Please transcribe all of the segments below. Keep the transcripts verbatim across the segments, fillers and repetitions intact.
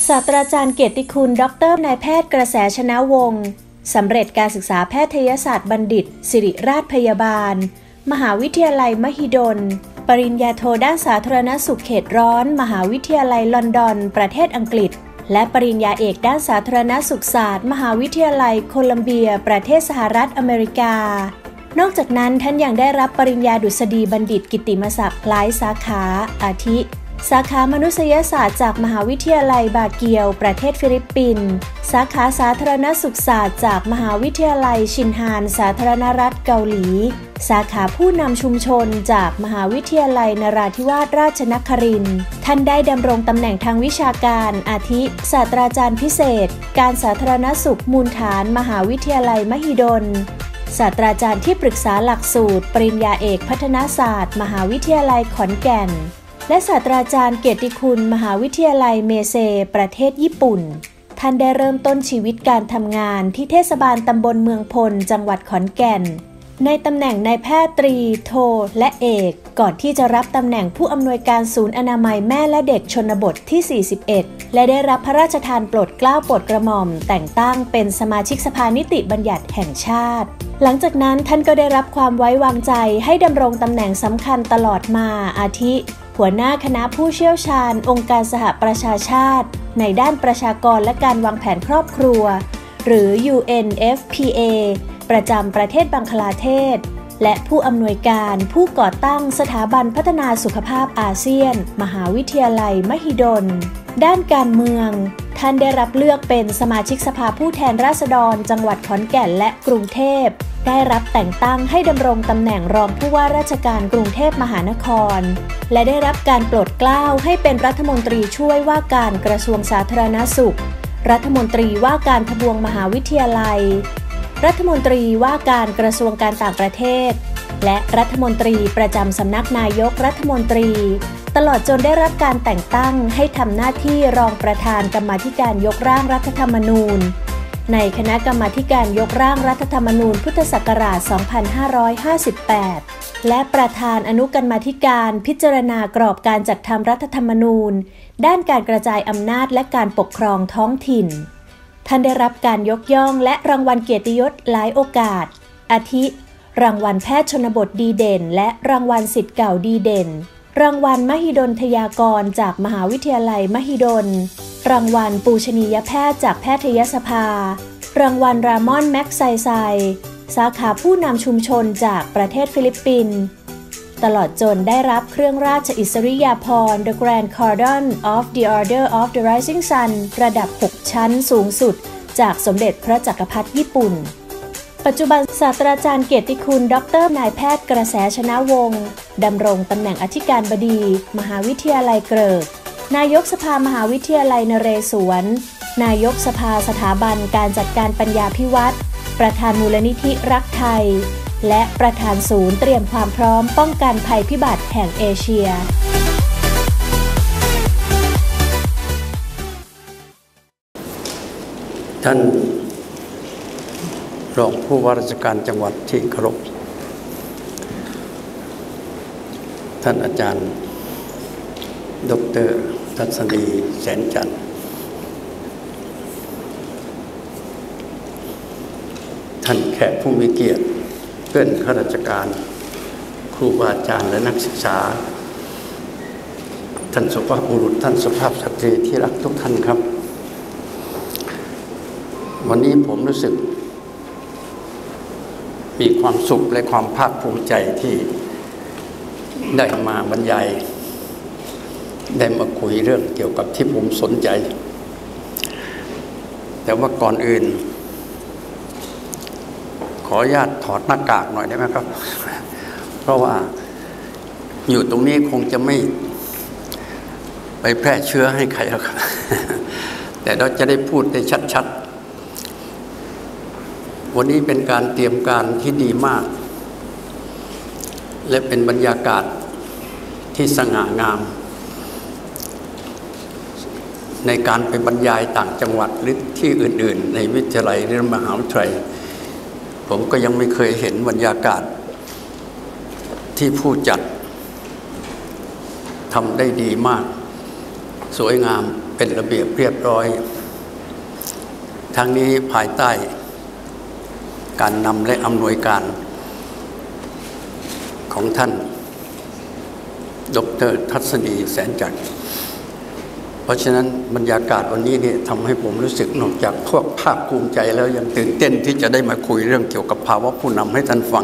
ศาสตราจารย์เกียรติคุณดรนายแพทย์กระแสชนะวงศ์สำเร็จการศึกษาแพทยศาสตร์บัณฑิตศิริราชพยาบาลมหาวิทยาลัยมหิดลปริญญาโทด้านสาธารณสุขเขตร้อนมหาวิทยาลัยลอนดอนประเทศอังกฤษและปริญญาเอกด้านสาธารณสุขศาสตร์มหาวิทยาลัยโคลัมเบียประเทศสหรัฐอเมริกานอกจากนั้นท่านยังได้รับปริญญาดุษฎีบัณฑิตกิตติมศักดิ์หลายสาขาอาทิสาขามนุษยศาสตร์จากมหาวิทยาลัยบาเกียวประเทศฟิลิปปินส์สาขาสาธารณสุขศาสตร์จากมหาวิทยาลัยชินฮานสาธารณรัฐเกาหลีสาขาผู้นำชุมชนจากมหาวิทยาลัยนราธิวาสราชนครินทร์ท่านได้ดำรงตำแหน่งทางวิชาการอาทิศาสตราจารย์พิเศษการสาธารณสุขมูลฐานมหาวิทยาลัยมหิดลศาสตราจารย์ที่ปรึกษาหลักสูตรปริญญาเอกพัฒนาศาสตร์มหาวิทยาลัยขอนแก่นและศาสตราจารย์เกียรติคุณมหาวิทยาลัยเมเซประเทศญี่ปุ่นท่านได้เริ่มต้นชีวิตการทำงานที่เทศบาลตำบลเมืองพลจังหวัดขอนแก่นในตำแหน่งนายแพทย์ตรีโทและเอกก่อนที่จะรับตำแหน่งผู้อำนวยการศูนย์อนามัยแม่และเด็กชนบทที่สี่สิบเอ็ดและได้รับพระราชทานโปรดเกล้าโปรดกระหม่อมแต่งตั้งเป็นสมาชิกสภานิติบัญญัติแห่งชาติหลังจากนั้นท่านก็ได้รับความไว้วางใจให้ดำรงตำแหน่งสำคัญตลอดมาอาทิหัวหน้าคณะผู้เชี่ยวชาญองค์การสหประชาชาติในด้านประชากรและการวางแผนครอบครัวหรือ ยู เอ็น เอฟ พี เอ ประจำประเทศบังคลาเทศและผู้อำนวยการผู้ก่อตั้งสถาบันพัฒนาสุขภาพอาเซียนมหาวิทยาลัยมหิดลด้านการเมืองท่านได้รับเลือกเป็นสมาชิกสภาผู้แทนราษฎรจังหวัดขอนแก่นและกรุงเทพได้รับแต่งตั้งให้ดำรงตำแหน่งรองผู้ว่าราชการกรุงเทพมหานครและได้รับการโปรดเกล้าให้เป็นรัฐมนตรีช่วยว่าการกระทรวงสาธารณสุขรัฐมนตรีว่าการทบวงมหาวิทยาลัยรัฐมนตรีว่าการกระทรวงการต่างประเทศและรัฐมนตรีประจำสำนักนายกรัฐมนตรีตลอดจนได้รับการแต่งตั้งให้ทำหน้าที่รองประธานกรรมาธิการยกร่างรัฐธรรมนูญในคณะกรรมาธิการยกร่างรัฐธรรมนูญพุทธศักราช สองพันห้าร้อยห้าสิบแปด และประธานอนุกรรมาธิการพิจารณากรอบการจัดทำรัฐธรรมนูญด้านการกระจายอำนาจและการปกครองท้องถิ่นท่านได้รับการยกย่องและรางวัลเกียรติยศหลายโอกาสอาทิรางวัลแพทย์ชนบทดีเด่นและรางวัลศิษย์เก่าดีเด่นรางวัลมหิดลทยากรจากมหาวิทยาลัยมหิดลรางวัลปูชนียแพทย์จากแพทยสภารางวัลรามอนแม็กไซไซสาขาผู้นำชุมชนจากประเทศฟิลิปปินส์ตลอดจนได้รับเครื่องราชอิสริยาภรณ์ The Grand Cordon of the Order of the Rising Sun ระดับหกชั้นสูงสุดจากสมเด็จพระจักรพรรดิญี่ปุ่นปัจจุบันศาสตราจารย์เกียรติคุณดรนายแพทย์กระแสชนะวงศ์ดำรงตำแหน่งอธิการบดีมหาวิทยาลัยเกริกนายกสภามหาวิทยาลัยนเรศวรนายกสภาสถาบันการจัดการปัญญาภิวัตรประธานมูลนิธิรักไทยและประธานศูนย์เตรียมความพร้อมป้องกันภัยพิบัติแห่งเอเชียท่านรองผู้ว่าราชการจังหวัดที่เคารพท่านอาจารย์ดร.ทัศนีแสนจันทร์ท่านแขกผู้มีเกียรติเพื่อนข้าราชการครูบาอาจารย์และนักศึกษาท่านสุภาพบุรุษท่านสุภาพสตรีที่รักทุกท่านครับวันนี้ผมรู้สึกมีความสุขและความภาคภูมิใจที่ได้มาบรรยายได้มาคุยเรื่องเกี่ยวกับที่ผมสนใจแต่ว่าก่อนอื่นขออนุญาตถอดหน้ากากหน่อยได้ไหมครับเพราะว่าอยู่ตรงนี้คงจะไม่ไปแพร่เชื้อให้ใครหรอกครับแต่เราจะได้พูดได้ชัดๆวันนี้เป็นการเตรียมการที่ดีมากและเป็นบรรยากาศที่สง่างามในการไปบรรยายต่างจังหวัดหรือที่อื่นๆในวิทยาลัยหรือมหาวิทยาลัยผมก็ยังไม่เคยเห็นบรรยากาศที่ผู้จัดทำได้ดีมากสวยงามเป็นระเบียบเรียบร้อยทั้งนี้ภายใต้การนำและอำนวยการของท่านดร.ทัศนีแสนจักรเพราะฉะนั้นบรรยากาศวันนี้เนี่ยทำให้ผมรู้สึกนอกจากพวกภาคภูมิใจแล้วยังตื่นเต้นที่จะได้มาคุยเรื่องเกี่ยวกับภาวะผู้นำให้ท่านฟัง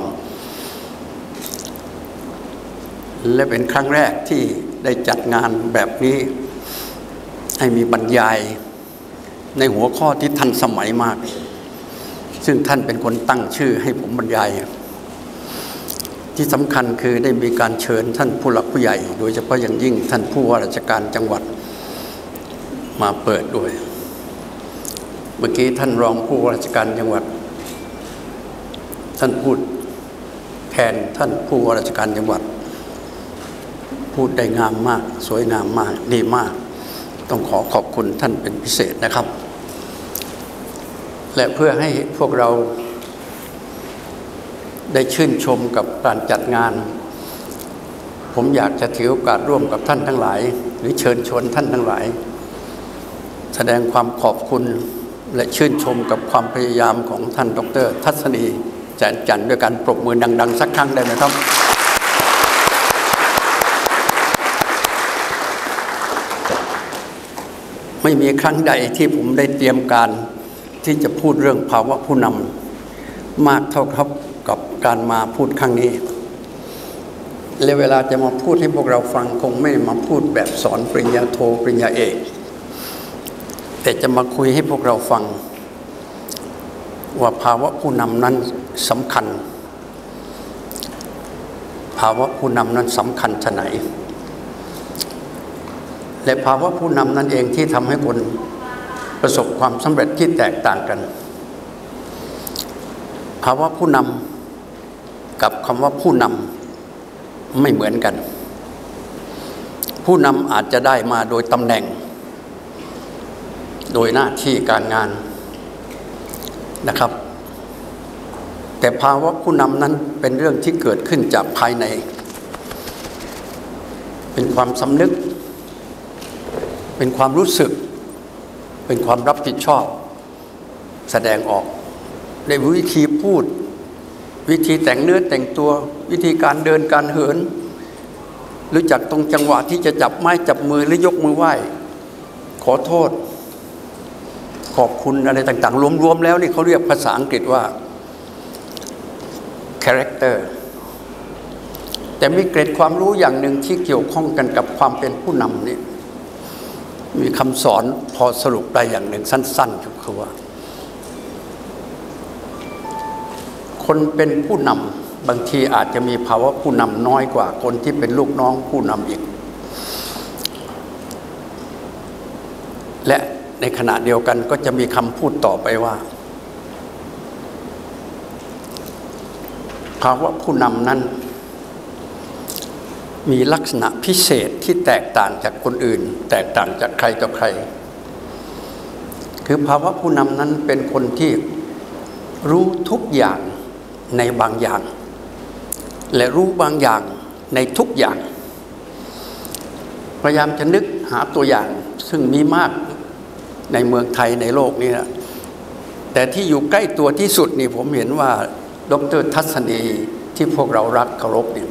และเป็นครั้งแรกที่ได้จัดงานแบบนี้ให้มีบรรยายในหัวข้อที่ทันสมัยมากซึ่งท่านเป็นคนตั้งชื่อให้ผมบรรยายที่สำคัญคือได้มีการเชิญท่านผู้หลักผู้ใหญ่โดยเฉพาะอย่างยิ่งท่านผู้ว่าราชการจังหวัดมาเปิดด้วยเมื่อกี้ท่านรองผู้ว่าราชการจังหวัดท่านพูดแทนท่านผู้ว่าราชการจังหวัดพูดได้งามมากสวยงามมากดีมากต้องขอขอบคุณท่านเป็นพิเศษนะครับและเพื่อให้พวกเราได้ชื่นชมกับการจัดงานผมอยากจะถือโอกาสร่วมกับท่านทั้งหลายหรือเชิญชวนท่านทั้งหลายแสดงความขอบคุณและชื่นชมกับความพยายามของท่านดร.ทัศนีแสนจันทร์ด้วยการปรบมือดังๆสักครั้งได้ไหมครับไม่มีครั้งใดที่ผมได้เตรียมการที่จะพูดเรื่องภาวะผู้นำมากเท่ากับการมาพูดครั้งนี้และเวลาจะมาพูดให้พวกเราฟังคงไม่มาพูดแบบสอนปริญญาโทปริญญาเอกแต่จะมาคุยให้พวกเราฟังว่าภาวะผู้นำนั้นสำคัญภาวะผู้นำนั้นสำคัญชะไหนและภาวะผู้นำนั่นเองที่ทำให้คนประสบความสำเร็จที่แตกต่างกันภาวะผู้นำกับคำว่าผู้นำไม่เหมือนกันผู้นำอาจจะได้มาโดยตำแหน่งโดยหน้าที่การงานนะครับแต่ภาวะผู้นำนั้นเป็นเรื่องที่เกิดขึ้นจากภายในเป็นความสำนึกเป็นความรู้สึกเป็นความรับผิดชอบแสดงออกในวิธีพูดวิธีแต่งเนื้อแต่งตัววิธีการเดินการเหินรู้จักตรงจังหวะที่จะจับไม้จับมือหรือยกมือไหว้ขอโทษขอบคุณอะไรต่างๆรวมๆแล้วนี่เขาเรียกภาษาอังกฤษว่า character แต่มีเกร็ดความรู้อย่างหนึ่งที่เกี่ยวข้องกันกับความเป็นผู้นำนี่มีคำสอนพอสรุปได้อย่างหนึ่งสั้นๆก็คือว่าคนเป็นผู้นำบางทีอาจจะมีภาวะผู้นำน้อยกว่าคนที่เป็นลูกน้องผู้นำอีกและในขณะเดียวกันก็จะมีคำพูดต่อไปว่าภาวะผู้นำนั้นมีลักษณะพิเศษที่แตกต่างจากคนอื่นแตกต่างจากใครต่อใครคือภาวะผู้นำนั้นเป็นคนที่รู้ทุกอย่างในบางอย่างและรู้บางอย่างในทุกอย่างพยายามจะนึกหาตัวอย่างซึ่งมีมากในเมืองไทยในโลกนี้นะแต่ที่อยู่ใกล้ตัวที่สุดนี่ผมเห็นว่าดร.ทัศนีที่พวกเรารักเคารพนี่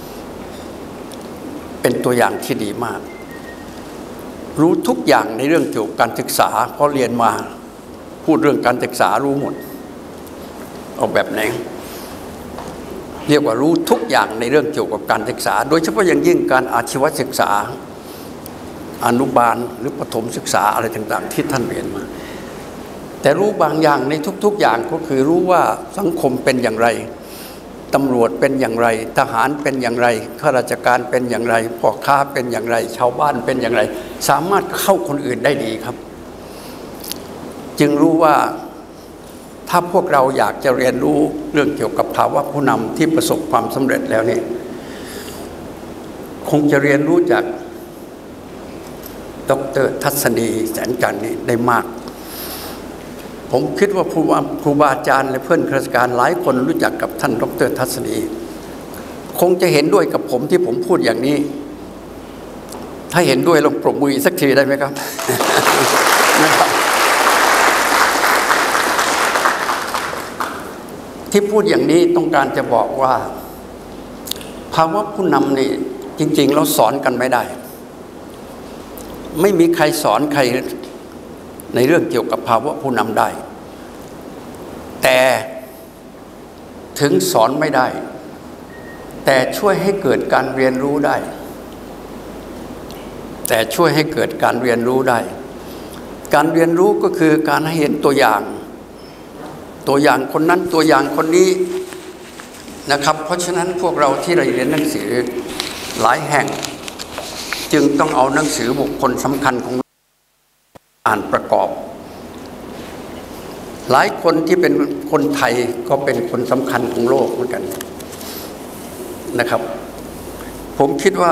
เป็นตัวอย่างที่ดีมากรู้ทุกอย่างในเรื่องเกี่ยวกับการศึกษาเพราะเรียนมาพูดเรื่องการศึกษารู้หมดเอาแบบไหนเรียกว่ารู้ทุกอย่างในเรื่องเกี่ยวกับการศึกษาโดยเฉพาะอย่างยิ่งการอาชีวศึกษาอนุบาลหรือประถมศึกษาอะไรต่างๆที่ท่านเรียนมาแต่รู้บางอย่างในทุกๆอย่างก็คือรู้ว่าสังคมเป็นอย่างไรตำรวจเป็นอย่างไรทหารเป็นอย่างไรข้าราชการเป็นอย่างไรพ่อค้าเป็นอย่างไรชาวบ้านเป็นอย่างไรสามารถเข้าคนอื่นได้ดีครับจึงรู้ว่าถ้าพวกเราอยากจะเรียนรู้เรื่องเกี่ยวกับภาวะผู้นำที่ประสบความสำเร็จแล้วนี่คงจะเรียนรู้จากดร.ทัศนีแสนจันทร์นี่ได้มากผมคิดว่าครูครูบาอาจารย์และเพื่อนข้าราชการหลายคนรู้จักกับท่านดร.ทัศนีคงจะเห็นด้วยกับผมที่ผมพูดอย่างนี้ถ้าเห็นด้วยลองปรบมืออีกสักทีได้ไหมครับ นะครับที่พูดอย่างนี้ต้องการจะบอกว่าภาวะผู้นำนี่จริงๆเราสอนกันไม่ได้ไม่มีใครสอนใครในเรื่องเกี่ยวกับภาวะผู้นำได้แต่ถึงสอนไม่ได้แต่ช่วยให้เกิดการเรียนรู้ได้แต่ช่วยให้เกิดการเรียนรู้ได้การเรียนรู้ก็คือการให้เห็นตัวอย่างตัวอย่างคนนั้นตัวอย่างคนนี้นะครับเพราะฉะนั้นพวกเราที่เรียนหนังสือหลายแห่งจึงต้องเอาหนังสือบุคคลสำคัญของอ่านประกอบหลายคนที่เป็นคนไทยก็เป็นคนสำคัญของโลกเหมือนกันนะครับผมคิดว่า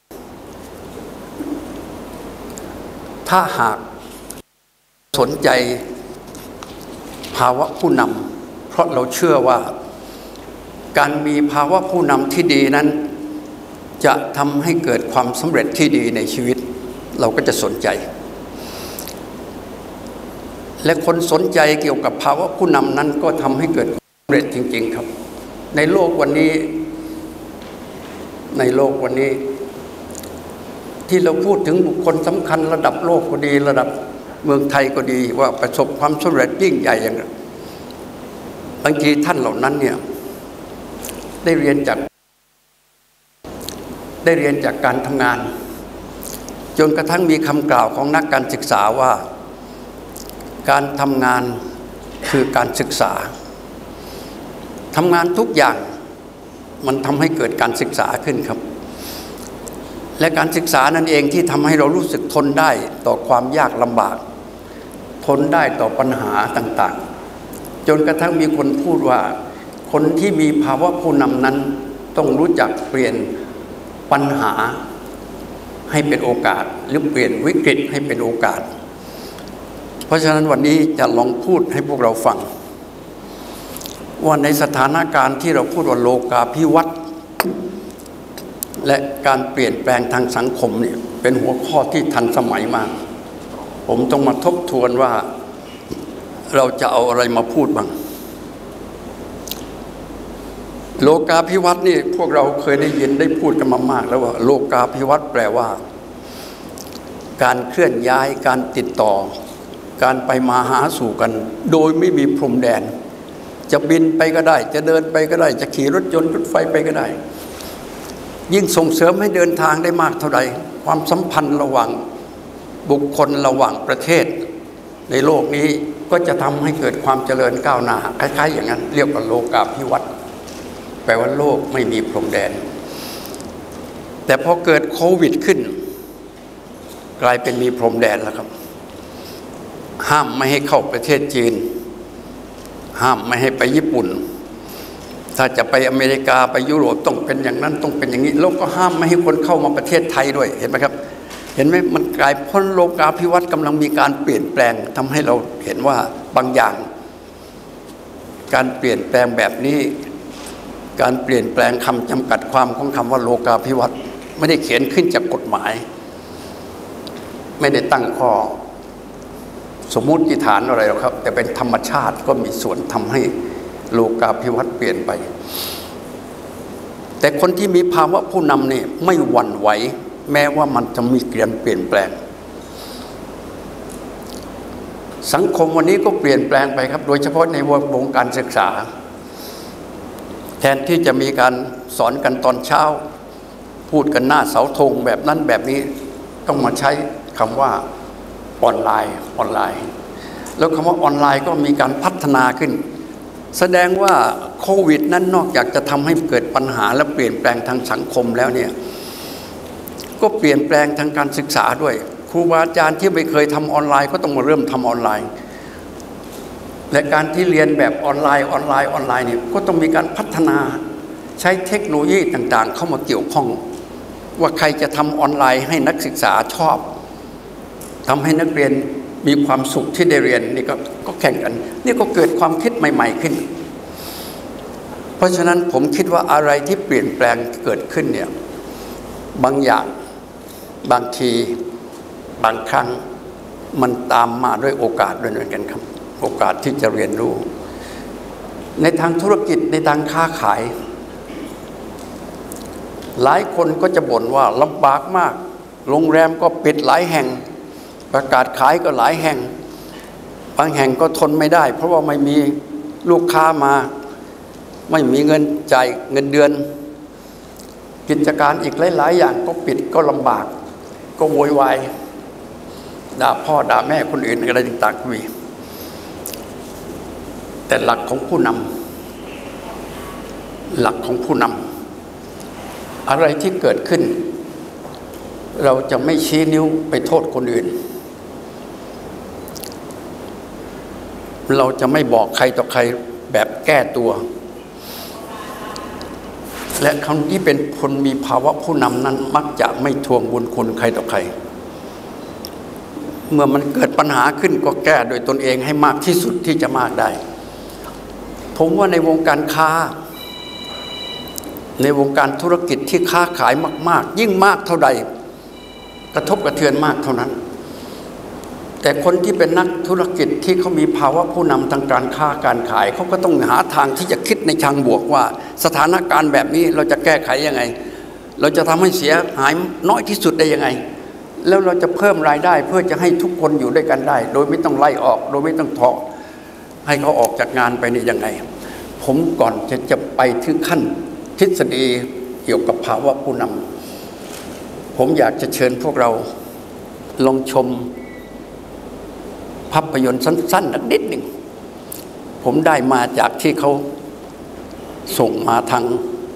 ถ้าหากสนใจภาวะผู้นำเพราะเราเชื่อว่าการมีภาวะผู้นำที่ดีนั้นจะทำให้เกิดความสำเร็จที่ดีในชีวิตเราก็จะสนใจและคนสนใจเกี่ยวกับภาวะผู้นำนั้นก็ทำให้เกิดความสำเร็จจริงๆครับในโลกวันนี้ในโลกวันนี้ที่เราพูดถึงบุคคลสำคัญระดับโลกก็ดีระดับเมืองไทยก็ดีว่าประสบความสำเร็จยิ่งใหญ่อย่างนั้นบางทีท่านเหล่านั้นเนี่ยได้เรียนจากได้เรียนจากการทำงานจนกระทั่งมีคำกล่าวของนักการศึกษาว่าการทำงานคือการศึกษาทำงานทุกอย่างมันทำให้เกิดการศึกษาขึ้นครับและการศึกษานั่นเองที่ทำให้เรารู้สึกทนได้ต่อความยากลำบากทนได้ต่อปัญหาต่างๆจนกระทั่งมีคนพูดว่าคนที่มีภาวะผู้นำนั้นต้องรู้จักเปลี่ยนปัญหาให้เป็นโอกาสหรือเปลี่ยนวิกฤตให้เป็นโอกาสเพราะฉะนั้นวันนี้จะลองพูดให้พวกเราฟังว่าในสถานการณ์ที่เราพูดว่าโลกาภิวัตน์และการเปลี่ยนแปลงทางสังคมเนี่ยเป็นหัวข้อที่ทันสมัยมากผมต้องมาทบทวนว่าเราจะเอาอะไรมาพูดบ้างโลกาภิวัตน์นี่พวกเราเคยได้ยินได้พูดกันมามากแล้วว่าโลกาภิวัตน์แปลว่าการเคลื่อนย้ายการติดต่อการไปมาหาสู่กันโดยไม่มีพรมแดนจะบินไปก็ได้จะเดินไปก็ได้จะขี่รถยนต์รถไฟไปก็ได้ยิ่งส่งเสริมให้เดินทางได้มากเท่าใดความสัมพันธ์ระหว่างบุคคลระหว่างประเทศในโลกนี้ก็จะทำให้เกิดความเจริญก้าวหน้าคล้ายๆอย่างนั้นเรียกว่าโลกาภิวัตน์แปลว่าโลกไม่มีพรมแดนแต่พอเกิดโควิดขึ้นกลายเป็นมีพรมแดนแล้วครับห้ามไม่ให้เข้าประเทศจีนห้ามไม่ให้ไปญี่ปุ่นถ้าจะไปอเมริกาไปยุโรปต้องเป็นอย่างนั้นต้องเป็นอย่างนี้แล้วก็ห้ามไม่ให้คนเข้ามาประเทศไทยด้วยเห็นไหมครับเห็นไหมมันกลายพ้นโลกาภิวัตน์กำลังมีการเปลี่ยนแปลงทำให้เราเห็นว่าบางอย่างการเปลี่ยนแปลงแบบนี้การเปลี่ยนแปลงคำจำกัดความของคำว่าโลกาภิวัตน์ไม่ได้เขียนขึ้นจากกฎหมายไม่ได้ตั้งข้อสมมุติฐานอะไรหรอกครับแต่เป็นธรรมชาติก็มีส่วนทำให้โลกาภิวัตน์เปลี่ยนไปแต่คนที่มีภาวะผู้นำเนี่ยไม่หวั่นไหวแม้ว่ามันจะมีการเปลี่ยนแปลงสังคมวันนี้ก็เปลี่ยนแปลงไปครับโดยเฉพาะในวงการศึกษาแทนที่จะมีการสอนกันตอนเช้าพูดกันหน้าเสาธงแบบนั้นแบบนี้ต้องมาใช้คำว่าออนไลน์ออนไลน์แล้วคำว่าออนไลน์ก็มีการพัฒนาขึ้นแสดงว่าโควิดนั้นนอกจากจะทำให้เกิดปัญหาและเปลี่ยนแปลงทางสังคมแล้วเนี่ยก็เปลี่ยนแปลงทางการศึกษาด้วยครูบาอาจารย์ที่ไม่เคยทำออนไลน์ก็ต้องมาเริ่มทำออนไลน์และการที่เรียนแบบออนไลน์ออนไลน์ออนไลน์เนี่ยก็ต้องมีการพัฒนาใช้เทคโนโลยีต่างๆเข้ามาเกี่ยวข้องว่าใครจะทำออนไลน์ให้นักศึกษาชอบทำให้นักเรียนมีความสุขที่ได้เรียนนี่ก็ก็แข่งกันนี่ก็เกิดความคิดใหม่ๆขึ้นเพราะฉะนั้นผมคิดว่าอะไรที่เปลี่ยนแปลงเกิดขึ้นเนี่ยบางอย่างบางทีบางครั้งมันตามมาด้วยโอกาสด้วยเหมือนกันครับโอกาสที่จะเรียนรู้ในทางธุรกิจในทางค้าขายหลายคนก็จะบ่นว่าลำบากมากโรงแรมก็ปิดหลายแห่งประกาศขายก็หลายแห่งบางแห่งก็ทนไม่ได้เพราะว่าไม่มีลูกค้ามาไม่มีเงินจ่ายเงินเดือนกิจการอีกหลายๆอย่างก็ปิดก็ลำบากก็โวยวายด่าพ่อด่าแม่คนอื่นอะไรต่างๆก็มีแต่หลักของผู้นำหลักของผู้นำอะไรที่เกิดขึ้นเราจะไม่ชี้นิ้วไปโทษคนอื่นเราจะไม่บอกใครต่อใครแบบแก้ตัวและคนที่เป็นคนมีภาวะผู้นำนั้นมักจะไม่ทวงบุญคุณใครต่อใครเมื่อมันเกิดปัญหาขึ้นก็แก้โดยตนเองให้มากที่สุดที่จะมากได้ผมว่าในวงการค้าในวงการธุรกิจที่ค้าขายมากๆยิ่งมากเท่าใดกระทบกระเทือนมากเท่านั้นแต่คนที่เป็นนักธุรกิจที่เขามีภาวะผู้นำทางการค้าการขายเขาก็ต้องหาทางที่จะคิดในทางบวกว่าสถานการณ์แบบนี้เราจะแก้ไขยังไงเราจะทำให้เสียหายน้อยที่สุดได้ยังไงแล้วเราจะเพิ่มรายได้เพื่อจะให้ทุกคนอยู่ด้วยกันได้โดยไม่ต้องไล่ออกโดยไม่ต้องถอดให้เขาออกจากงานไปนี่ยังไงผมก่อนจะจะไปถึงขั้นทฤษฎีเกี่ยวกับภาวะผู้นำผมอยากจะเชิญพวกเราลองชมภาพยนตร์สั้นๆนิดหนึ่งผมได้มาจากที่เขาส่งมาทาง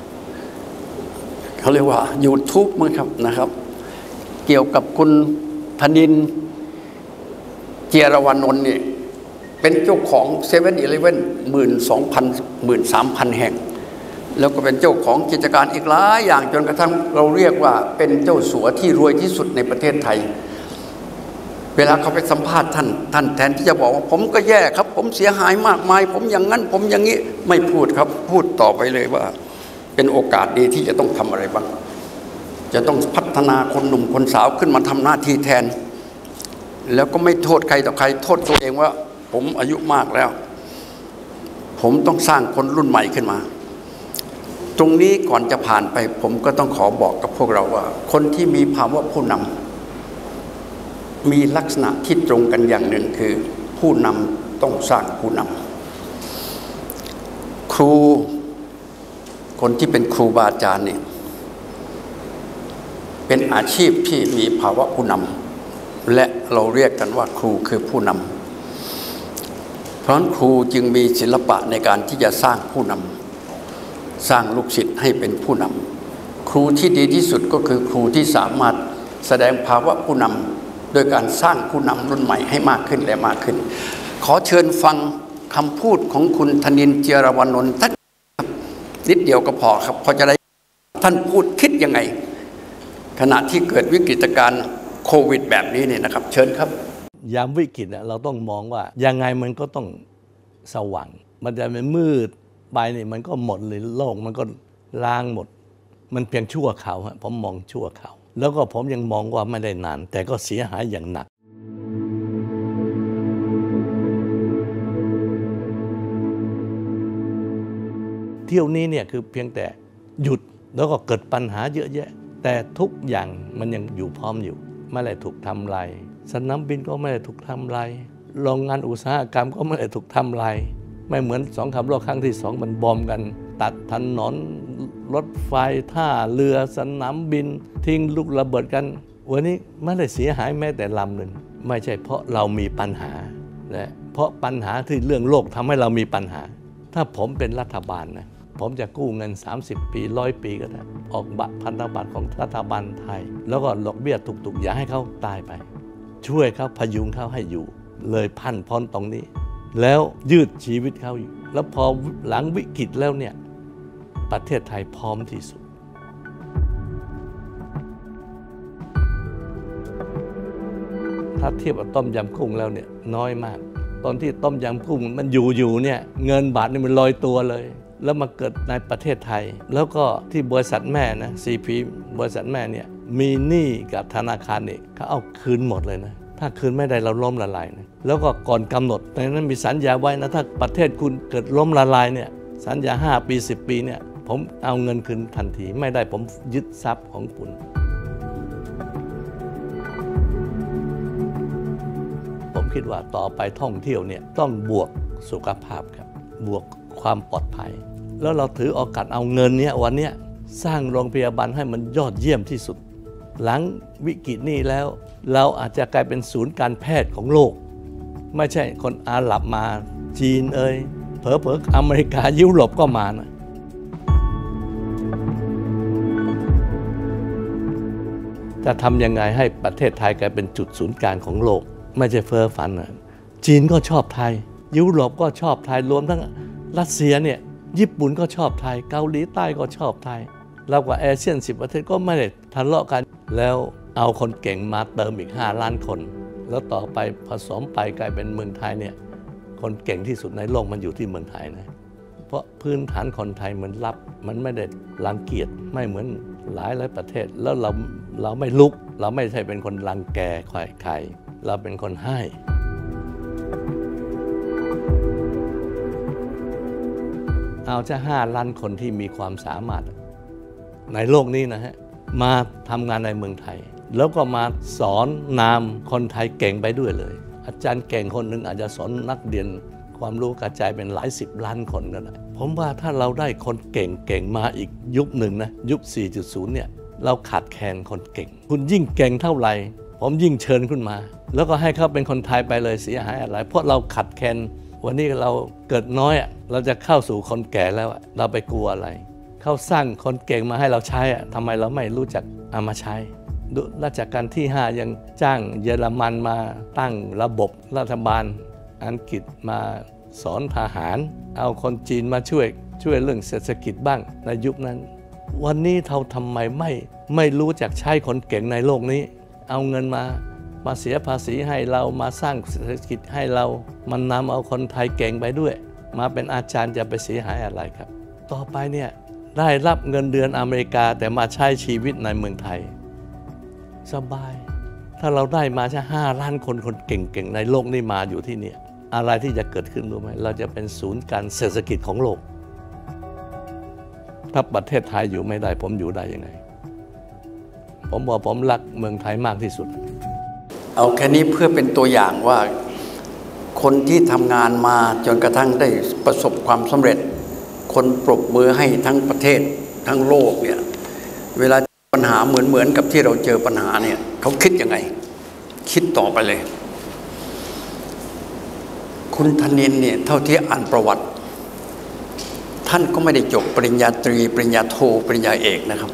เขาเรียกว่า YouTube มั้งครับนะครับเกี่ยวกับคุณธนินทร์เจียรวานนท์เนี่ยเป็นเจ้าของเซเว่นอีเลฟเว่นหมื่นสองพันหมื่นสามพันแห่งแล้วก็เป็นเจ้าของกิจการอีกหลายอย่างจนกระทั่งเราเรียกว่าเป็นเจ้าสัวที่รวยที่สุดในประเทศไทยเวลาเขาไปสัมภาษณ์ท่านท่านแทนที่จะบอกว่าผมก็แย่ครับผมเสียหายมากมายผมอย่างนั้นผมอย่างนี้ไม่พูดครับพูดต่อไปเลยว่าเป็นโอกาสดีที่จะต้องทำอะไรบ้างจะต้องพัฒนาคนหนุ่มคนสาวขึ้นมาทำหน้าที่แทนแล้วก็ไม่โทษใครต่อใครโทษตัวเองว่าผมอายุมากแล้วผมต้องสร้างคนรุ่นใหม่ขึ้นมาตรงนี้ก่อนจะผ่านไปผมก็ต้องขอบอกกับพวกเราว่าคนที่มีภาวะผู้นำมีลักษณะที่ตรงกันอย่างหนึ่งคือผู้นำต้องสร้างผู้นำครูคนที่เป็นครูบาอาจารย์เนี่ยเป็นอาชีพที่มีภาวะผู้นำและเราเรียกกันว่าครูคือผู้นำเพราะฉะนั้นครูจึงมีศิลปะในการที่จะสร้างผู้นำสร้างลูกศิษย์ให้เป็นผู้นำครูที่ดีที่สุดก็คือครูที่สามารถแสดงภาวะผู้นำโดยการสร้างผู้นำรุ่นใหม่ให้มากขึ้นและมากขึ้นขอเชิญฟังคำพูดของคุณธนินทร์เจียรวานนท์ท่านนิดเดียวก็พอครับพอจะได้ท่านพูดคิดยังไงขณะที่เกิดวิกฤตการณ์โควิดแบบนี้เนี่ยนะครับเชิญครับยามวิกฤตเราต้องมองว่ายังไงมันก็ต้องสว่างมันจะไม่มืดไปนี่มันก็หมดเลยโลกมันก็ล้างหมดมันเพียงชั่วคราวฮะผมมองชั่วคราวแล้วก็ผมยังมองว่าไม่ได้นานแต่ก็เสียหายอย่างหนักเที่ยวนี้เนี่ยคือเพียงแต่หยุดแล้วก็เกิดปัญหาเยอะแยะแต่ทุกอย่างมันยังอยู่พร้อมอยู่ไม่ได้ถูกทำลายสนามบินก็ไม่ได้ถูกทำลายโรงงานอุตสาหกรรมก็ไม่ได้ถูกทำลายไม่เหมือนสองคำโลกครั้งที่สองมันบอมกันตัดถนนรถไฟท่าเรือสนามบินทิ้งลูกระเบิดกันวันนี้ไม่ได้เสียหายแม้แต่ลำหนึ่งไม่ใช่เพราะเรามีปัญหาและเพราะปัญหาที่เรื่องโลกทำให้เรามีปัญหาถ้าผมเป็นรัฐบาลนะผมจะกู้เงินสามสิบปีร้อยปีก็ได้ออกบัตรพันธบัตรของรัฐบาลไทยแล้วก็ดอกเบี้ยถูกๆอย่าให้เขาตายไปช่วยเขาพยุงเขาให้อยู่เลยพันพ้นตรงนี้แล้วยืดชีวิตเขาอยู่แล้วพอหลังวิกฤตแล้วเนี่ยประเทศไทยพร้อมที่สุดถ้าเทียบกับต้มยำกุ้งแล้วเนี่ยน้อยมากตอนที่ต้มยำกุ้งมันอยู่ๆเนี่ยเงินบาทนี่มันลอยตัวเลยแล้วมาเกิดในประเทศไทยแล้วก็ที่บริษัทแม่นะ ซี พี บริษัทแม่เนี่ยมีหนี้กับธนาคารนี่เขาเอาคืนหมดเลยนะถ้าคืนไม่ได้เราล้มละลายนะแล้วก็ก่อนกำหนดในนั้นมีสัญญาไว้นะถ้าประเทศคุณเกิดล้มละลายเนี่ยสัญญาห้าปีสิบปีเนี่ยผมเอาเงินคืนทันทีไม่ได้ผมยึดทรัพย์ของคุณผมคิดว่าต่อไปท่องเที่ยวเนี่ยต้องบวกสุขภาพครับบวกความปลอดภัยแล้วเราถือโอกาสเอาเงินเนี้ยวันเนี้ยสร้างโรงพยาบาลให้มันยอดเยี่ยมที่สุดหลังวิกฤตนี้แล้วเราอาจจะกลายเป็นศูนย์การแพทย์ของโลกไม่ใช่คนอาหรับมาจีนเอ่ยเผลอๆอเมริกายุโรปก็มานะจะทำยังไงให้ประเทศไทยกลายเป็นจุดศูนย์กลางของโลกไม่ใช่เพ้อฝันนะจีนก็ชอบไทยยุโรปก็ชอบไทยรวมทั้งรัสเซียเนี่ยญี่ปุ่นก็ชอบไทยเกาหลีใต้ก็ชอบไทยแล้วกว่าอาเซียนสิบประเทศก็ไม่ได้ทะเลาะกันแล้วเอาคนเก่งมาเติมอีกห้าล้านคนแล้วต่อไปผสมไปกลายเป็นเมืองไทยเนี่ยคนเก่งที่สุดในโลกมันอยู่ที่เมืองไทยนะเพราะพื้นฐานคนไทยมันรับมันไม่ได้รังเกียจไม่เหมือนหลายหลายประเทศแล้วเราเราไม่ลุกเราไม่ใช่เป็นคนรังแกใครเราเป็นคนให้เอาจะห้าล้านคนที่มีความสามารถในโลกนี้นะฮะมาทำงานในเมืองไทยแล้วก็มาสอนนามคนไทยเก่งไปด้วยเลยอาจารย์เก่งคนหนึ่งอาจจะสอนนักเรียนความรู้กระจายเป็นหลายสิบล้านคนก็ได้ผมว่าถ้าเราได้คนเก่งเก่งมาอีกยุคหนึ่งนะยุค สี่จุดศูนย์ เนี่ยเราขาดแคลนคนเก่งคุณยิ่งเก่งเท่าไหร่ผมยิ่งเชิญขึ้นมาแล้วก็ให้เขาเป็นคนไทยไปเลยเสียหายอะไรเพราะเราขาดแคลนวันนี้เราเกิดน้อยอ่ะเราจะเข้าสู่คนแก่แล้วเราไปกลัวอะไรเขาสร้างคนเก่งมาให้เราใช้อ่ะทำไมเราไม่รู้จักเอามาใช้รัชกาลที่ห้ายังจ้างเยอรมันมาตั้งระบบรัฐบาลอังกฤษมาสอนทหารเอาคนจีนมาช่วยช่วยเรื่องเศรษฐกิจบ้างในยุคนั้นวันนี้เราทำไมไม่ไม่รู้จักใช้คนเก่งในโลกนี้เอาเงินมามาเสียภาษีให้เรามาสร้างเศรษฐกิจให้เรามันนำเอาคนไทยเก่งไปด้วยมาเป็นอาจารย์จะไปเสียหายอะไรครับต่อไปเนี่ยได้รับเงินเดือนอเมริกาแต่มาใช้ชีวิตในเมืองไทยสบายถ้าเราได้มาแค่ห้าล้านคนคนเก่งๆในโลกนี้มาอยู่ที่นี่อะไรที่จะเกิดขึ้นรู้ไหมเราจะเป็นศูนย์การเศรษฐกิจของโลกถ้าประเทศไทยอยู่ไม่ได้ผมอยู่ได้ยังไงผมบอกผมรักเมืองไทยมากที่สุดเอาแค่นี้เพื่อเป็นตัวอย่างว่าคนที่ทำงานมาจนกระทั่งได้ประสบความสำเร็จคนปรบมือให้ทั้งประเทศทั้งโลกเนี่ยเวลาปัญหาเหมือนเหมือนกับที่เราเจอปัญหาเนี่ยเขาคิดยังไงคิดต่อไปเลยคุณธนินเนี่ยเท่าที่อ่านประวัติท่านก็ไม่ได้จบปริญญาตรีปริญญาโทปริญญาเอกนะครับ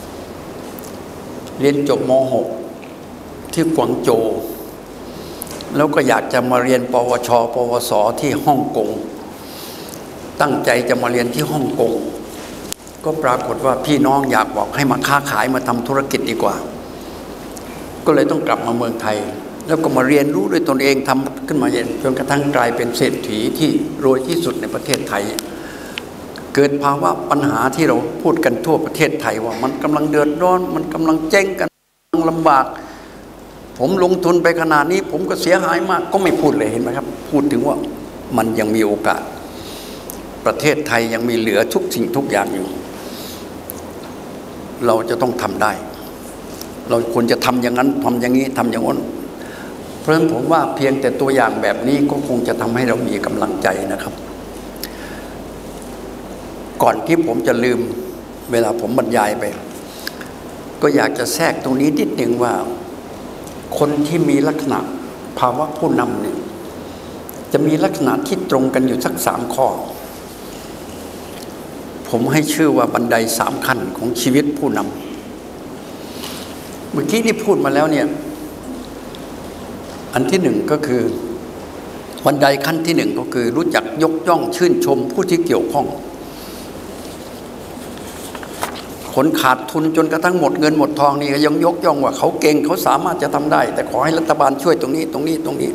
เรียนจบม หกที่กวางโจวแล้วก็อยากจะมาเรียนปวชปวสที่ฮ่องกงตั้งใจจะมาเรียนที่ฮ่องกงก็ปรากฏว่าพี่น้องอยากบอกให้มาค้าขายมาทำธุรกิจดีกว่าก็เลยต้องกลับมาเมืองไทยแล้วก็มาเรียนรู้ด้วยตนเองทำขึ้นมาเย็นจนกระทั่งกลายเป็นเศรษฐีที่รวยที่สุดในประเทศไทยเกิดภาวะปัญหาที่เราพูดกันทั่วประเทศไทยว่ามันกำลังเดือดร้อนมันกำลังเจ๊งกันลำบากผมลงทุนไปขนาดนี้ผมก็เสียหายมากก็ไม่พูดเลยเห็นไหมครับพูดถึงว่ามันยังมีโอกาสประเทศไทยยังมีเหลือทุกสิ่งทุกอย่างอยู่เราจะต้องทำได้เราควรจะทำอย่างนั้นทำอย่างนี้ทำอย่างนั้นเพราะฉะนั้นผมว่าเพียงแต่ตัวอย่างแบบนี้ก็คงจะทำให้เรามีกำลังใจนะครับก่อนที่ผมจะลืมเวลาผมบรรยายไปก็อยากจะแทรกตรงนี้นิดหนึ่งว่าคนที่มีลักษณะภาวะผู้นำเนี่ยจะมีลักษณะที่ตรงกันอยู่สักสามข้อผมให้ชื่อว่าบันไดสามขั้นของชีวิตผู้นำเมื่อกี้ที่พูดมาแล้วเนี่ยอันที่หนึ่งก็คือบันไดขั้นที่หนึ่งก็คือรู้จักยกย่องชื่นชมผู้ที่เกี่ยวข้องคนขาดทุนจนกระทั่งหมดเงินหมดทองนี่ก็ยังยกย่องว่าเขาเก่งเขาสามารถจะทำได้แต่ขอให้รัฐบาลช่วยตรงนี้ตรงนี้ตรงนี้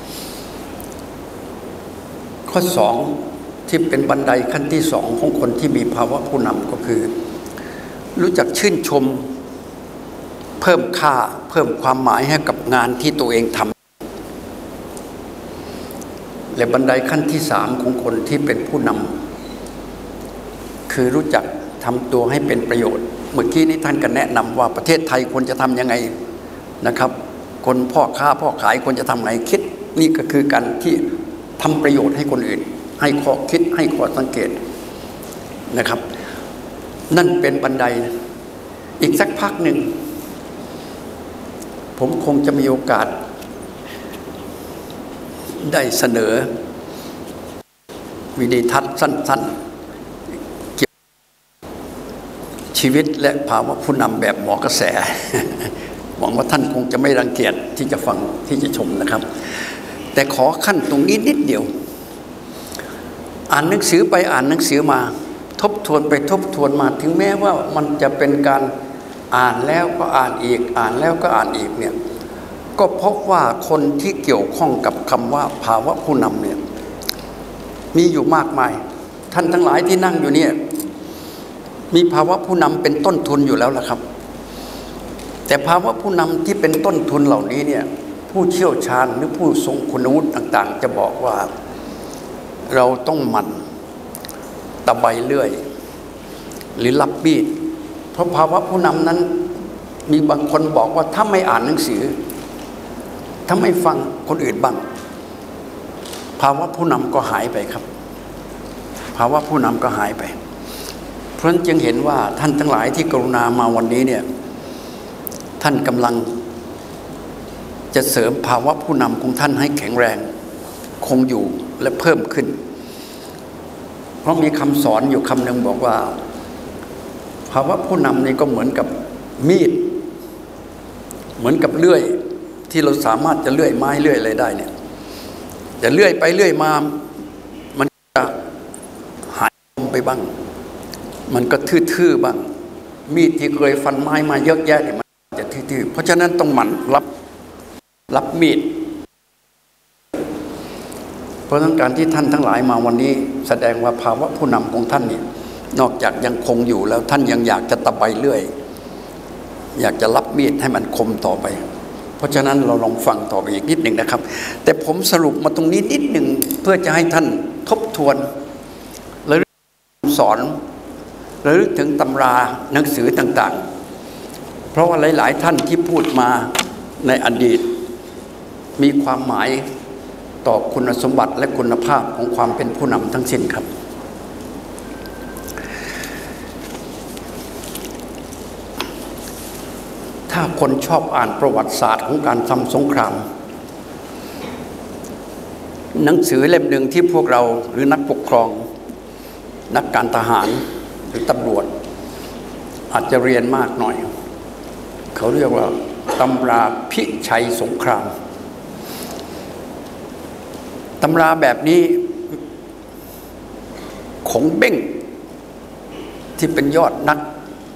ข้อสองที่เป็นบันไดขั้นที่สองของคนที่มีภาวะผู้นำก็คือรู้จักชื่นชมเพิ่มค่าเพิ่มความหมายให้กับงานที่ตัวเองทำและบันไดขั้นที่สามของคนที่เป็นผู้นำคือรู้จักทำตัวให้เป็นประโยชน์เมื่อกี้นี้ท่านก็แนะนำว่าประเทศไทยควรจะทำยังไงนะครับคนพ่อค้าพ่อขายควรจะทำไงคิดนี่ก็คือการที่ทำประโยชน์ให้คนอื่นให้ข้อคิดให้ข้อสังเกตนะครับนั่นเป็นบันไดอีกสักพักหนึ่งผมคงจะมีโอกาสได้เสนอวิดีทัศน์สั้นๆเกี่ยวกับชีวิตและภาวะผู้นำแบบหมอกระแส หวังว่าท่านคงจะไม่รังเกียจที่จะฟังที่จะชมนะครับแต่ขอขั้นตรงนี้นิดเดียวอ่านหนังสือไปอ่านหนังสือมาทบทวนไปทบทวนมาถึงแม้ว่ามันจะเป็นการอ่านแล้วก็อ่านอีกอ่านแล้วก็อ่านอีกเนี่ยก็พบว่าคนที่เกี่ยวข้องกับคำว่าภาวะผู้นำเนี่ยมีอยู่มากมายท่านทั้งหลายที่นั่งอยู่เนี่ยมีภาวะผู้นำเป็นต้นทุนอยู่แล้วล่ะครับแต่ภาวะผู้นำที่เป็นต้นทุนเหล่านี้เนี่ยผู้เชี่ยวชาญหรือผู้ทรงคุณวุฒิต่างๆจะบอกว่าเราต้องหมั่นตะไบเลื่อยหรือรับมีดเพราะภาวะผู้นำนั้นมีบางคนบอกว่าถ้าไม่อ่านหนังสือถ้าไม่ฟังคนอื่นบ้างภาวะผู้นำก็หายไปครับภาวะผู้นำก็หายไปเพราะฉะนั้นจึงเห็นว่าท่านทั้งหลายที่กรุณามาวันนี้เนี่ยท่านกำลังจะเสริมภาวะผู้นำของท่านให้แข็งแรงคงอยู่และเพิ่มขึ้นเพราะมีคำสอนอยู่คำหนึ่งบอกว่าภาวะผู้นำนี่ก็เหมือนกับมีดเหมือนกับเลื่อยที่เราสามารถจะเลื่อยไม้เลื่อยอะไรได้เนี่ยจะเลื่อยไปเลื่อยมามันจะหายไปบ้างมันก็ทื่อๆบ้างมีดที่เคยฟันไม้มาเยอะแยะเนี่ยมันจะทื่อๆเพราะฉะนั้นต้องหมั่นรับรับมีดเพราะฉะนั้นการที่ท่านทั้งหลายมาวันนี้แสดงว่าภาวะผู้นำของท่านนี่นอกจากยังคงอยู่แล้วท่านยังอยากจะตะไบเลื่อยอยากจะรับมีดให้มันคมต่อไปเพราะฉะนั้นเราลองฟังต่อไปอีกนิดหนึ่งนะครับแต่ผมสรุปมาตรงนี้นิดหนึ่งเพื่อจะให้ท่านทบทวนและสอนระลึกถึงตำราหนังสือต่างๆเพราะว่าหลายๆท่านที่พูดมาในอดีตมีความหมายต่อคุณสมบัติและคุณภาพของความเป็นผู้นำทั้งสิ้นครับถ้าคนชอบอ่านประวัติศาสตร์ของการทำสงครามหนังสือเล่มหนึ่งที่พวกเราหรือนักปกครองนักการทหารหรือตำรวจอาจจะเรียนมากหน่อยเขาเรียกว่าตำราพิชัยสงครามตำราแบบนี้ขงเบ้งที่เป็นยอดนัก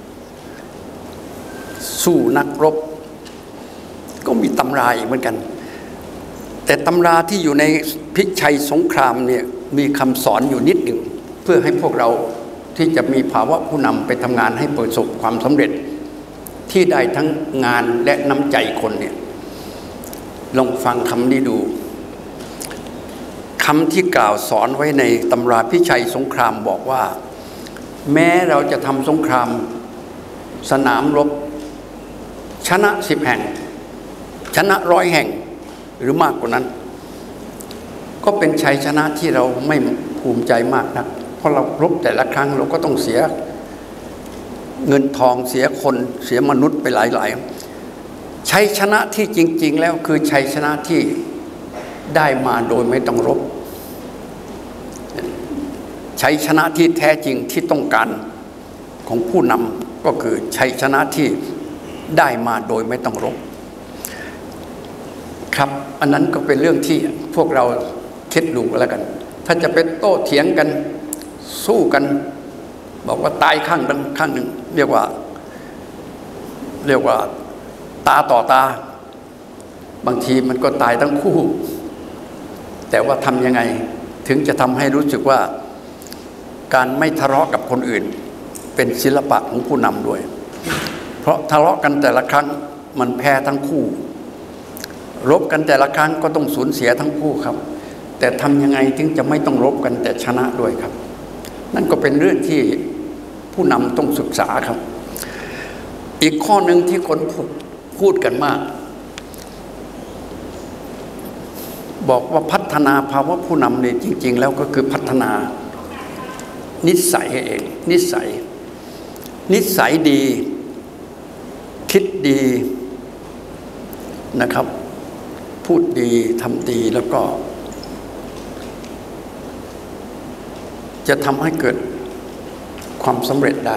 สู้นักรบก็มีตำราอีกเหมือนกันแต่ตำราที่อยู่ในพิชัยสงครามเนี่ยมีคำสอนอยู่นิดหนึ่งเพื่อให้พวกเราที่จะมีภาวะผู้นำไปทำงานให้ประสบความสำเร็จที่ได้ทั้งงานและน้ำใจคนเนี่ยลองฟังคำนี้ดูคำที่กล่าวสอนไว้ในตำราพิชัยสงครามบอกว่าแม้เราจะทำสงครามสนามรบชนะสิบแห่งชนะร้อยแห่งหรือมากกว่านั้นก็เป็นชัยชนะที่เราไม่ภูมิใจมากนักเพราะเรารบแต่ละครั้งเราก็ต้องเสียเงินทองเสียคนเสียมนุษย์ไปหลายๆชัยชนะที่จริงๆแล้วคือชัยชนะที่ได้มาโดยไม่ต้องรบชัยชนะที่แท้จริงที่ต้องการของผู้นำก็คือชัยชนะที่ได้มาโดยไม่ต้องรบครับอันนั้นก็เป็นเรื่องที่พวกเราคิดดูแล้วกันถ้าจะเป็นโต้เถียงกันสู้กันบอกว่าตายข้างนึงข้างหนึ่งเรียกว่าเรียกว่าตาต่อตาบางทีมันก็ตายทั้งคู่แต่ว่าทำยังไงถึงจะทำให้รู้สึกว่าการไม่ทะเลาะกับคนอื่นเป็นศิลปะของผู้นำด้วยเพราะทะเลาะกันแต่ละครั้งมันแพ้ทั้งคู่รบกันแต่ละครั้งก็ต้องสูญเสียทั้งคู่ครับแต่ทำยังไงถึงจะไม่ต้องรบกันแต่ชนะด้วยครับนั่นก็เป็นเรื่องที่ผู้นำต้องศึกษาครับอีกข้อหนึ่งที่คนพูดกันมากบอกว่าพัฒนาภาวะผู้นำเนี่ยจริงๆแล้วก็คือพัฒนานิสัยเองนิสัยนิสัยดีคิดดีนะครับพูดดีทำดีแล้วก็จะทำให้เกิดความสำเร็จได้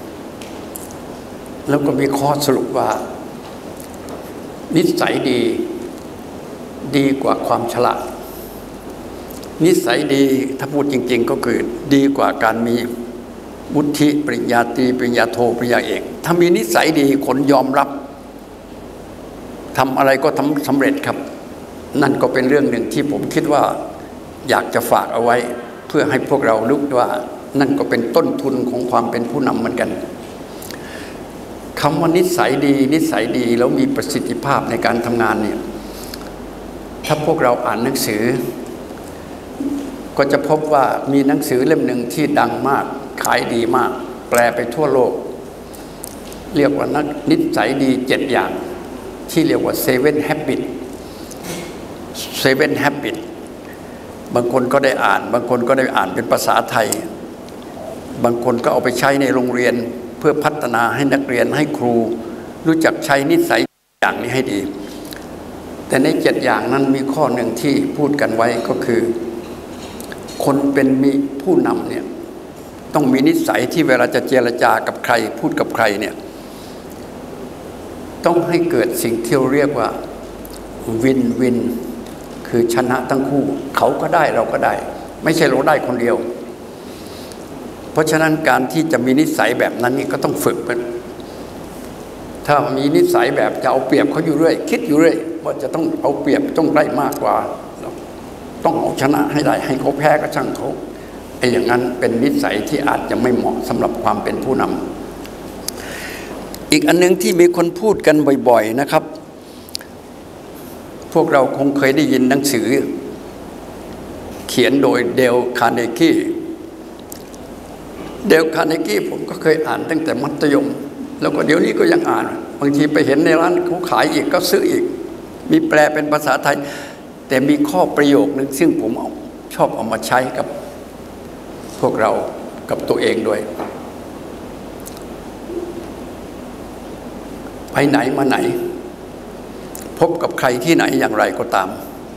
แล้วก็มีข้อสรุปว่านิสัยดีดีกว่าความฉลาดนิสัยดีถ้าพูดจริงๆก็คือดีกว่าการมีวุฒิปริญญาตรีปริญญาโทปริญญาเอกถ้ามีนิสัยดีคนยอมรับทำอะไรก็ทำสำเร็จครับนั่นก็เป็นเรื่องหนึ่งที่ผมคิดว่าอยากจะฝากเอาไว้เพื่อให้พวกเรารู้ว่านั่นก็เป็นต้นทุนของความเป็นผู้นำเหมือนกันคำว่านิสัยดีนิสัยดีแล้วมีประสิทธิภาพในการทำงานเนี่ยถ้าพวกเราอ่านหนังสือก็จะพบว่ามีหนังสือเล่มหนึ่งที่ดังมากขายดีมากแปลไปทั่วโลกเรียกว่านักนิสัยดีเจ็ดอย่างที่เรียกว่า seven habit seven habit บางคนก็ได้อ่านบางคนก็ได้อ่านเป็นภาษาไทยบางคนก็เอาไปใช้ในโรงเรียนเพื่อพัฒนาให้นักเรียนให้ครูรู้จักใช้นิสัยอย่างนี้ให้ดีแต่ในเจ็ดอย่างนั้นมีข้อหนึ่งที่พูดกันไว้ก็คือคนเป็นมีผู้นำเนี่ยต้องมีนิสัยที่เวลาจะเจรจากับใครพูดกับใครเนี่ยต้องให้เกิดสิ่งที่เรียกว่าวินวินคือชนะทั้งคู่เขาก็ได้เราก็ได้ไม่ใช่เราได้คนเดียวเพราะฉะนั้นการที่จะมีนิสัยแบบนั้นนี่ก็ต้องฝึกมันถ้ามีนิสัยแบบจะเอาเปรียบเขาอยู่เรื่อยคิดอยู่เรื่อยว่าจะต้องเอาเปรียบต้องได้มากกว่าต้องเอาชนะให้ได้ให้เขาแพ้ก็ช่างเขาไอ้อย่างนั้นเป็นนิสัยที่อาจจะไม่เหมาะสำหรับความเป็นผู้นำอีกอันนึงที่มีคนพูดกันบ่อยๆนะครับพวกเราคงเคยได้ยินหนังสือเขียนโดยเดลคาร์เนกี้เดลคาร์เนกี้ผมก็เคยอ่านตั้งแต่มัธยมแล้วก็เดี๋ยวนี้ก็ยังอ่านบางทีไปเห็นในร้านเขาขายอีกก็ซื้ออีกมีแปลเป็นภาษาไทยแต่มีข้อประโยคนึงซึ่งผมเอาชอบเอามาใช้กับพวกเรากับตัวเองด้วยไปไหนมาไหนพบกับใครที่ไหนอย่างไรก็ตาม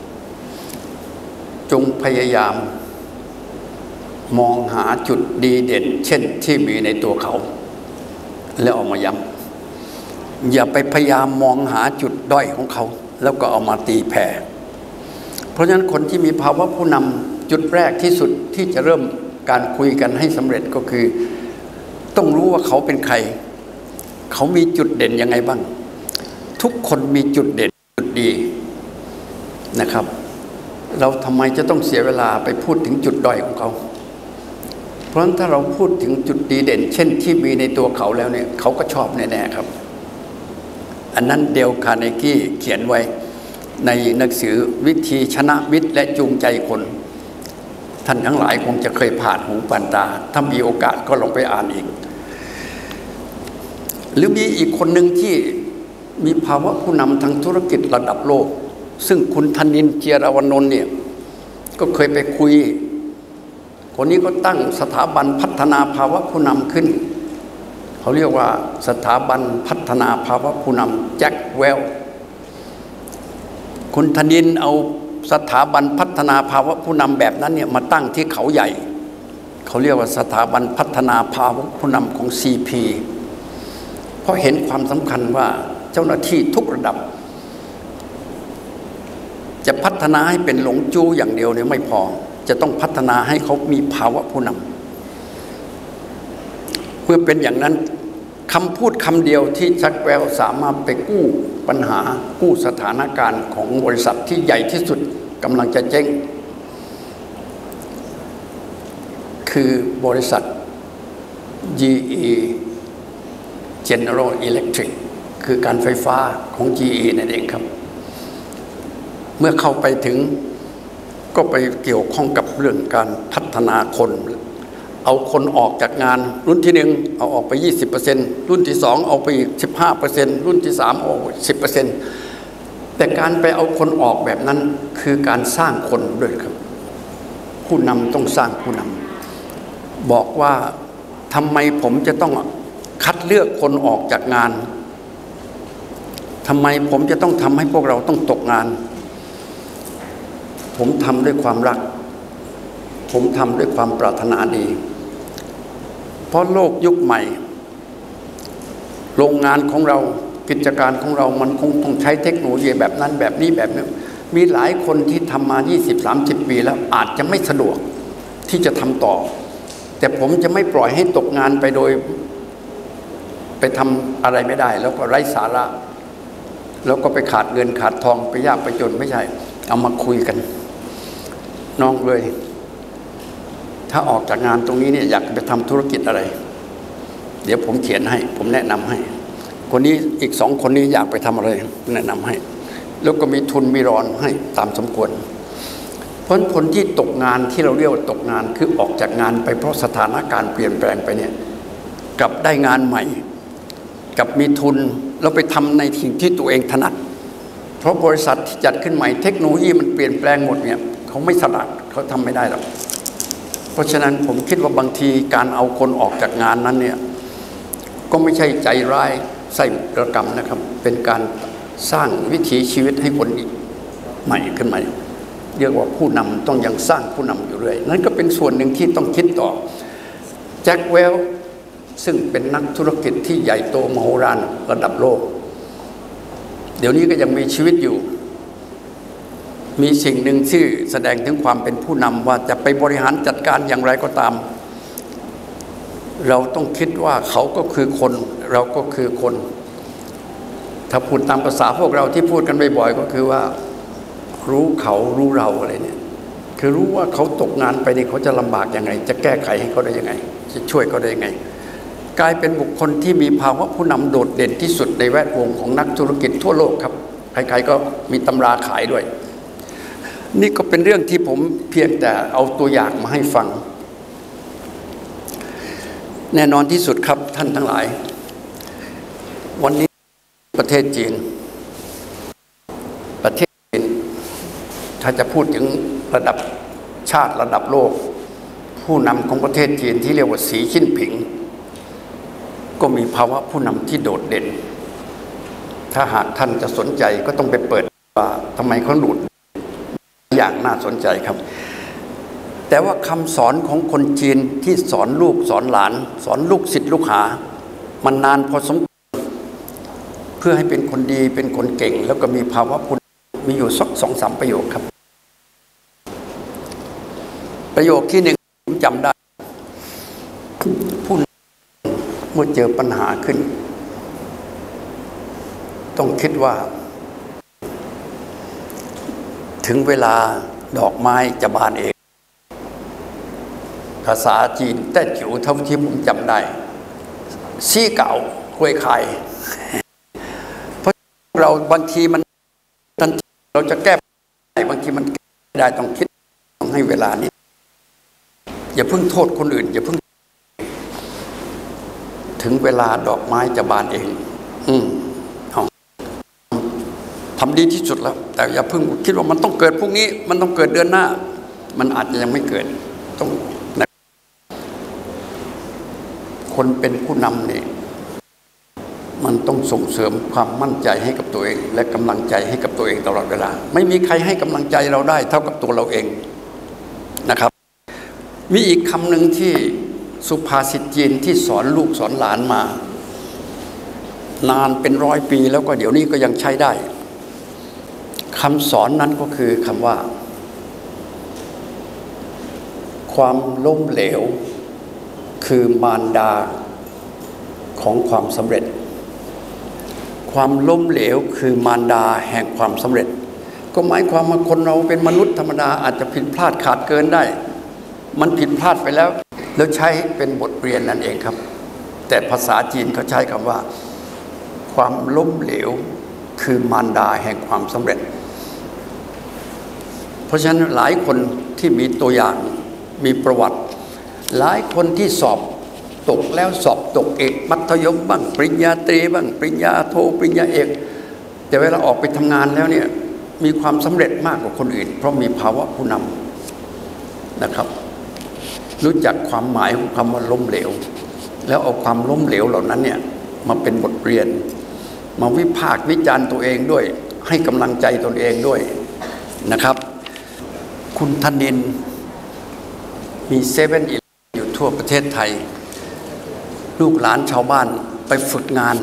จงพยายามมองหาจุดดีเด่นเช่นที่มีในตัวเขาแล้วเอามาย้ำอย่าไปพยายามมองหาจุดด้อยของเขาแล้วก็เอามาตีแผ่เพราะฉะนั้นคนที่มีภาวะผู้นำจุดแรกที่สุดที่จะเริ่มการคุยกันให้สำเร็จก็คือต้องรู้ว่าเขาเป็นใครเขามีจุดเด่นยังไงบ้างทุกคนมีจุดเด่นจุดดีนะครับเราทำไมจะต้องเสียเวลาไปพูดถึงจุดด้อยของเขาเพราะฉะนั้นถ้าเราพูดถึงจุดดีเด่นเช่นที่มีในตัวเขาแล้วเนี่ยเขาก็ชอบแน่ๆครับอันนั้นเดลคาร์เนกี้เขียนไว้ในหนังสือวิธีชนะมิตรและจูงใจคนท่านทั้งหลายคงจะเคยผ่านหูผ่านตาถ้ามีโอกาสก็ลองไปอ่านอีกหรือมีอีกคนหนึ่งที่มีภาวะผู้นำทางธุรกิจระดับโลกซึ่งคุณธนินทร์เจียรวนนท์เนี่ยก็เคยไปคุยคนนี้ก็ตั้งสถาบันพัฒนาภาวะผู้นำขึ้นเขาเรียกว่าสถาบันพัฒนาภาวะผู้นำแจ็คเวลคุณธนินทร์เอาสถาบันพัฒนาภาวะผู้นำแบบนั้นเนี่ยมาตั้งที่เขาใหญ่เขาเรียกว่าสถาบันพัฒนาภาวะผู้นำของ ซี พี เพราะเห็นความสำคัญว่าเจ้าหน้าที่ทุกระดับจะพัฒนาให้เป็นหลงจู้อย่างเดียวเนี่ยไม่พอจะต้องพัฒนาให้เขามีภาวะผู้นำเพื่อเป็นอย่างนั้นคำพูดคำเดียวที่แจ็คเวลสามารถไปกู้ปัญหากู้สถานการณ์ของบริษัทที่ใหญ่ที่สุดกำลังจะเจ๊งคือบริษัท จี อี General Electric คือการไฟฟ้าของ จี อี นั่นเองครับเมื่อเข้าไปถึงก็ไปเกี่ยวข้องกับเรื่องการพัฒนาคนเอาคนออกจากงานรุ่นที่หนึ่งเอาออกไป ยี่สิบเปอร์เซ็นต์ รุ่นที่สองเอาไปอีก สิบห้าเปอร์เซ็นต์ รุ่นที่สามเอาไป สิบเปอร์เซ็นต์ แต่การไปเอาคนออกแบบนั้นคือการสร้างคนด้วยครับผู้นำต้องสร้างผู้นำบอกว่าทำไมผมจะต้องคัดเลือกคนออกจากงานทำไมผมจะต้องทำให้พวกเราต้องตกงานผมทำด้วยความรักผมทำด้วยความปรารถนาดีเพราะโลกยุคใหม่โรงงานของเรากิจการของเรามันคงต้องใช้เทคโนโลยีแบบนั้นแบบนี้แบบนี้มีหลายคนที่ทำมา ยี่สิบ สามสิบ ปีแล้วอาจจะไม่สะดวกที่จะทำต่อแต่ผมจะไม่ปล่อยให้ตกงานไปโดยไปทำอะไรไม่ได้แล้วก็ไร้สาระแล้วก็ไปขาดเงินขาดทองไปยากไปจนไม่ใช่เอามาคุยกันน้องเลยถ้าออกจากงานตรงนี้เนี่ยอยากไปทำธุรกิจอะไรเดี๋ยวผมเขียนให้ผมแนะนำให้คนนี้อีกสองคนนี้อยากไปทำอะไรแนะนำให้แล้วก็มีทุนมีรอนให้ตามสมควรเพราะคนที่ตกงานที่เราเรียกว่าตกงานคือออกจากงานไปเพราะสถานการณ์เปลี่ยนแปลงไปเนี่ยกลับได้งานใหม่กับมีทุนแล้วไปทำในสิ่งที่ตัวเองถนัดเพราะบริษัทที่จัดขึ้นใหม่เทคโนโลยีมันเปลี่ยนแปลงหมดเนี่ยเขาไม่ถนัดเขาทำไม่ได้หรอกเพราะฉะนั้นผมคิดว่าบางทีการเอาคนออกจากงานนั้นเนี่ยก็ไม่ใช่ใจร้ายใส่ระกรรมนะครับเป็นการสร้างวิถีชีวิตให้คนใหม่ขึ้นมาเรียกว่าผู้นำต้องยังสร้างผู้นำอยู่เรื่อยนั่นก็เป็นส่วนหนึ่งที่ต้องคิดต่อแจ็คเวลซึ่งเป็นนักธุรกิจที่ใหญ่โตมโหฬารระดับโลกเดี๋ยวนี้ก็ยังมีชีวิตอยู่มีสิ่งหนึ่งที่แสดงถึงความเป็นผู้นำว่าจะไปบริหารจัดการอย่างไรก็ตามเราต้องคิดว่าเขาก็คือคนเราก็คือคนถ้าพูดตามภาษาพวกเราที่พูดกันบ่อยๆก็คือว่ารู้เขารู้เราอะไรเนี่ยคือรู้ว่าเขาตกงานไปนี่เขาจะลำบากยังไงจะแก้ไขให้เขาได้ยังไงจะช่วยเขาได้ยังไงกลายเป็นบุคคลที่มีภาวะผู้นำโดดเด่นที่สุดในแวดวงของนักธุรกิจทั่วโลกครับใครๆก็มีตำราขายด้วยนี่ก็เป็นเรื่องที่ผมเพียงแต่เอาตัวอย่างมาให้ฟังแน่นอนที่สุดครับท่านทั้งหลายวันนี้ประเทศจีนประเทศจีนถ้าจะพูดถึงระดับชาติระดับโลกผู้นำของประเทศจีนที่เรียกว่าสีจิ้นผิงก็มีภาวะผู้นำที่โดดเด่นถ้าหากท่านจะสนใจก็ต้องไปเปิดว่าทำไมเขาหลุดอย่างน่าสนใจครับแต่ว่าคำสอนของคนจีนที่สอนลูกสอนหลานสอนลูกศิษย์ลูกหามันนานพอสมควรเพื่อให้เป็นคนดีเป็นคนเก่งแล้วก็มีภาวะผู้มีอยู่สักสองสามประโยคครับประโยคที่หนึ่งผมจำได้ผู้เมื่อเจอปัญหาขึ้นต้องคิดว่าถึงเวลาดอกไม้จะบานเองภาษาจีนแต่จิ๋วเท่าที่ผมจำได้ซี่เก่ากล้วยไข่เพราะเราบางทีมันทันทีเราจะแก้บางทีมันไม่ได้ต้องคิดต้องให้เวลานี้อย่าเพิ่งโทษคนอื่นอย่าเพิ่งถึงเวลาดอกไม้จะบานเองอืมทำดีที่สุดแล้วแต่อย่าเพิ่งคิดว่ามันต้องเกิดพรุ่งนี้มันต้องเกิดเดือนหน้ามันอาจจะยังไม่เกิดต้องคนเป็นผู้นำเนี่ยมันต้องส่งเสริมความมั่นใจให้กับตัวเองและกำลังใจให้กับตัวเองตลอดเวลาไม่มีใครให้กำลังใจเราได้เท่ากับตัวเราเองนะครับมีอีกคำหนึ่งที่สุภาษิตจีนที่สอนลูกสอนหลานมานานเป็นร้อยปีแล้วก็เดี๋ยวนี้ก็ยังใช้ได้คำสอนนั้นก็คือคำว่าความล้มเหลวคือมารดาของความสำเร็จความล้มเหลวคือมารดาแห่งความสำเร็จก็หมายความว่าคนเราเป็นมนุษย์ธรรมดาอาจจะผิดพลาดขาดเกินได้มันผิดพลาดไปแล้วแล้วใช้เป็นบทเรียนนั่นเองครับแต่ภาษาจีนเขาใช้คำว่าความล้มเหลวคือมารดาแห่งความสำเร็จเพราะฉะนั้นหลายคนที่มีตัวอย่างมีประวัติหลายคนที่สอบตกแล้วสอบตกเอกมัธยมบ้างปริญญาตรีบ้างปริญญาโทปริญญาเอกแต่เวลาออกไปทำงานแล้วเนี่ยมีความสำเร็จมากกว่าคนอื่นเพราะมีภาวะผู้นำนะครับรู้จักความหมายของคำว่าล้มเหลวแล้วเอาความล้มเหลวเหล่านั้นเนี่ยมาเป็นบทเรียนมาวิพากษ์วิจารณ์ตัวเองด้วยให้กำลังใจตนเองด้วยนะครับคุณธนินมีเซเว่นอีอยู่ทั่วประเทศไทยลูกหลานชาวบ้านไปฝึกงาน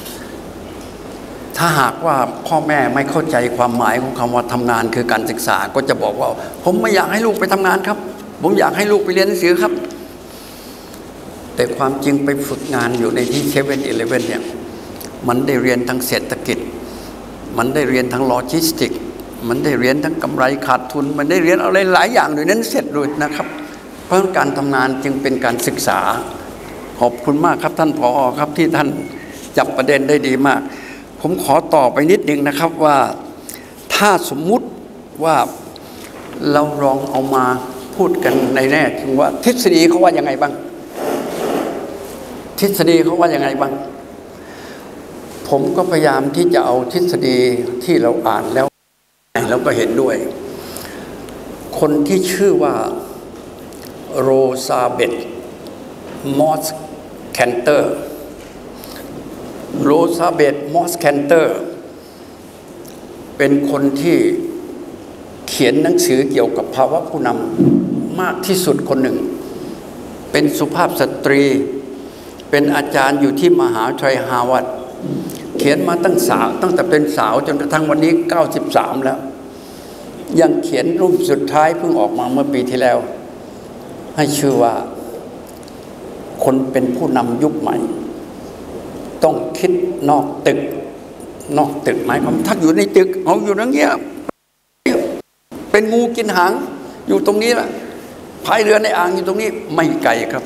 ถ้าหากว่าพ่อแม่ไม่เข้าใจความหมายของคำว่าทำงานคือการศึกษาก็จะบอกว่าผมไม่อยากให้ลูกไปทำงานครับผมอยากให้ลูกไปเรียนหนังสือครับแต่ความจริงไปฝึกงานอยู่ในที่เซเว่นอีเลฟเว่นเนี่ยมันได้เรียนทั้งเศรษฐกิจมันได้เรียนทั้งโลจิสติกมันได้เรียนทั้งกำไรขาดทุนมันได้เรียนอะไรหลายอย่างโดยนั้นเสร็จเลยนะครับเพราะการทำงานจึงเป็นการศึกษาขอบคุณมากครับท่านผอ.ครับที่ท่านจับประเด็นได้ดีมากผมขอต่อไปนิดนึงนะครับว่าถ้าสมมุติว่าเราลองเอามาพูดกันในแง่ถึงว่าทฤษฎีเขาว่ายังไงบ้างทฤษฎีเขาว่ายังไงบ้างผมก็พยายามที่จะเอาทฤษฎีที่เราอ่านแล้วเราก็เห็นด้วยคนที่ชื่อว่าโรซาเบตมอสแคนเตอร์โรซาเบตมอสแคนเตอร์เป็นคนที่เขียนหนังสือเกี่ยวกับภาวะผู้นำมากที่สุดคนหนึ่งเป็นสุภาพสตรีเป็นอาจารย์อยู่ที่มหาวิทยาลัยฮาร์วาร์ดเขียนมาตั้งสาวตั้งแต่เป็นสาวจนกระทั่งวันนี้เก้าสิบสามแล้วยังเขียนรูปสุดท้ายเพิ่งออกมาเมื่อปีที่แล้วให้ชื่อว่าคนเป็นผู้นำยุคใหม่ต้องคิดนอกตึกนอกตึกหมายความถ้าอยู่ในตึกเอาอยู่นั่งเงี้ยเป็นงูกินหางอยู่ตรงนี้แหละพายเรือในอ่างอยู่ตรงนี้ไม่ไกลครับ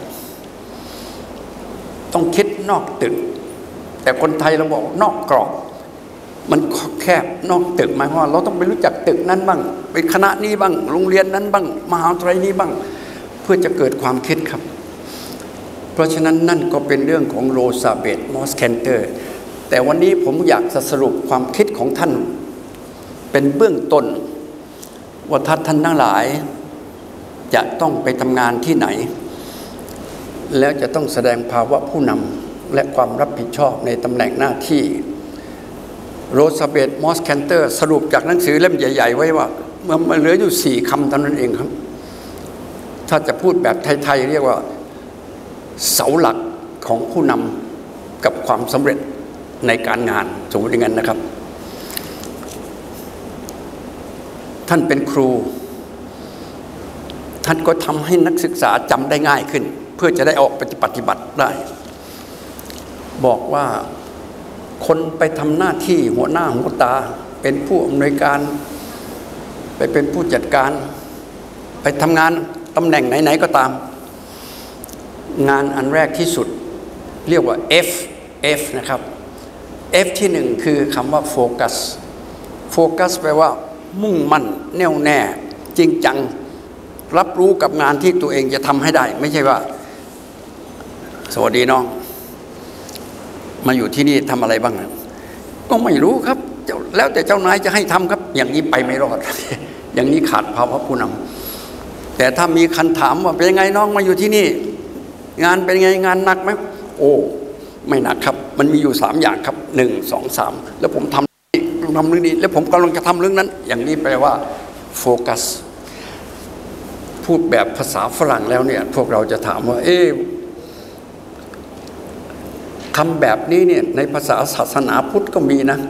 ต้องคิดนอกตึกแต่คนไทยเราบอกนอกกรอบมันแคบนอกตึกหมายความว่าเราต้องไปรู้จักตึกนั้นบ้างไปคณะนี้บ้างโรงเรียนนั้นบ้างมหาวิทยาลัยนี้บ้างเพื่อจะเกิดความคิดครับเพราะฉะนั้นนั่นก็เป็นเรื่องของโรซาเบตมอสแคนเตอร์แต่วันนี้ผมอยากจะสรุปความคิดของท่านเป็นเบื้องต้นว่าท่านท่านทั้งหลายจะต้องไปทำงานที่ไหนแล้วจะต้องแสดงภาวะผู้นำและความรับผิดชอบในตำแหน่งหน้าที่โรซาเบตมอสแคนเตอร์สรุปจากหนังสือเล่มใหญ่ๆไว้ว่ามันเหลืออยู่สี่คำเท่านั้นเองครับถ้าจะพูดแบบไทยๆเรียกว่าเสาหลักของผู้นำกับความสำเร็จในการงานสมมติอย่างนั้นนะครับท่านเป็นครูท่านก็ทำให้นักศึกษาจำได้ง่ายขึ้นเพื่อจะได้ออกไปปฏิบัติได้บอกว่าคนไปทำหน้าที่หัวหน้าหัวตาเป็นผู้อำนวยการไปเป็นผู้จัดการไปทำงานตำแหน่งไหนๆก็ตามงานอันแรกที่สุดเรียกว่า F F นะครับ F ที่หนึ่งคือคำว่าโฟกัสโฟกัสแปลว่ามุ่งมั่นแน่วแน่จริงจังรับรู้กับงานที่ตัวเองจะทำให้ได้ไม่ใช่ว่าสวัสดีน้องมาอยู่ที่นี่ทำอะไรบ้างก็ไม่รู้ครับแล้วแต่เจ้านายจะให้ทำครับอย่างนี้ไปไม่รอด อย่างนี้ขาดภาวะผู้นำแต่ถ้ามีคันถามว่าเป็นยังไงน้องมาอยู่ที่นี่งานเป็นไงงานหนักไหมโอ้ไม่หนักครับมันมีอยู่สามอย่างครับหนึ่งสองสามแล้วผมทำทำเรื่องนี้แล้วผมกำลังจะทำเรื่องนั้นอย่างนี้แปลว่าโฟกัสพูดแบบภาษาฝรั่งแล้วเนี่ยพวกเราจะถามว่าเอ๊ะคำแบบนี้เนี่ยในภาษาศาสนาพุทธก็มีนะ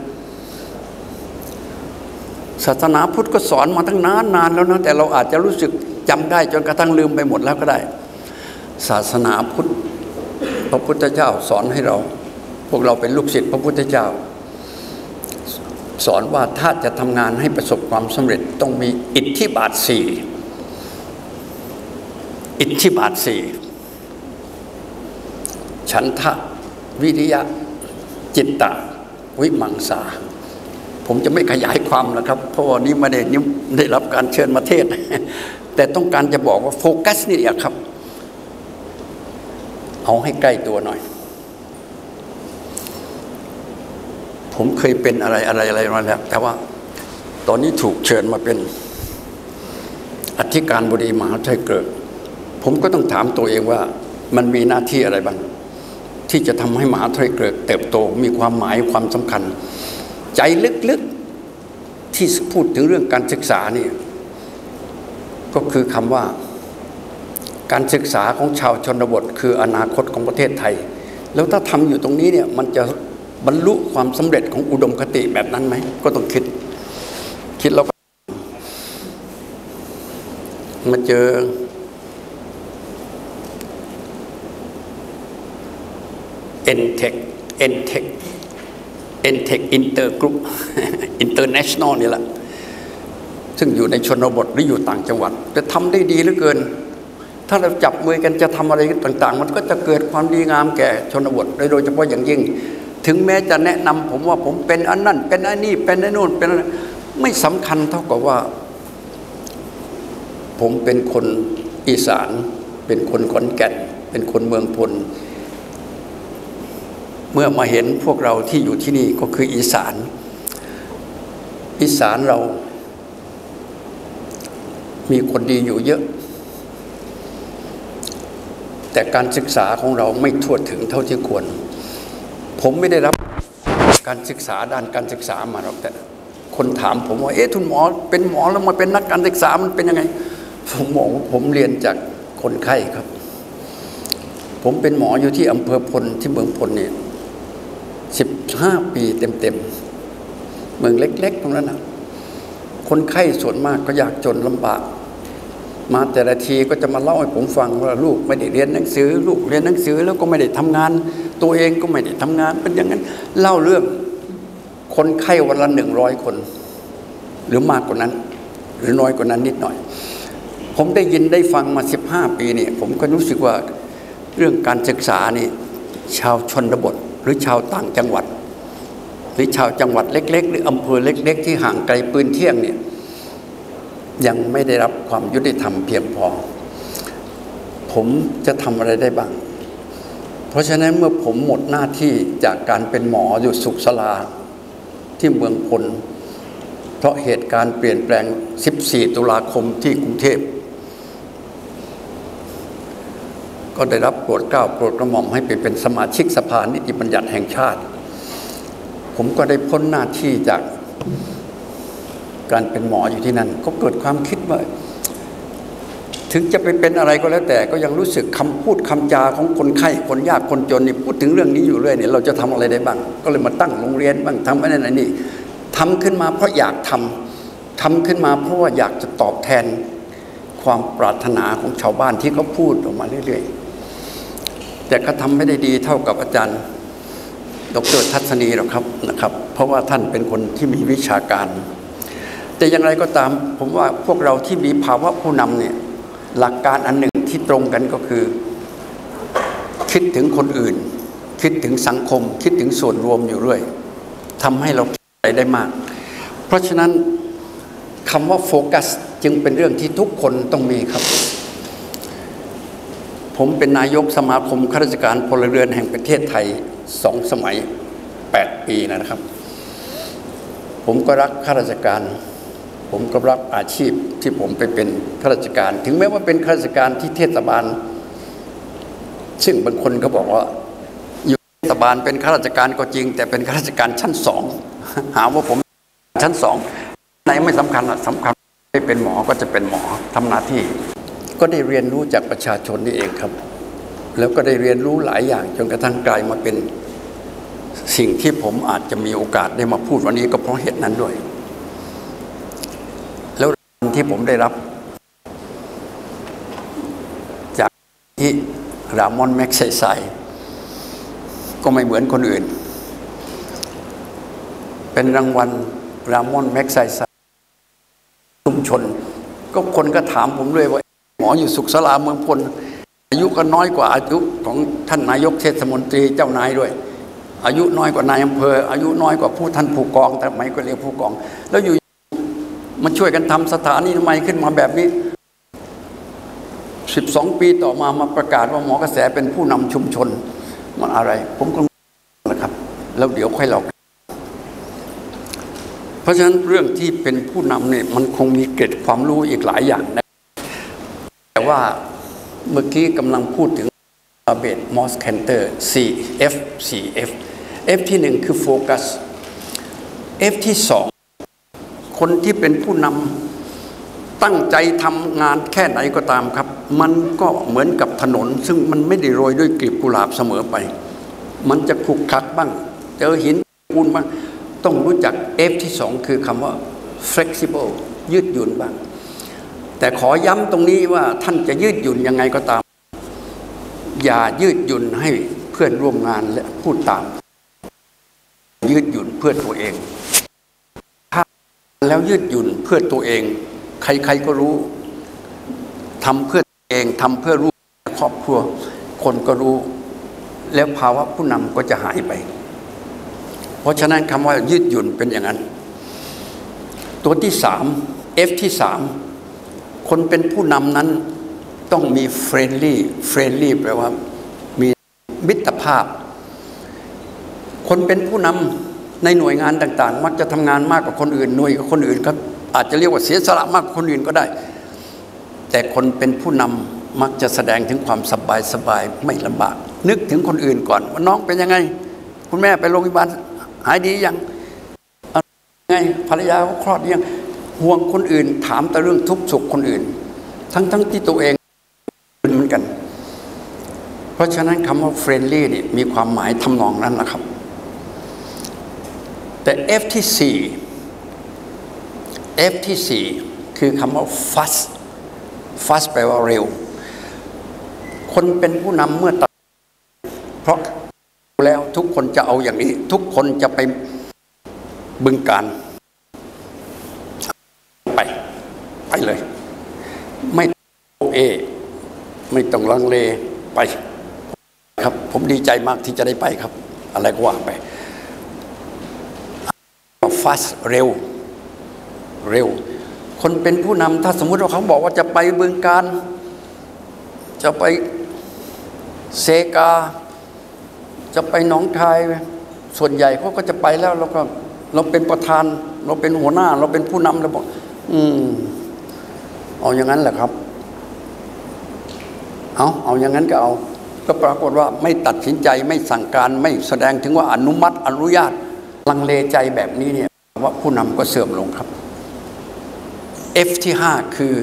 ศาสนาพุทธก็สอนมาตั้งนานนานแล้วนะแต่เราอาจจะรู้สึกจำได้จนกระทั่งลืมไปหมดแล้วก็ได้ศาสนาพุทธพระพุทธเจ้าสอนให้เราพวกเราเป็นลูกศิษย์พระพุทธเจ้าสอนว่าถ้าจะทำงานให้ประสบความสำเร็จต้องมีอิทธิบาทสี่อิทธิบาทสี่ฉันทะวิริยะจิตตะวิมังสาผมจะไม่ขยายความนะครับเพราะว่านี้ไม่ได้นี้ได้รับการเชิญมาเทศแต่ต้องการจะบอกว่าโฟกัสนี่แหละครับเอาให้ใกล้ตัวหน่อยผมเคยเป็นอะไรอะไรอะไรมาแล้วแต่ว่าตอนนี้ถูกเชิญมาเป็นอธิการบดีมหาวิทยาลัยเกิดผมก็ต้องถามตัวเองว่ามันมีหน้าที่อะไรบ้างที่จะทำให้มหาวิทยาลัยเกิดเติบโตมีความหมายความสำคัญใจลึกๆที่พูดถึงเรื่องการศึกษานี่ก็คือคำว่าการศึกษาของชาวชนบทคืออนาคตของประเทศไทยแล้วถ้าทำอยู่ตรงนี้เนี่ยมันจะบรรลุความสำเร็จของอุดมคติแบบนั้นไหมก็ต้องคิดคิดแล้วก็มาเจอเอ็นเทคเอ็นเทคเอ็นเทคอินเตอร์กรุ๊ปอินเตอร์เนชั่นแนลนี่แหละซึ่งอยู่ในชนบทหรืออยู่ต่างจังหวัดจะทำได้ดีเหลือเกินถ้าเราจับมือกันจะทำอะไรต่างๆมันก็จะเกิดความดีงามแก่ชนบทโดยเฉพาะอย่างยิ่งถึงแม้จะแนะนำผมว่าผมเป็นอันนั้นเป็นอันนี้เป็นอันโน้นเป็นอันไม่สำคัญเท่ากับว่าผมเป็นคนอีสานเป็นคนขอนแก่นเป็นคนเมืองพลเมื่อมาเห็นพวกเราที่อยู่ที่นี่ก็คืออีสานอีสานเรามีคนดีอยู่เยอะแต่การศึกษาของเราไม่ทั่วถึงเท่าที่ควรผมไม่ได้รับการศึกษาด้านการศึกษามาหรอกแต่คนถามผมว่าเอ๊ะทุนหมอเป็นหมอแล้วมาเป็นนักการศึกษามันเป็นยังไงผมบอกว่าผมเรียนจากคนไข้ครับผมเป็นหมออยู่ที่อำเภอพลที่เมืองพลเนี่ยสิบห้าปีเต็มๆเมืองเล็กๆตรงนั้นนะคนไข้ส่วนมากก็ยากจนลำบากมาแต่ละทีก็จะมาเล่าให้ผมฟังว่าลูกไม่ได้เรียนหนังสือลูกเรียนหนังสือแล้วก็ไม่ได้ทำงานตัวเองก็ไม่ได้ทำงานเป็นอย่างนั้นเล่าเรื่องคนไข้วันละหนึ่งร้อยคนหรือมากกว่านั้นหรือน้อยกว่านั้นนิดหน่อยผมได้ยินได้ฟังมาสิบห้าปีนี่ผมก็รู้สึกว่าเรื่องการศึกษานี่ชาวชนบทหรือชาวต่างจังหวัดหรือชาวจังหวัดเล็กๆหรืออำเภอเล็กๆที่ห่างไกลปืนเที่ยงเนี่ยยังไม่ได้รับความยุติธรรมเพียงพอผมจะทำอะไรได้บ้างเพราะฉะนั้นเมื่อผมหมดหน้าที่จากการเป็นหมออยู่สุขศาลาที่เมืองพลเพราะเหตุการณ์เปลี่ยนแปลงสิบสี่ตุลาคมที่กรุงเทพก็ได้รับโปรดเกล้าโปรดกระหม่อมให้ไปเป็นสมาชิกสภานิติบัญญัติแห่งชาติผมก็ได้พ้นหน้าที่จากการเป็นหมออยู่ที่นั่นก็เกิดความคิดว่าถึงจะไปเป็นอะไรก็แล้วแต่ก็ยังรู้สึกคำพูดคำจาของคนไข้คนยากคนจนนี่พูดถึงเรื่องนี้อยู่เรื่อยเนี่ยเราจะทำอะไรได้บ้างก็เลยมาตั้งโรงเรียนบ้างทำอะไรนี่ทำขึ้นมาเพราะอยากทำทำขึ้นมาเพราะว่าอยากจะตอบแทนความปรารถนาของชาวบ้านที่เขาพูดออกมาเรื่อยๆแต่ก็ทำไม่ได้ดีเท่ากับอาจารย์ดร.ทัศนีหรอกครับนะครับเพราะว่าท่านเป็นคนที่มีวิชาการแต่อย่างไรก็ตามผมว่าพวกเราที่มีภาวะผู้นำเนี่ยหลักการอันหนึ่งที่ตรงกันก็คือคิดถึงคนอื่นคิดถึงสังคมคิดถึงส่วนรวมอยู่เรื่อยทำให้เราคิดอะไรได้มากเพราะฉะนั้นคำว่าโฟกัสจึงเป็นเรื่องที่ทุกคนต้องมีครับผมเป็นนายกสมาคมข้าราชการพลเรือนแห่งประเทศไทยสองสมัยแปดปีนะครับผมก็รักข้าราชการผมก็รักอาชีพที่ผมไปเป็นข้าราชการถึงแม้ว่าเป็นข้าราชการที่เทศบาลซึ่งบางคนเขาบอกว่าอยู่เทศบาลเป็นข้าราชการก็จริงแต่เป็นข้าราชการชั้นสองหาว่าผมชั้นสองไหนไม่สำคัญสำคัญไม่เป็นหมอก็จะเป็นหมอทำหน้าที่ก็ได้เรียนรู้จากประชาชนนี่เองครับแล้วก็ได้เรียนรู้หลายอย่างจนกระทั่งกลายมาเป็นสิ่งที่ผมอาจจะมีโอกาสได้มาพูดวันนี้ก็เพราะเหตุนั้นด้วยแล้วที่ผมได้รับจากที่รามอนแม็กไซไซก็ไม่เหมือนคนอื่นเป็นรางวัลรามอนแม็กไซไซชุมชนก็คนก็ถามผมด้วยว่าหมออยู่สุขศาลาเมืองพลอายุก็น้อยกว่าอายุของท่านนายกเทศมนตรีเจ้านายด้วยอายุน้อยกว่านายอำเภออายุน้อยกว่าผู้ท่านผู้กองแต่ไม่ก็เรียกผู้กองแล้วอยู่มันช่วยกันทำสถานีทำไมขึ้นมาแบบนี้สิบสองปีต่อมามาประกาศว่าหมอกระแสเป็นผู้นำชุมชนมันอะไรผมก็นะครับแล้วเดี๋ยวค่อยเล่าเพราะฉะนั้นเรื่องที่เป็นผู้นำเนี่ยมันคงมีเกร็ดความรู้อีกหลายอย่างนะแต่ว่าเมื่อกี้กำลังพูดถึงอาเบตมอสแคนเตอร์ ซี เอฟ ซี เอฟ F ที่หนึ่งคือโฟกัส F ที่สองคนที่เป็นผู้นำตั้งใจทำงานแค่ไหนก็ตามครับมันก็เหมือนกับถนนซึ่งมันไม่ได้โรยด้วยกลีบกุหลาบเสมอไปมันจะขรุขระบ้างเจอหินปูนบ้างต้องรู้จัก F ที่สองคือคำว่า flexible ยืดหยุ่นบ้างแต่ขอย้ำตรงนี้ว่าท่านจะยืดหยุ่นยังไงก็ตามอย่ายืดหยุ่นให้เพื่อนร่วมงานและพูดตามยืดหยุ่นเพื่อตัวเองถ้าแล้วยืดหยุ่นเพื่อตัวเองใครๆก็รู้ทำเพื่อตัวเองทำเพื่อรู้ครอบครัวคนก็รู้แล้วภาวะผู้นำก็จะหายไปเพราะฉะนั้นคำว่ายืดหยุ่นเป็นอย่างนั้นตัวที่สาม F ที่สามคนเป็นผู้นำนั้นต้องมีเฟรนลี่เฟรนลี่แปลว่ามีมิตรภาพคนเป็นผู้นำในหน่วยงานต่างๆมักจะทำงานมากกว่าคนอื่นหน่วยกับคนอื่นครับอาจจะเรียกว่าเสียสละมากกว่าคนอื่นก็ได้แต่คนเป็นผู้นำมักจะแสดงถึงความสบายสบายไม่ลำบากนึกถึงคนอื่นก่อนว่าน้องเป็นยังไงคุณแม่ไปโรงพยาบาลหายดียังไงภรรยาเขาคลอดยังห่วงคนอื่นถามแต่เรื่องทุกข์สุขคนอื่นทั้งทั้งที่ตัวเองเป็นเหมือนกันเพราะฉะนั้นคำว่าเฟรนลี่นี่มีความหมายทำนองนั้นนะครับแต่ F ที่สี่ F ที่สี่คือคำว่า fast fast แปลว่าเร็วคนเป็นผู้นำเมื่อตัดเพราะแล้วทุกคนจะเอาอย่างนี้ทุกคนจะไปบึงการไปไปเลยไม่เอไม่ต้องลังเลไปครับผมดีใจมากที่จะได้ไปครับอะไรก็ว่าไปfast เร็วเร็วคนเป็นผู้นำถ้าสมมุติว่าเขาบอกว่าจะไปบึงการจะไปเซกาจะไปหนองคายส่วนใหญ่เขาก็จะไปแล้วเราก็เราเป็นประธานเราเป็นหัวหน้าเราเป็นผู้นำเราบอกอืมเอาอย่างนั้นแหละครับเอาเอาอย่างนั้นก็เอาก็ปรากฏว่าไม่ตัดสินใจไม่สั่งการไม่แสดงถึงว่าอนุมัติอนุญาตลังเลใจแบบนี้เนี่ยว่าผู้นำก็เสื่อมลงครับ F ที่ห้าคือ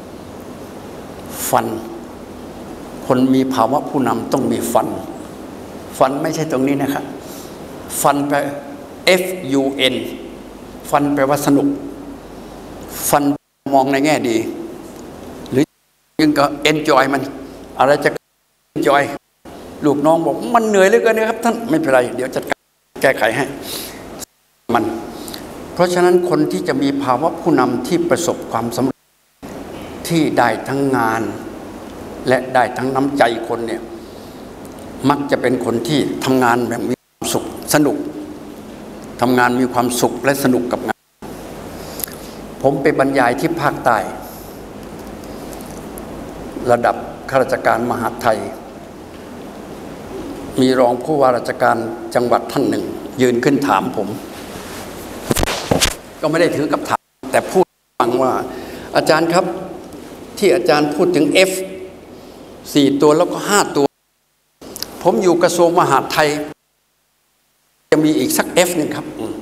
ฟันคนมีภาวะผู้นำต้องมีฟันฟันไม่ใช่ตรงนี้นะครับฟันแปล F U N ฟันแปลว่าสนุกฟันมองในแง่ดีหรือยังก็ enjoy มันอะไรจะ enjoy ลูกน้องบอกมันเหนื่อยเหลือเกินนะครับท่านไม่เป็นไรเดี๋ยวจัดการแก้ไขให้มันเพราะฉะนั้นคนที่จะมีภาวะผู้นำที่ประสบความสำเร็จที่ได้ทั้งงานและได้ทั้งน้ำใจคนเนี่ยมักจะเป็นคนที่ทำงานแบบมีความสุขสนุกทำงานมีความสุขและสนุกกับงานผมไปบรรยายที่ภาคใต้ระดับข้าราชการมหาดไทยมีรองผู้ว่าราชการจังหวัดท่านหนึ่งยืนขึ้นถามผมก็ไม่ได้ถือกับถามแต่พูดฟังว่าอาจารย์ครับที่อาจารย์พูดถึง F สี่ตัวแล้วก็ห้าตัวผมอยู่กระทรวงมหาดไทยจะมีอีกสัก F นึงครับ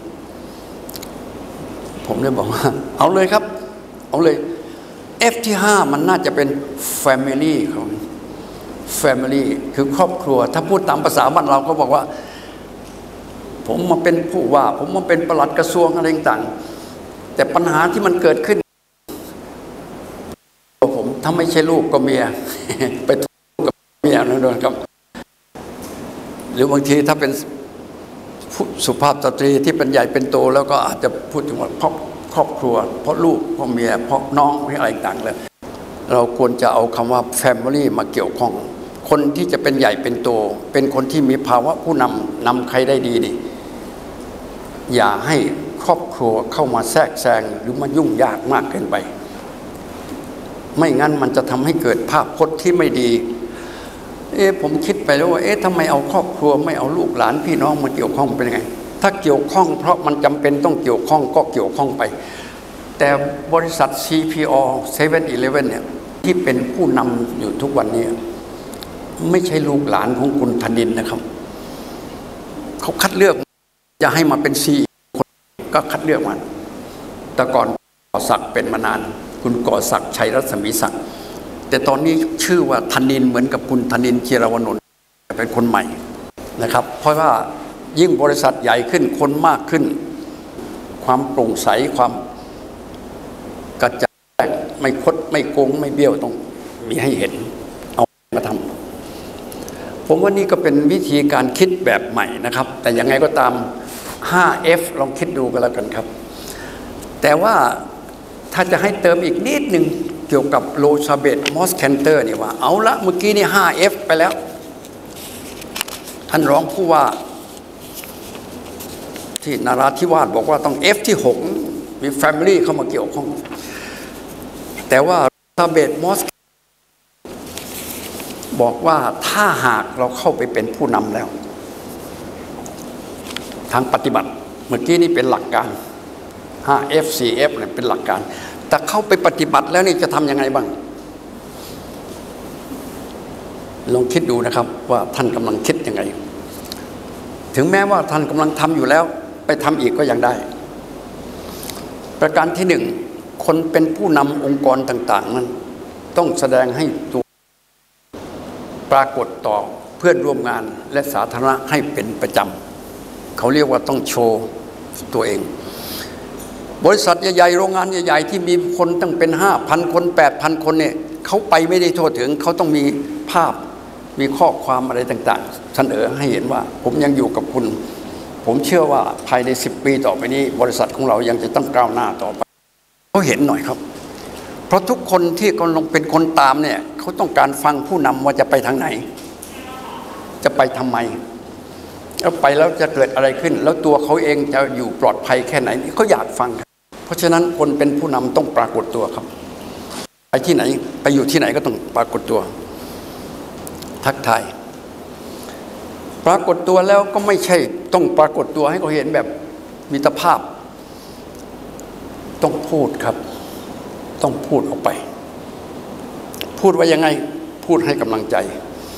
ผมเลยบอกว่าเอาเลยครับเอาเลย F ที่ห้ามันน่าจะเป็น family ครับ family คือครอบครัวถ้าพูดตามภาษาบ้านเราก็บอกว่าผมมาเป็นผู้ว่าผมมาเป็นปลัดกระทรวงอะไรต่างแต่ปัญหาที่มันเกิดขึ้นผมถ้าไม่ใช่ลูกก็เมียไปทุกข์กับเมียนั่นเองครับหรือบางทีถ้าเป็นสุภาพสตรีที่เป็นใหญ่เป็นโตแล้วก็อาจจะพูดถึงว่าเพราะครอบครัวเพราะลูกเพราะเมียเพราะน้องอะไรต่างเลยเราควรจะเอาคำว่า family มาเกี่ยวข้องคนที่จะเป็นใหญ่เป็นโตเป็นคนที่มีภาวะผู้นำนำใครได้ดีนี่อย่าให้ครอบครัวเข้ามาแทรกแซงหรือมายุ่งยากมากเกินไปไม่งั้นมันจะทำให้เกิดภาพพจน์ที่ไม่ดีเอ๊ะผมคิดไปแล้วว่าเอ๊ะทำไมเอาครอบครัวไม่เอาลูกหลานพี่น้องมาเกี่ยวข้องเป็นยังไงถ้าเกี่ยวข้องเพราะมันจำเป็นต้องเกี่ยวข้องก็เกี่ยวข้องไปแต่บริษัท ซี พี โอ เซเว่น อีเลฟเว่น เนี่ยที่เป็นผู้นำอยู่ทุกวันนี้ไม่ใช่ลูกหลานของคุณธนินนะครับเขาคัดเลือกจะให้มาเป็นซีคนก็คัดเลือกมาแต่ก่อนก่อศักดิ์เป็นมานานคุณก่อศักดิ์ชัยรัศมีศักดิ์แต่ตอนนี้ชื่อว่าธนินเหมือนกับคุณธนินเจรวนนท์เป็นคนใหม่นะครับเพราะว่ายิ่งบริษัทใหญ่ขึ้นคนมากขึ้นความโปร่งใสความกระจ่างไม่คดไม่โกงไม่เบี้ยวต้องมีให้เห็นเอามาทำผมว่านี่ก็เป็นวิธีการคิดแบบใหม่นะครับแต่ยังไงก็ตาม ไฟว์ เอฟ ลองคิดดูกันแล้วกันครับแต่ว่าถ้าจะให้เติมอีกนิดหนึ่งเกี่ยวกับโรซาเบธมอสแคนเตอร์นี่ว่าเอาละเมื่อกี้นี่ ไฟว์ เอฟ ไปแล้วท่านรองผู้ว่าที่นราธิวาสบอกว่าต้อง F ที่หกมี Family เข้ามาเกี่ยวข้องแต่ว่าโรซาเบธมอสบอกว่าถ้าหากเราเข้าไปเป็นผู้นำแล้วทางปฏิบัติเมื่อกี้นี่เป็นหลักการ ไฟว์ เอฟ โฟร์ เอฟ เนี่ยเป็นหลักการแต่เข้าไปปฏิบัติแล้วนี่จะทำยังไงบ้างลองคิดดูนะครับว่าท่านกำลังคิดยังไงถึงแม้ว่าท่านกำลังทำอยู่แล้วไปทำอีกก็ยังได้ประการที่หนึ่งคนเป็นผู้นำองค์กรต่างๆนั้นต้องแสดงให้ตัวปรากฏต่อเพื่อนร่วมงานและสาธารณะให้เป็นประจำเขาเรียกว่าต้องโชว์ตัวเองบริษัทใหญ่ๆโรงงานใหญ่ๆที่มีคนตั้งเป็น ห้าพัน คน แปดพัน คนเนี่ยเขาไปไม่ได้ทั่วถึงเขาต้องมีภาพมีข้อความอะไรต่างๆเสนอให้เห็นว่าผมยังอยู่กับคุณผมเชื่อว่าภายในสิบปีต่อไปนี้บริษัทของเรายังจะต้องก้าวหน้าต่อไปเขาเห็นหน่อยครับเพราะทุกคนที่กำลังเป็นคนตามเนี่ยเขาต้องการฟังผู้นำว่าจะไปทางไหนจะไปทำไมแล้วไปแล้วจะเกิดอะไรขึ้นแล้วตัวเขาเองจะอยู่ปลอดภัยแค่ไหนเขาอยากฟังเพราะฉะนั้นคนเป็นผู้นำต้องปรากฏตัวครับไปที่ไหนไปอยู่ที่ไหนก็ต้องปรากฏตัวทักทายปรากฏตัวแล้วก็ไม่ใช่ต้องปรากฏตัวให้เขาเห็นแบบมิตรภาพต้องพูดครับต้องพูดออกไปพูดว่ายังไงพูดให้กำลังใจ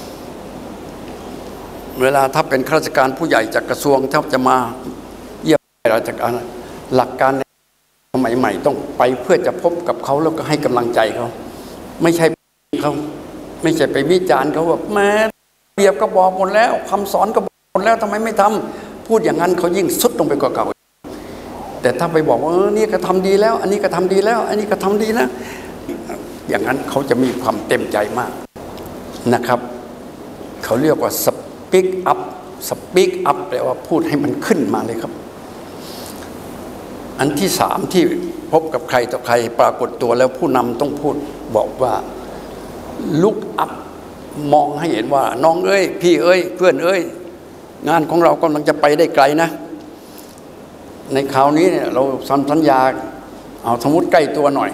เวลาถ้าเป็นข้าราชการผู้ใหญ่จากกระทรวงถ้าจะมาเยี่ยมราชการหลักการสมัยใหม่ต้องไปเพื่อจะพบกับเขาแล้วก็ให้กำลังใจเขาไม่ใช่เขาไม่ใช่ไปวิจารณ์เขาว่าแม้เบียบก็บอกหมดแล้วคำสอนก็บอกหมดแล้วทำไมไม่ทำพูดอย่างนั้นเขายิ่งสุดลงไปกว่าเก่าแต่ถ้าไปบอกว่าเออนี่ก็ทำดีแล้วอันนี้ก็ทำดีแล้วอันนี้ก็ทำดีแล้วอย่างนั้นเขาจะมีความเต็มใจมากนะครับเขาเรียกว่า speak up speak up แปลว่าพูดให้มันขึ้นมาเลยครับอันที่สามที่พบกับใครต่อใครปรากฏตัวแล้วผู้นำต้องพูดบอกว่า look up มองให้เห็นว่าน้องเอ้ยพี่เอ้ยเพื่อนเอ้ยงานของเรากำลังจะไปได้ไกลนะในคราวนี้เนี่ยเราทำสัญญาเอาสมมติใกล้ตัวหน่อย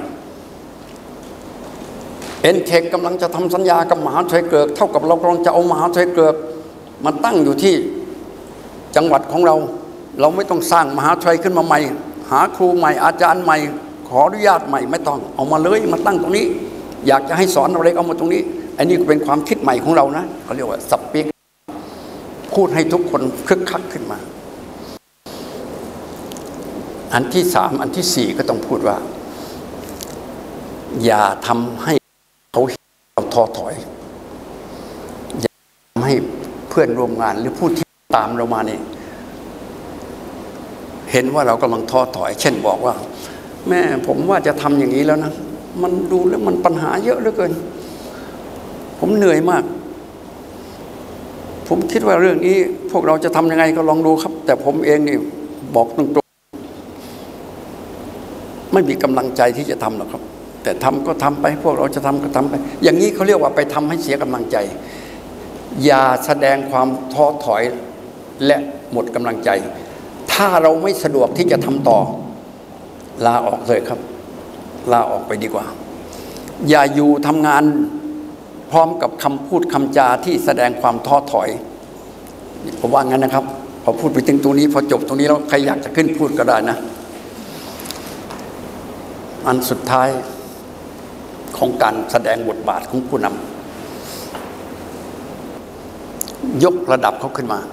เอ็นเทคกำลังจะทำสัญญากับมหาวิทยาลัยเกลือกเท่ากับเรากำลังจะเอามหาวิทยาลัยเกลือกมาตั้งอยู่ที่จังหวัดของเราเราไม่ต้องสร้างมหาวิทยาลัยขึ้นมาใหม่หาครูใหม่อาจารย์ใหม่ขออนุญาตใหม่ไม่ต้องเอามาเลยมาตั้งตรงนี้อยากจะให้สอนอะไรเอามาตรงนี้อันนี้ก็เป็นความคิดใหม่ของเรานะเขาเรียกว่าสปีกพูดให้ทุกคนคึกคักขึ้นมาอันที่สามอันที่สี่ก็ต้องพูดว่าอย่าทำให้เขาเราท้อถอยอย่าทำให้เพื่อนร่วมงานหรือผู้ที่ตามเรามาเนี่ยเห็นว่าเรากำลังท้อถอยเช่นบอกว่าแม่ผมว่าจะทำอย่างนี้แล้วนะมันดูแล้วมันปัญหาเยอะเหลือเกินผมเหนื่อยมากผมคิดว่าเรื่องนี้พวกเราจะทำยังไงก็ลองดูครับแต่ผมเองนี่บอกตรงๆไม่มีกำลังใจที่จะทำหรอกครับแต่ทำก็ทำไปพวกเราจะทำก็ทำไปอย่างนี้เขาเรียกว่าไปทำให้เสียกำลังใจอย่าแสดงความท้อถอยและหมดกำลังใจถ้าเราไม่สะดวกที่จะทำต่อลาออกเลยครับลาออกไปดีกว่าอย่าอยู่ทำงานพร้อมกับคำพูดคำจาที่แสดงความท้อถอยผมว่างั้นนะครับพอพูดไปถึงตรงนี้พอจบตรงนี้แล้วใครอยากจะขึ้นพูดก็ได้นะอันสุดท้ายของการแสดงบทบาทของผู้นำยกระดับเขาขึ้นมา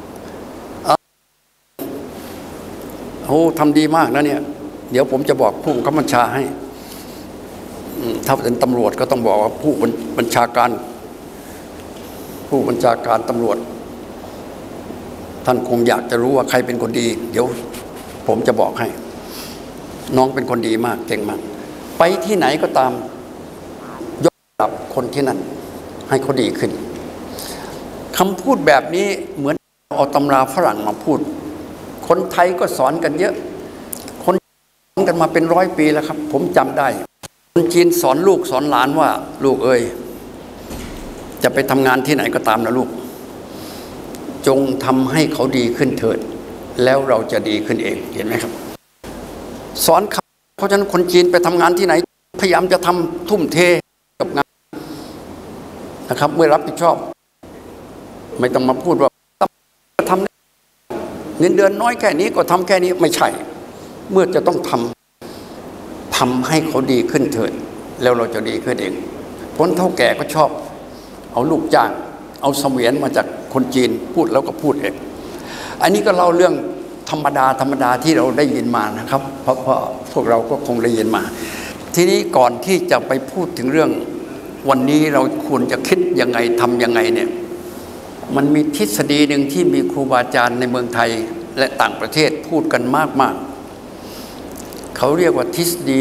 โอ้ทำดีมากนะเนี่ยเดี๋ยวผมจะบอกผู้บังคับบัญชาให้ถ้าเป็นตำรวจก็ต้องบอกว่าผู้บัญชาการผู้บัญชาการตำรวจท่านคงอยากจะรู้ว่าใครเป็นคนดีเดี๋ยวผมจะบอกให้น้องเป็นคนดีมากเก่งมากไปที่ไหนก็ตามยกระดับคนที่นั่นให้เขาดีขึ้นคำพูดแบบนี้เหมือนเอาตำราฝรั่งมาพูดคนไทยก็สอนกันเยอะคนสอนกันมาเป็นร้อยปีแล้วครับผมจำได้คนจีนสอนลูกสอนหลานว่าลูกเอ้ยจะไปทำงานที่ไหนก็ตามนะลูกจงทำให้เขาดีขึ้นเถิดแล้วเราจะดีขึ้นเองเห็นไหมครับสอนเขาเพราะฉะนั้นคนจีนไปทำงานที่ไหนพยายามจะทำทุ่มเทกับงานนะครับเมื่อรับผิดชอบไม่ต้องมาพูดว่าทำเงินเดือนน้อยแค่นี้ก็ทำแค่นี้ไม่ใช่เมื่อจะต้องทำทำให้เขาดีขึ้นเถิดแล้วเราจะดีขึ้นเองผลเท่าแก่ก็ชอบเอาลูกจ้างเอาเสมียนมาจากคนจีนพูดแล้วก็พูดเองอันนี้ก็เล่าเรื่องธรรมดาธรรมดาที่เราได้ยินมานะครับเพราะเพราะพวกเราก็คงได้ยินมาทีนี้ก่อนที่จะไปพูดถึงเรื่องวันนี้เราควรจะคิดยังไงทำยังไงเนี่ยมันมีทฤษฎีหนึ่งที่มีครูบาอาจารย์ในเมืองไทยและต่างประเทศพูดกันมากๆเขาเรียกว่าทฤษฎี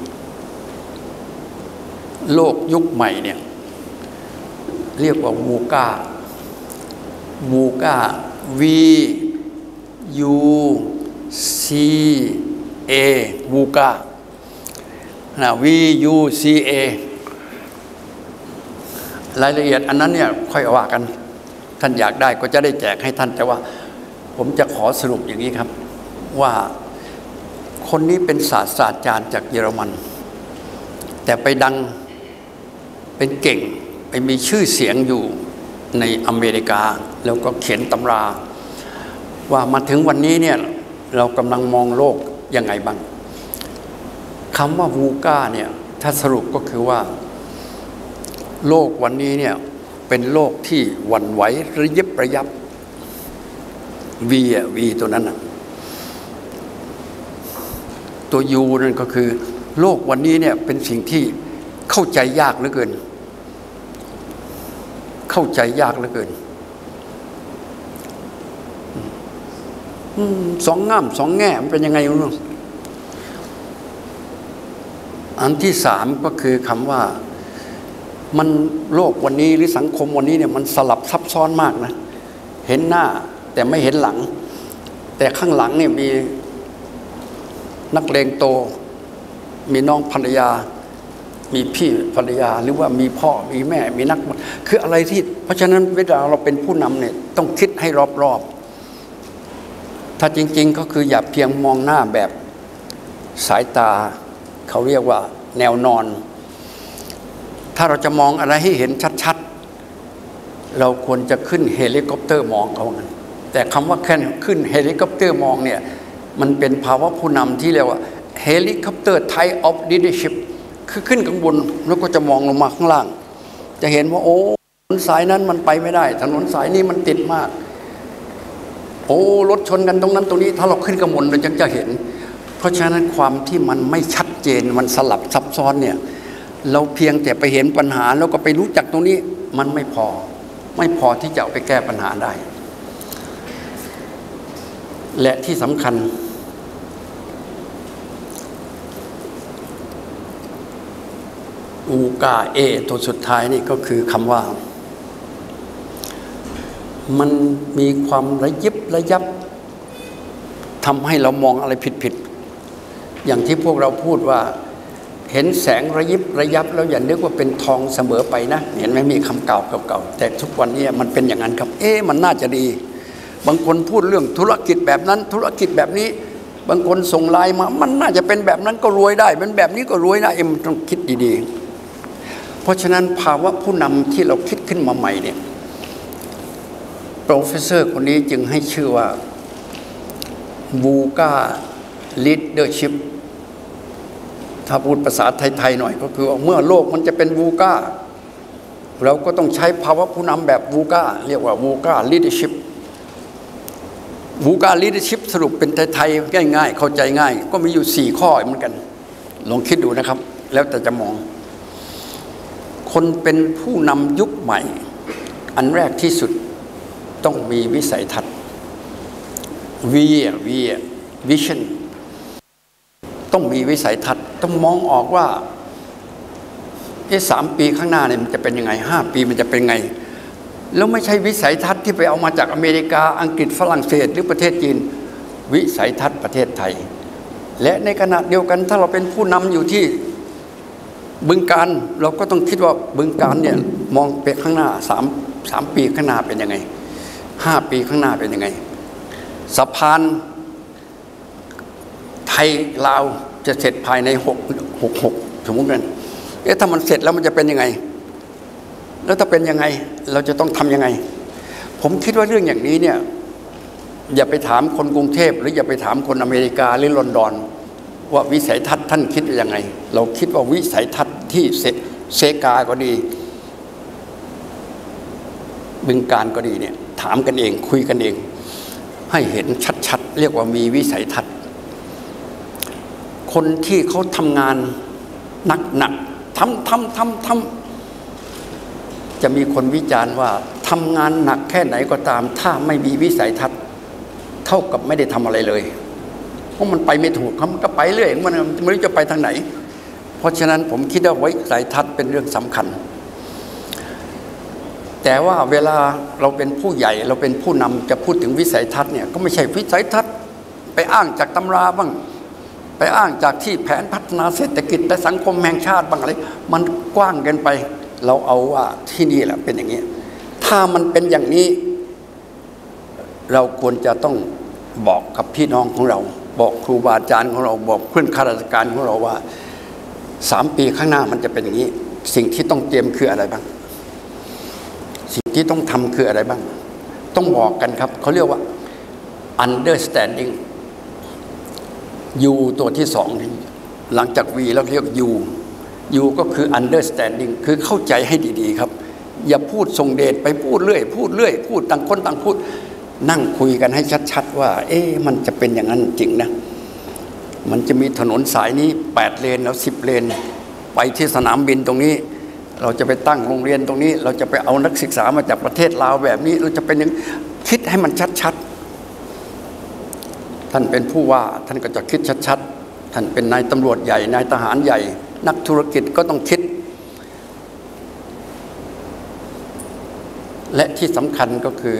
โลกยุคใหม่เนี่ยเรียกว่าวูก้าวูก้า V U C A วูก้านะ V U C A รายละเอียดอันนั้นเนี่ยค่อยว่ากันท่านอยากได้ก็จะได้แจกให้ท่านแต่ว่าผมจะขอสรุปอย่างนี้ครับว่าคนนี้เป็นศาสตราจารย์จากเยอรมันแต่ไปดังเป็นเก่งไปมีชื่อเสียงอยู่ในอเมริกาแล้วก็เขียนตำราว่ามาถึงวันนี้เนี่ยเรากำลังมองโลกยังไงบ้างคำว่าวูก้าเนี่ยถ้าสรุปก็คือว่าโลกวันนี้เนี่ยเป็นโลกที่หวั่นไหวระยิบระยับวีอ่ะวีตัวนั้นอ่ะตัวยูนั่นก็คือโลกวันนี้เนี่ยเป็นสิ่งที่เข้าใจยากเหลือเกินเข้าใจยากเหลือเกินสองง่ามสองแง่มันเป็นยังไงรู้ไหมอันที่สามก็คือคำว่ามันโลกวันนี้หรือสังคมวันนี้เนี่ยมันสลับซับซ้อนมากนะเห็นหน้าแต่ไม่เห็นหลังแต่ข้างหลังเนี่ยมีนักเลงโตมีน้องภรรยามีพี่ภรรยาหรือว่ามีพ่อมีแม่มีนักคืออะไรที่เพราะฉะนั้นเวลาเราเป็นผู้นำเนี่ยต้องคิดให้รอบๆถ้าจริงๆก็คืออย่าเพียงมองหน้าแบบสายตาเขาเรียกว่าแนวนอนถ้าเราจะมองอะไรให้เห็นชัดๆเราควรจะขึ้นเฮลิคอปเตอร์มองเขางั้นแต่คำว่าแค่ขึ้นเฮลิคอปเตอร์มองเนี่ยมันเป็นภาวะผู้นำที่เรียกว่าเฮลิคอปเตอร์ type of leadership คือขึ้นข้างบนแล้วก็จะมองลงมาข้างล่างจะเห็นว่าโอ้ถนนสายนั้นมันไปไม่ได้ถนนสายนี้มันติดมากโอ้รถชนกันตรงนั้นตรงนี้ถ้าเราขึ้นข้างบนเราจึงจะเห็นเพราะฉะนั้นความที่มันไม่ชัดเจนมันสลับซับซ้อนเนี่ยเราเพียงแต่ไปเห็นปัญหาแล้วก็ไปรู้จักตรงนี้มันไม่พอไม่พอที่จะเอาไปแก้ปัญหาได้และที่สำคัญอูกาเอตัวสุดท้ายนี่ก็คือคำว่ามันมีความระยิบระยับทำให้เรามองอะไรผิดๆอย่างที่พวกเราพูดว่าเห็นแสงระยิบระยับแล้วอย่านึกว่าเป็นทองเสมอไปนะเห็นไหมมีคำเก่าเก่าๆแต่ทุกวันนี้มันเป็นอย่างนั้นครับเอ๊ะมันน่าจะดีบางคนพูดเรื่องธุรกิจแบบนั้นธุรกิจแบบนี้บางคนส่งไลน์มามันน่าจะเป็นแบบนั้นก็รวยได้เป็นแบบนี้ก็รวยได้เอ็มต้องคิดดีๆเพราะฉะนั้นภาวะผู้นำที่เราคิดขึ้นมาใหม่เนี่ยโปรเฟสเซอร์คนนี้จึงให้ชื่อว่าวูกาลีดเดอร์ชิพถ้าพูดภาษาไทยๆหน่อยก็คือเมื่อโลกมันจะเป็นวูกาเราก็ต้องใช้ภาวะผู้นำแบบวูกาเรียกว่าวูกาลีดเดอร์ชิพวูกาลีดเดอร์ชิพสรุปเป็นไทยๆง่ายๆเข้าใจง่ายก็มีอยู่สี่ข้อเหมือนกันลองคิดดูนะครับแล้วแต่จะมองคนเป็นผู้นำยุคใหม่อันแรกที่สุดต้องมีวิสัยทัศน์วีวีวิชั่นต้องมีวิสัยทัศน์ต้องมองออกว่าไอ้สามปีข้างหน้าเนี่ยมันจะเป็นยังไงห้าปีมันจะเป็นไงแล้วไม่ใช่วิสัยทัศน์ที่ไปเอามาจากอเมริกาอังกฤษฝรั่งเศสหรือประเทศจีนวิสัยทัศน์ประเทศไทยและในขณะเดียวกันถ้าเราเป็นผู้นำอยู่ที่บึงการเราก็ต้องคิดว่าบึงการเนี่ยมองไปข้างหน้าสามสามปีข้างหน้าเป็นยังไงห้าปีข้างหน้าเป็นยังไงสะพานไทยลาวจะเสร็จภายในหกหกหกสมมติกันเอ๊ะถ้ามันเสร็จแล้วมันจะเป็นยังไงแล้วถ้าเป็นยังไงเราจะต้องทำยังไงผมคิดว่าเรื่องอย่างนี้เนี่ยอย่าไปถามคนกรุงเทพหรืออย่าไปถามคนอเมริกาหรือลอนดอนว่าวิสัยทัศน์ท่านคิดยังไงเราคิดว่าวิสัยทัศน์ที่เซกาก็ดีบึงการก็ดีเนี่ยถามกันเองคุยกันเองให้เห็นชัดๆเรียกว่ามีวิสัยทัศน์คนที่เขาทำงานหนักๆทำทำทำทำจะมีคนวิจารณ์ว่าทำงานหนักแค่ไหนก็ตามถ้าไม่มีวิสัยทัศน์เท่ากับไม่ได้ทำอะไรเลยเพราะมันไปไม่ถูกมันก็ไปเรื่อยมันไม่รู้จะไปทางไหนเพราะฉะนั้นผมคิดว่าวิสัยทัศน์เป็นเรื่องสำคัญแต่ว่าเวลาเราเป็นผู้ใหญ่เราเป็นผู้นำจะพูดถึงวิสัยทัศน์เนี่ยก็ไม่ใช่วิสัยทัศน์ไปอ้างจากตำราบ้างไปอ้างจากที่แผนพัฒนาเศรษฐกิจและสังคมแห่งชาติบ้างอะไรมันกว้างเกินไปเราเอาว่าที่นี่แหละเป็นอย่างนี้ถ้ามันเป็นอย่างนี้เราควรจะต้องบอกกับพี่น้องของเราบอกครูบาอาจารย์ของเราบอกเพื่อนข้าราชการของเราว่าสามปีข้างหน้ามันจะเป็นอย่างนี้สิ่งที่ต้องเตรียมคืออะไรบ้างสิ่งที่ต้องทำคืออะไรบ้างต้องบอกกันครับเขาเรียกว่า understanding U ตัวที่สองหลังจาก V แล้วเรียก U U ก็คือ understanding คือเข้าใจให้ดีๆครับอย่าพูดส่งเดชไปพูดเรื่อยพูดเรื่อยพูดต่างคนต่างพูดนั่งคุยกันให้ชัดๆว่าเอ๊ะมันจะเป็นอย่างนั้นจริงนะมันจะมีถนนสายนี้แปดเลนแล้วสิบเลนไปที่สนามบินตรงนี้เราจะไปตั้งโรงเรียนตรงนี้เราจะไปเอานักศึกษามาจากประเทศลาวแบบนี้เราจะเป็นอย่างคิดให้มันชัดๆท่านเป็นผู้ว่าท่านก็จะคิดชัดๆท่านเป็นนายตำรวจใหญ่นายทหารใหญ่นักธุรกิจก็ต้องคิดและที่สำคัญก็คือ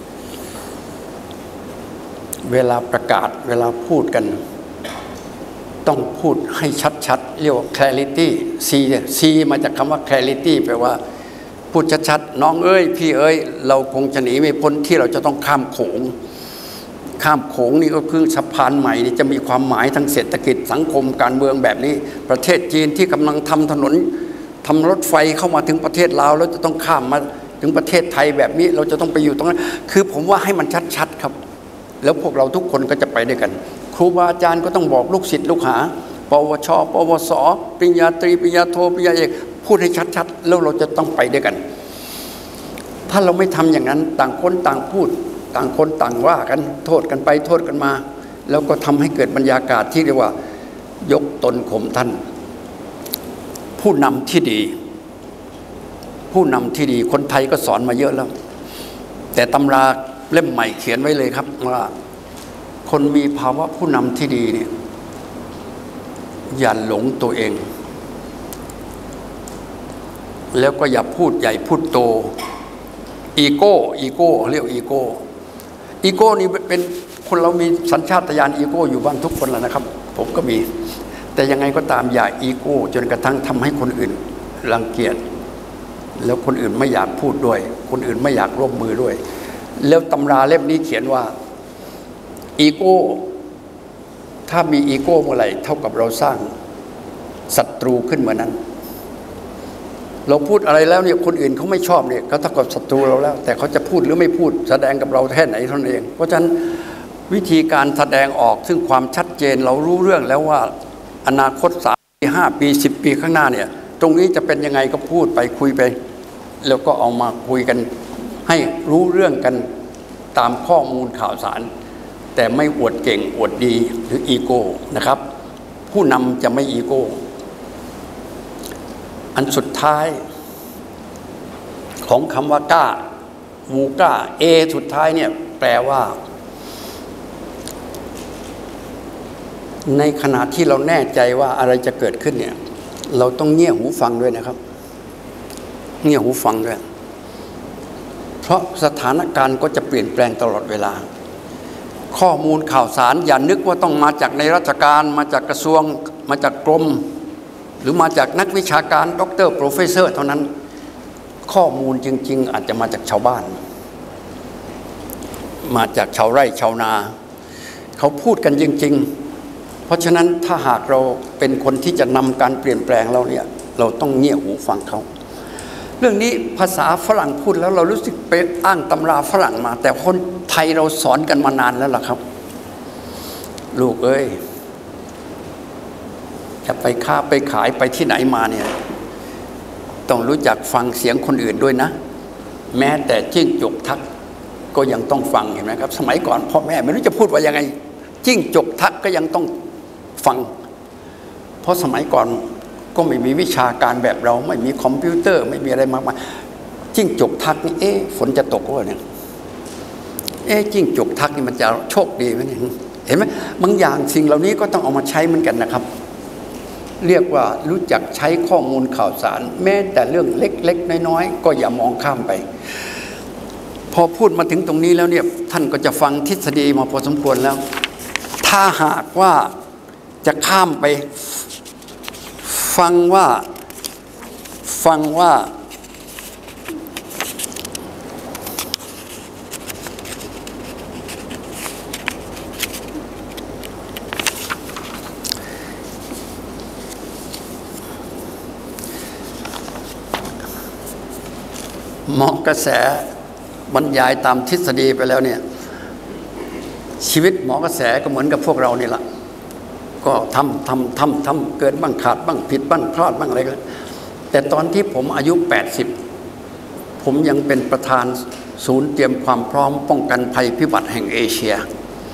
เวลาประกาศเวลาพูดกันต้องพูดให้ชัดๆเรียกว่า clarity C C มาจากคำว่า clarity แปลว่าพูดชัดๆน้องเอ้ยพี่เอ้ยเราคงจะหนีไม่พ้นที่เราจะต้องข้ามโขงข้ามโขงนี่ก็คือสะพานใหม่นี่จะมีความหมายทางเศรษฐกิจสังคมการเมืองแบบนี้ประเทศจีนที่กำลังทำถนนทำรถไฟเข้ามาถึงประเทศลาวแล้วจะต้องข้ามมาถึงประเทศไทยแบบนี้เราจะต้องไปอยู่ตรงนั้นคือผมว่าให้มันชัดๆครับแล้วพวกเราทุกคนก็จะไปด้วยกันครูบาอาจารย์ก็ต้องบอกลูกศิษย์ลูกหาปวชปวสปริญญาตรีปริญญาโทปริญญาเอกพูดให้ชัดๆแล้วเราจะต้องไปด้วยกันถ้าเราไม่ทำอย่างนั้นต่างคนต่างพูดต่างคนต่างว่ากันโทษกันไปโทษกันมาแล้วก็ทำให้เกิดบรรยากาศที่เรียกว่ายกตนข่มท่านผู้นำที่ดีผู้นำที่ดีคนไทยก็สอนมาเยอะแล้วแต่ตำราเล่มใหม่เขียนไว้เลยครับว่าคนมีภาวะผู้นำที่ดีเนี่ยอย่าหลงตัวเองแล้วก็อย่าพูดใหญ่พูดโตอีโก้อีโก้เรียกอีโก้อีโก้นี่เป็นคนเรามีสัญชาตญาณอีโก้อยู่บ้างทุกคนแล้วนะครับผมก็มีแต่ยังไงก็ตามอย่าอีโก้จนกระทั่งทำให้คนอื่นรังเกียจแล้วคนอื่นไม่อยากพูดด้วยคนอื่นไม่อยากร่วมมือด้วยแล้วตำราเล่มนี้เขียนว่าอีโก้ถ้ามีอีโก้เมื่อไหร่เท่ากับเราสร้างศัตรูขึ้นเมื่อนั้นเราพูดอะไรแล้วเนี่ยคนอื่นเขาไม่ชอบเนี่ยเขาเท่ากับศัตรูเราแล้วแต่เขาจะพูดหรือไม่พูดแสดงกับเราแค่ไหนเท่านั้นเองเพราะฉะนั้นวิธีการแสดงออกซึ่งความชัดเจนเรารู้เรื่องแล้วว่าอนาคตสามปีห้าปีสิบปีข้างหน้าเนี่ยตรงนี้จะเป็นยังไงก็พูดไปคุยไปแล้วก็เอามาคุยกันให้รู้เรื่องกันตามข้อมูลข่าวสารแต่ไม่อวดเก่งอวดดีหรืออีโก้นะครับผู้นำจะไม่อีโก้อันสุดท้ายของคำว่ากล้าวูก้าเอสุดท้ายเนี่ยแปลว่าในขณะที่เราแน่ใจว่าอะไรจะเกิดขึ้นเนี่ยเราต้องเงี่ยหูฟังด้วยนะครับเงี่ยหูฟังด้วยเพราะสถานการณ์ก็จะเปลี่ยนแปลงตลอดเวลาข้อมูลข่าวสารอย่านึกว่าต้องมาจากในราชการมาจากกระทรวงมาจากกรมหรือมาจากนักวิชาการด็อกเตอร์โปรเฟสเซอร์เท่านั้นข้อมูลจริงๆอาจจะมาจากชาวบ้านมาจากชาวไร่ชาวนาเขาพูดกันจริงๆเพราะฉะนั้นถ้าหากเราเป็นคนที่จะนำการเปลี่ยนแปลงเราเนี่ยเราต้องเงี่ยหูฟังเขาเรื่องนี้ภาษาฝรั่งพูดแล้วเรารู้สึกไปอ้างตำราฝรั่งมาแต่คนไทยเราสอนกันมานานแล้วล่ะครับลูกเอ้ยจะไปค้าไปขายไปที่ไหนมาเนี่ยต้องรู้จักฟังเสียงคนอื่นด้วยนะแม้แต่จิ้งจกทักก็ยังต้องฟังเห็นไหมครับสมัยก่อนพ่อแม่ไม่รู้จะพูดว่ายังไงจิ้งจกทักก็ยังต้องฟังเพราะสมัยก่อนก็ไม่มีวิชาการแบบเราไม่มีคอมพิวเตอร์ไม่มีอะไรมากมายจิ้งจกทักนี่เอ๊ะฝนจะตกวะเนี่ยเอ๊ะจิ้งจกทักนี่มันจะโชคดีไหมเนี่ยเห็นไหมบางอย่างสิ่งเหล่านี้ก็ต้องเอามาใช้เหมือนกันนะครับเรียกว่ารู้จักใช้ข้อมูลข่าวสารแม้แต่เรื่องเล็กๆน้อยๆก็อย่ามองข้ามไปพอพูดมาถึงตรงนี้แล้วเนี่ยท่านก็จะฟังทฤษฎีมาพอสมควรแล้วถ้าหากว่าจะข้ามไปฟังว่าฟังว่าหมอกระแสบรรยายตามทฤษฎีไปแล้วเนี่ยชีวิตหมอกระแสก็เหมือนกับพวกเรานี่แหละก็ทำทำทำทำเกินบ้างขาดบ้างผิดบ้างพลาดบ้างอะไรกันแต่ตอนที่ผมอายุแปดสิบผมยังเป็นประธานศูนย์เตรียมความพร้อมป้องกันภัยพิบัติแห่งเอเชีย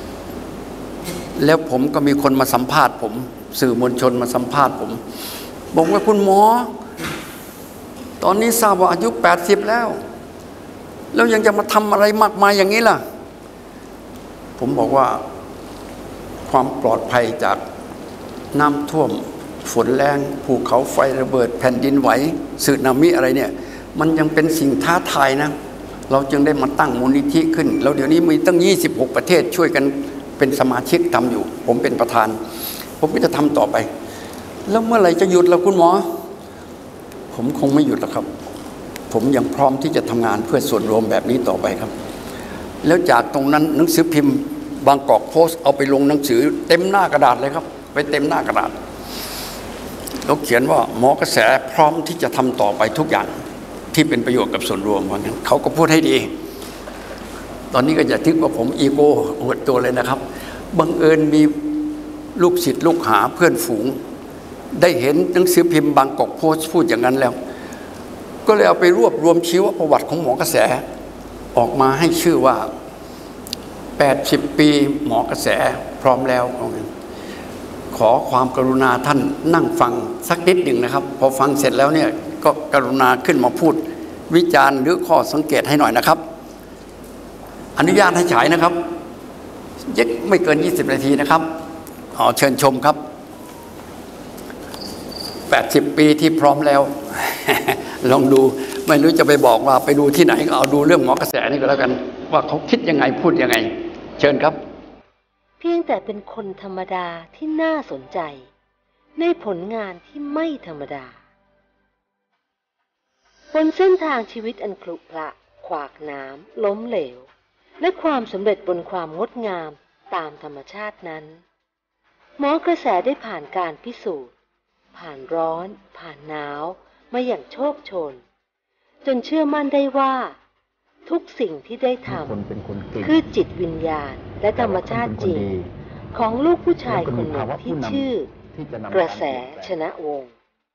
แล้วผมก็มีคนมาสัมภาษณ์ผมสื่อมวลชนมาสัมภาษณ์ผมบอกว่าคุณหมอตอนนี้ทราบว่าอายุแปดสิบแล้วแล้วยังจะมาทำอะไรมากมายอย่างนี้ล่ะผมบอกว่าความปลอดภัยจากน้ำท่วมฝนแรงภูเขาไฟระเบิดแผ่นดินไหวสึนามิอะไรเนี่ยมันยังเป็นสิ่งท้าทายนะเราจึงได้มาตั้งมูลนิธิขึ้นแล้วเดี๋ยวนี้มีตั้งยี่สิบหกประเทศช่วยกันเป็นสมาชิกทำอยู่ผมเป็นประธานผมก็จะทำต่อไปแล้วเมื่อไหร่จะหยุดล่ะคุณหมอผมคงไม่หยุดหรอกครับผมยังพร้อมที่จะทำงานเพื่อส่วนรวมแบบนี้ต่อไปครับแล้วจากตรงนั้นหนังสือพิมพ์บางกอกโพสต์เอาไปลงหนังสือเต็มหน้ากระดาษเลยครับไปเต็มหน้ากระดาษแล้วเขียนว่าหมอกระแสพร้อมที่จะทำต่อไปทุกอย่างที่เป็นประโยชน์กับส่วนรวมว่างั้นเขาก็พูดให้ดีตอนนี้ก็อย่าทึกว่าผมอีโก้อวดตัวเลยนะครับบังเอิญมีลูกศิษย์ลูกหาเพื่อนฝูงได้เห็นหนังสือพิมพ์บางกอกโพสต์พูดอย่างนั้นแล้วก็เลยเอาไปรวบรวมชีวประวัติของหมอกระแสออกมาให้ชื่อว่าแปดสิบปีหมอกระแสพร้อมแล้วขอความกรุณาท่านนั่งฟังสักนิดหนึ่งนะครับพอฟังเสร็จแล้วเนี่ยก็กรุณาขึ้นมาพูดวิจารณ์หรือข้อสังเกตให้หน่อยนะครับอนุญาตให้ฉายนะครับยักไม่เกินยี่สิบนาทีนะครับขอเชิญชมครับแปดสิบปีที่พร้อมแล้วลองดูไม่รู้จะไปบอกว่าไปดูที่ไหนก็เอาดูเรื่องหมอกระแสนี่ก็แล้วกันว่าเขาคิดยังไงพูดยังไงเชิญครับเพียงแต่เป็นคนธรรมดาที่น่าสนใจในผลงานที่ไม่ธรรมดาบนเส้นทางชีวิตอันขรุขระขวากหนามล้มเหลวและความสำเร็จบนความงดงามตามธรรมชาตินั้นหมอกระแสได้ผ่านการพิสูจน์ผ่านร้อนผ่านหนาวมาอย่างโชคโชนจนเชื่อมั่นได้ว่าทุกสิ่งที่ได้ทำคือจิตวิญญาณและธรรมชาติจริงของลูกผู้ชายคนหนึ่งที่ชื่อกระแสชนะวงศ์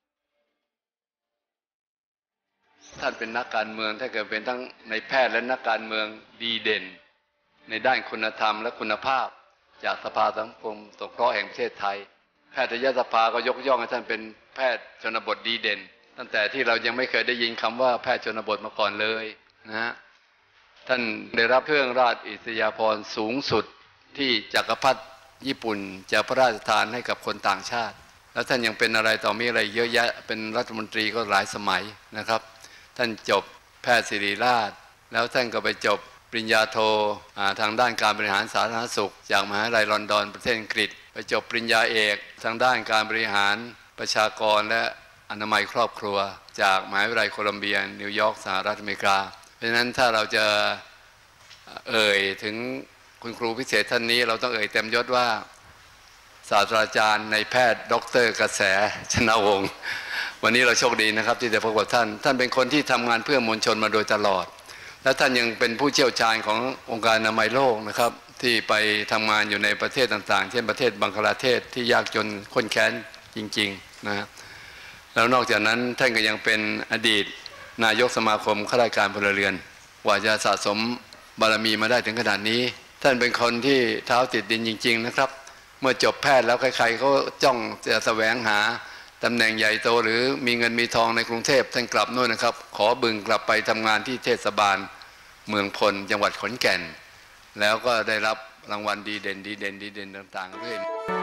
ท่านเป็นนักการเมืองถ้าเกิดเป็นทั้งในแพทย์และนักการเมืองดีเด่นในด้านคุณธรรมและคุณภาพจากสภาสังคมสงเคราะห์แห่งประเทศไทยแพทยสภาก็ยกย่องให้ท่านเป็นแพทย์ชนบทดีเด่นตั้งแต่ที่เรายังไม่เคยได้ยินคำว่าแพทย์ชนบทมาก่อนเลยนะฮะท่านได้รับเครื่องราชอิสริยาภรณ์สูงสุดที่จักรพรรดิญี่ปุ่นจะพระราชทานให้กับคนต่างชาติแล้วท่านยังเป็นอะไรต่อมีอะไรเยอะแยะเป็นรัฐมนตรีก็หลายสมัยนะครับท่านจบแพทย์ศิริราชแล้วท่านก็ไปจบปริญญาโททางด้านการบริหารสาธารณสุขจากมหาวิทยาลัยลอนดอนประเทศอังกฤษไปจบปริญญาเอกทางด้านการบริหารประชากรและอนามัยครอบครัวจากมหาวิทยาลัยโคลัมเบียนิวยอร์กสหรัฐอเมริกาเพราะฉะนั้นถ้าเราจะเอ่ยถึงคุณครูพิเศษท่านนี้เราต้องเอ่ยเต็มยศว่าศาสตราจารย์ในแพทย์ดร.กระแสชนะวงศ์วันนี้เราโชคดีนะครับที่ได้พบกับท่านท่านเป็นคนที่ทำงานเพื่อมวลชนมาโดยตลอดและท่านยังเป็นผู้เชี่ยวชาญขององค์การอนามัยโลกนะครับที่ไปทำงานอยู่ในประเทศต่างๆเช่นประเทศบังคลาเทศที่ยากจนข้นแค้นจริงๆนะแล้วนอกจากนั้นท่านก็ยังเป็นอดีตนายกสมาคมข้าราชการพลเรือนกว่าจะสะสมบารมีมาได้ถึงขนาดนี้ท่านเป็นคนที่เท้าติดดินจริงๆนะครับเมื่อจบแพทย์แล้วใครๆเขาจ้องจะแสวงหาตำแหน่งใหญ่โตหรือมีเงินมีทองในกรุงเทพท่านกลับโน่นนะครับขอบึงกลับไปทำงานที่เทศบาลเมืองพลจังหวัดขอนแก่นแล้วก็ได้รับรางวัลดีเด่นดีเด่นดีเด่นต่างๆเรื่อย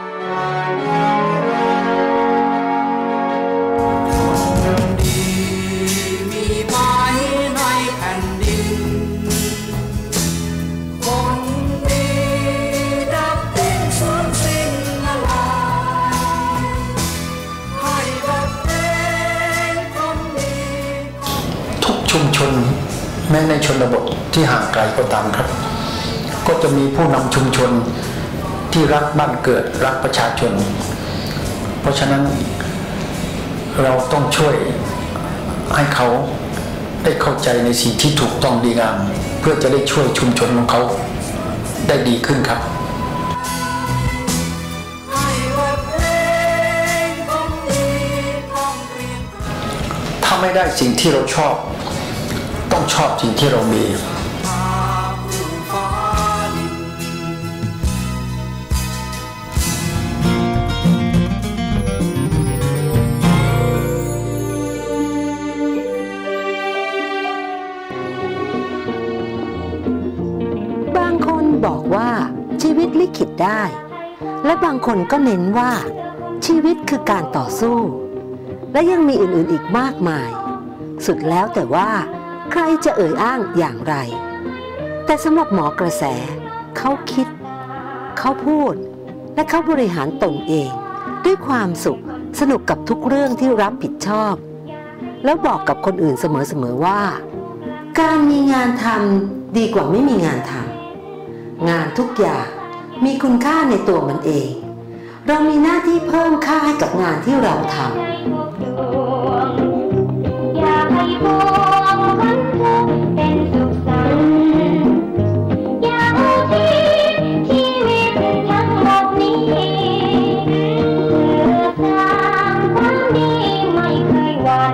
มีไม้ในแผ่นดินคนดีดับดิ้นสูญสิ้นละลายให้บทเพลงคนดีทุกชุมชนแม้ในชนบทที่ห่างไกลก็ตามครับก็จะมีผู้นำชุมชนที่รักบ้านเกิดรักประชาชนเพราะฉะนั้นเราต้องช่วยให้เขาได้เข้าใจในสิ่งที่ถูกต้องดีงามเพื่อจะได้ช่วยชุมชนของเขาได้ดีขึ้นครับถ้าไม่ได้สิ่งที่เราชอบต้องชอบสิ่งที่เรามีบอกว่าชีวิตลิขิตได้และบางคนก็เน้นว่าชีวิตคือการต่อสู้และยังมีอื่นๆอีกมากมายสุดแล้วแต่ว่าใครจะเอ่ยอ้างอย่างไรแต่สำหรับหมอกระแสเขาคิดเขาพูดและเขาบริหารตนเองด้วยความสุขสนุกกับทุกเรื่องที่รับผิดชอบแล้วบอกกับคนอื่นเสมอๆว่าการมีงานทำดีกว่าไม่มีงานทำงานทุกอย่างมีคุณค่าในตัวมันเองเรามีหน้าที่เพิ่มค่าให้กับงานที่เราทำอยากให้พวงคนเธอเป็นสุขสันต์อยากอุทิศชีวิตทั้งหมดนี้เพื่อสร้างความดีไม่เคยหวั่น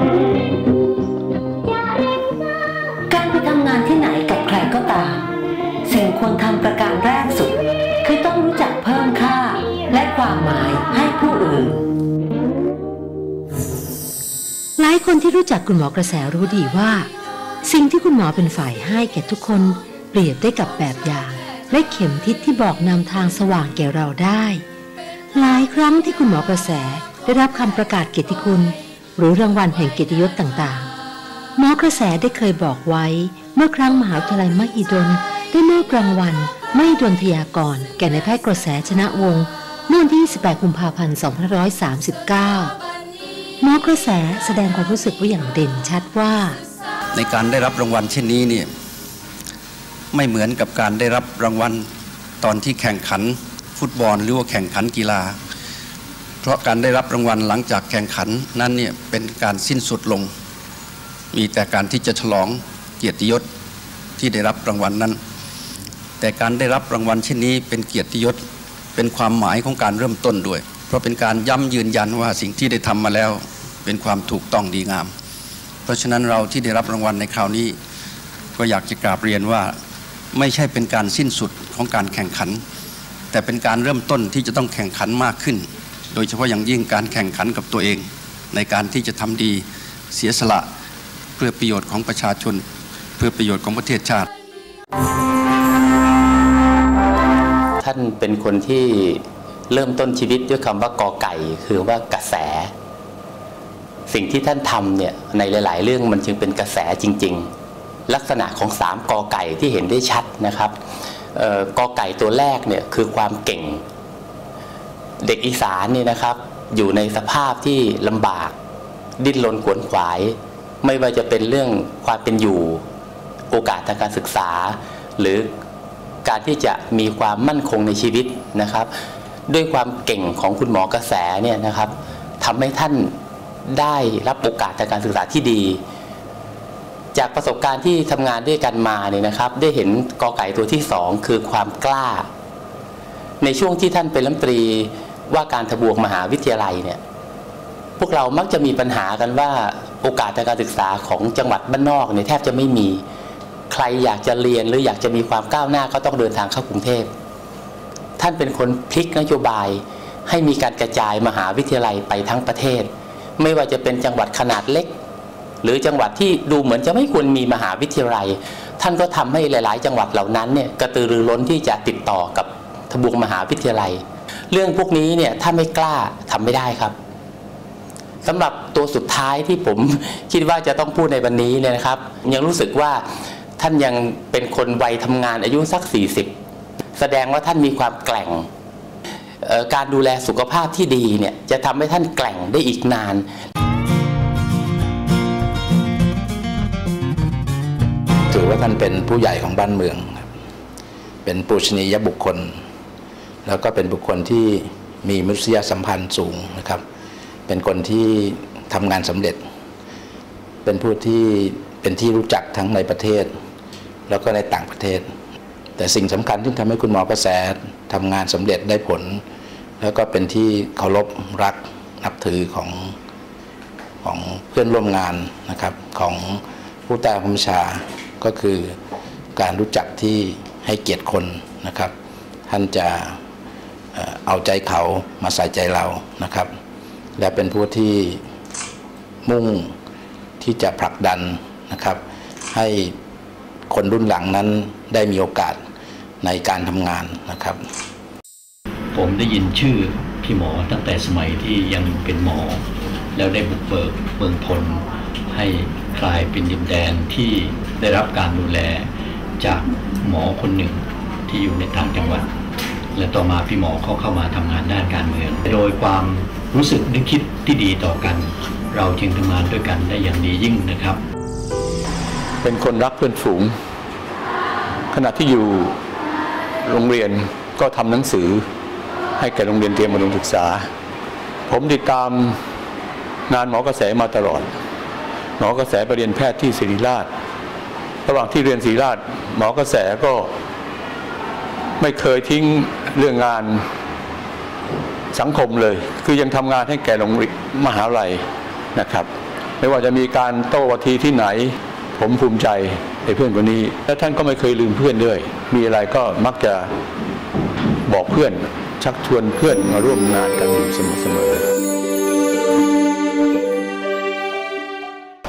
การไปทำงานที่ไหนกับใครก็ตามสิ่งควรทำประการแรกสุดคือต้องรู้จักเพิ่มค่าและความหมายให้ผู้อื่นหลายคนที่รู้จักคุณหมอกระแสรู้ดีว่าสิ่งที่คุณหมอเป็นฝ่ายให้แก่ทุกคนเปรียบได้กับแบบอย่างและเข็มทิศที่บอกนำทางสว่างแก่เราได้หลายครั้งที่คุณหมอกระแสได้รับคำประกาศเกียรติคุณหรือรางวัลแห่งเกียรติยศต่างๆหมอกระแสได้เคยบอกไว้เมื่อครั้งมหาวิทยาลัยมหิดลได้มอบรางวัลมหิดลทยากรแก่นายแพทย์กระแสชนะวงศ์เมื่อวันที่ยี่สิบแปดกุมภาพันธ์สองพันห้าร้อยสามสิบเก้าหมอกระแสแสดงความรู้สึกไว้อย่างเด่นชัดว่าในการได้รับรางวัลเช่นนี้เนี่ยไม่เหมือนกับการได้รับรางวัลตอนที่แข่งขันฟุตบอลหรือว่าแข่งขันกีฬาเพราะการได้รับรางวัลหลังจากแข่งขันนั้นเนี่ยเป็นการสิ้นสุดลงมีแต่การที่จะฉลองเกียรติยศที่ได้รับรางวัลนั้นแต่การได้รับรางวัลเช่นนี้เป็นเกียรติยศเป็นความหมายของการเริ่มต้นด้วยเพราะเป็นการย้ำยืนยันว่าสิ่งที่ได้ทำมาแล้วเป็นความถูกต้องดีงามเพราะฉะนั้นเราที่ได้รับรางวัลในคราวนี้ก็อยากจะกราบเรียนว่าไม่ใช่เป็นการสิ้นสุดของการแข่งขันแต่เป็นการเริ่มต้นที่จะต้องแข่งขันมากขึ้นโดยเฉพาะอย่างยิ่งการแข่งขันกับตัวเองในการที่จะทำดีเสียสละเพื่อประโยชน์ของประชาชนเพื่อประโยชน์ของประเทศชาติท่านเป็นคนที่เริ่มต้นชีวิตด้วยคำว่ากอไก่คือว่ากระแสสิ่งที่ท่านทำเนี่ยในหลายๆเรื่องมันจึงเป็นกระแสจริงๆลักษณะของสามกอไก่ที่เห็นได้ชัดนะครับกอไก่ตัวแรกเนี่ยคือความเก่งเด็กอีสานนี่นะครับอยู่ในสภาพที่ลำบากดิ้นรนขวนขวายไม่ว่าจะเป็นเรื่องความเป็นอยู่โอกาสทางการศึกษาหรือการที่จะมีความมั่นคงในชีวิตนะครับด้วยความเก่งของคุณหมอกระแสเนี่ยนะครับทำให้ท่านได้รับโอกาสทางการศึกษาที่ดีจากประสบการณ์ที่ทำงานด้วยกันมาเนี่ยนะครับได้เห็นกอไก่ตัวที่สองคือความกล้าในช่วงที่ท่านเป็นรัฐมนตรีว่าการทบวงมหาวิทยาลัยเนี่ยพวกเรามักจะมีปัญหากันว่าโอกาสทางการศึกษาของจังหวัดบ้านนอกเนี่ยแทบจะไม่มีใครอยากจะเรียนหรืออยากจะมีความก้าวหน้าก็ต้องเดินทางเข้ากรุงเทพท่านเป็นคนพลิกนโยบายให้มีการกระจายมหาวิทยาลัยไปทั้งประเทศไม่ว่าจะเป็นจังหวัดขนาดเล็กหรือจังหวัดที่ดูเหมือนจะไม่ควรมีมหาวิทยาลัยท่านก็ทำให้หลายๆจังหวัดเหล่านั้นเนี่ยกระตือรือร้นที่จะติดต่อกับทบวงมหาวิทยาลัยเรื่องพวกนี้เนี่ยถ้าไม่กล้าทำไม่ได้ครับสำหรับตัวสุดท้ายที่ผมคิดว่าจะต้องพูดในวันนี้เนี่ยนะครับยังรู้สึกว่าท่านยังเป็นคนวัยทำงานอายุสักสี่สิบแสดงว่าท่านมีความแกร่งการดูแลสุขภาพที่ดีเนี่ยจะทำให้ท่านแกร่งได้อีกนานถือว่าท่านเป็นผู้ใหญ่ของบ้านเมืองเป็นปูชนียบุคคลแล้วก็เป็นบุคคลที่มีมนุษยสัมพันธ์สูงนะครับเป็นคนที่ทำงานสำเร็จเป็นผู้ที่เป็นที่รู้จักทั้งในประเทศแล้วก็ในต่างประเทศแต่สิ่งสำคัญที่ทำให้คุณหมอกระแสทำงานสำเร็จได้ผลแล้วก็เป็นที่เคารพรักนับถือของของเพื่อนร่วมงานนะครับของผู้ใต้บัญชาก็คือการรู้จักที่ให้เกียรติคนนะครับท่านจะเอาใจเขามาใส่ใจเรานะครับและเป็นผู้ที่มุ่งที่จะผลักดันนะครับให้คนรุ่นหลังนั้นได้มีโอกาสในการทำงานนะครับผมได้ยินชื่อพี่หมอตั้งแต่สมัยที่ยังเป็นหมอแล้วได้บุกเบิกเมืองพลให้กลายเป็นดินแดนที่ได้รับการดูแลจากหมอคนหนึ่งที่อยู่ในต่างจังหวัดและต่อมาพี่หมอเขาเข้ามาทำงานด้านการเมืองโดยความรู้สึกนึกคิดที่ดีต่อกันเราจึงทำงานด้วยกันได้อย่างดียิ่งนะครับเป็นคนรักเพื่อนฝูงขณะที่อยู่โรงเรียนก็ทำหนังสือให้แก่โรงเรียนเตรียมอุดมศึกษาผมติดตามงานหมอกระแสมาตลอดหมอกระแสไปเรียนแพทย์ที่ศิริราชระหว่างที่เรียนศิริราชหมอกระแสก็ไม่เคยทิ้งเรื่องงานสังคมเลยคือยังทำงานให้แก่โรงเรียนมหาวิทยาลัยนะครับไม่ว่าจะมีการโต้วาทีที่ไหนผมภูมิใจในเพื่อนคนนี้และท่านก็ไม่เคยลืมเพื่อนด้วยมีอะไรก็มักจะบอกเพื่อนชักชวนเพื่อนมาร่วมงานกันอยู่เสมอๆภ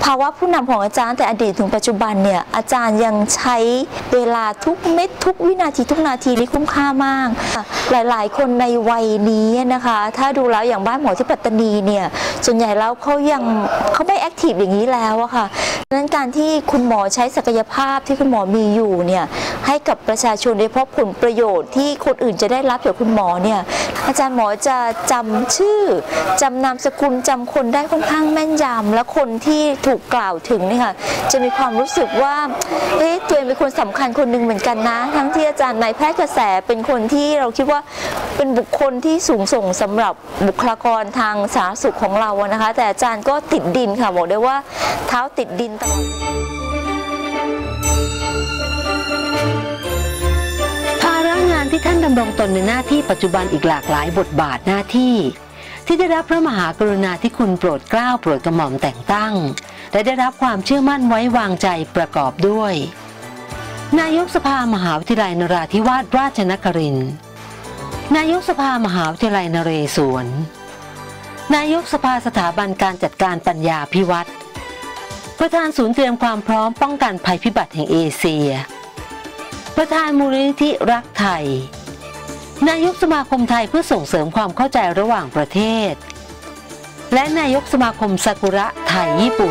าวะผู้นำของอาจารย์แต่อดีตถึงปัจจุบันเนี่ยอาจารย์ยังใช้เวลาทุกเม็ดทุกวินาทีทุกนาทีนี่คุ้มค่ามากหลายๆคนในวัยนี้นะคะถ้าดูแล้วอย่างบ้านหมอที่ปัตตานีเนี่ยส่วนใหญ่แล้วเขายังเขาไม่แอคทีฟอย่างนี้แล้วอะค่ะดังนั้นการที่คุณหมอใช้ศักยภาพที่คุณหมอมีอยู่เนี่ยให้กับประชาชนโดยเฉพาะผลประโยชน์ที่คนอื่นจะได้รับจากคุณหมอเนี่ยอาจารย์หมอจะจำชื่อจำนามสกุลจำคนได้ค่อนข้างแม่นยำและคนที่ถูกกล่าวถึงเนี่ยค่ะจะมีความรู้สึกว่าเอ๊ะตัวเองเป็นคนสำคัญคนหนึ่งเหมือนกันนะทั้งที่อาจารย์นายแพทย์กระแสเป็นคนที่เราคิดว่าเป็นบุคคลที่สูงส่งสำหรับบุคลากรทางสาธารณสุขของเรานะคะแต่อาจารย์ก็ติดดินค่ะบอกได้ว่าเท้าติดดินตลอดภาระงานที่ท่านดำรงตนในหน้าที่ปัจจุบันอีกหลากหลายบทบาทหน้าที่ที่ได้รับพระมหากรุณาธิคุณโปรดเกล้าโปรดกระหม่อมแต่งตั้งและได้รับความเชื่อมั่นไว้วางใจประกอบด้วยนายกสภามหาวิทยาลัยนราธิวาสราชนครินทร์นายกสภามหาวิทยาลัยนเรศวรนายกสภาสถาบันการจัดการปัญญาภิวัตรประธานศูนย์เตรียมความพร้อมป้องกันภัยพิบัติแห่งเอเชียประธานมูลนิธิรักไทยนายกสมาคมไทยเพื่อส่งเสริมความเข้าใจระหว่างประเทศและนายกสมาคมซากุระไทยญี่ปุ่น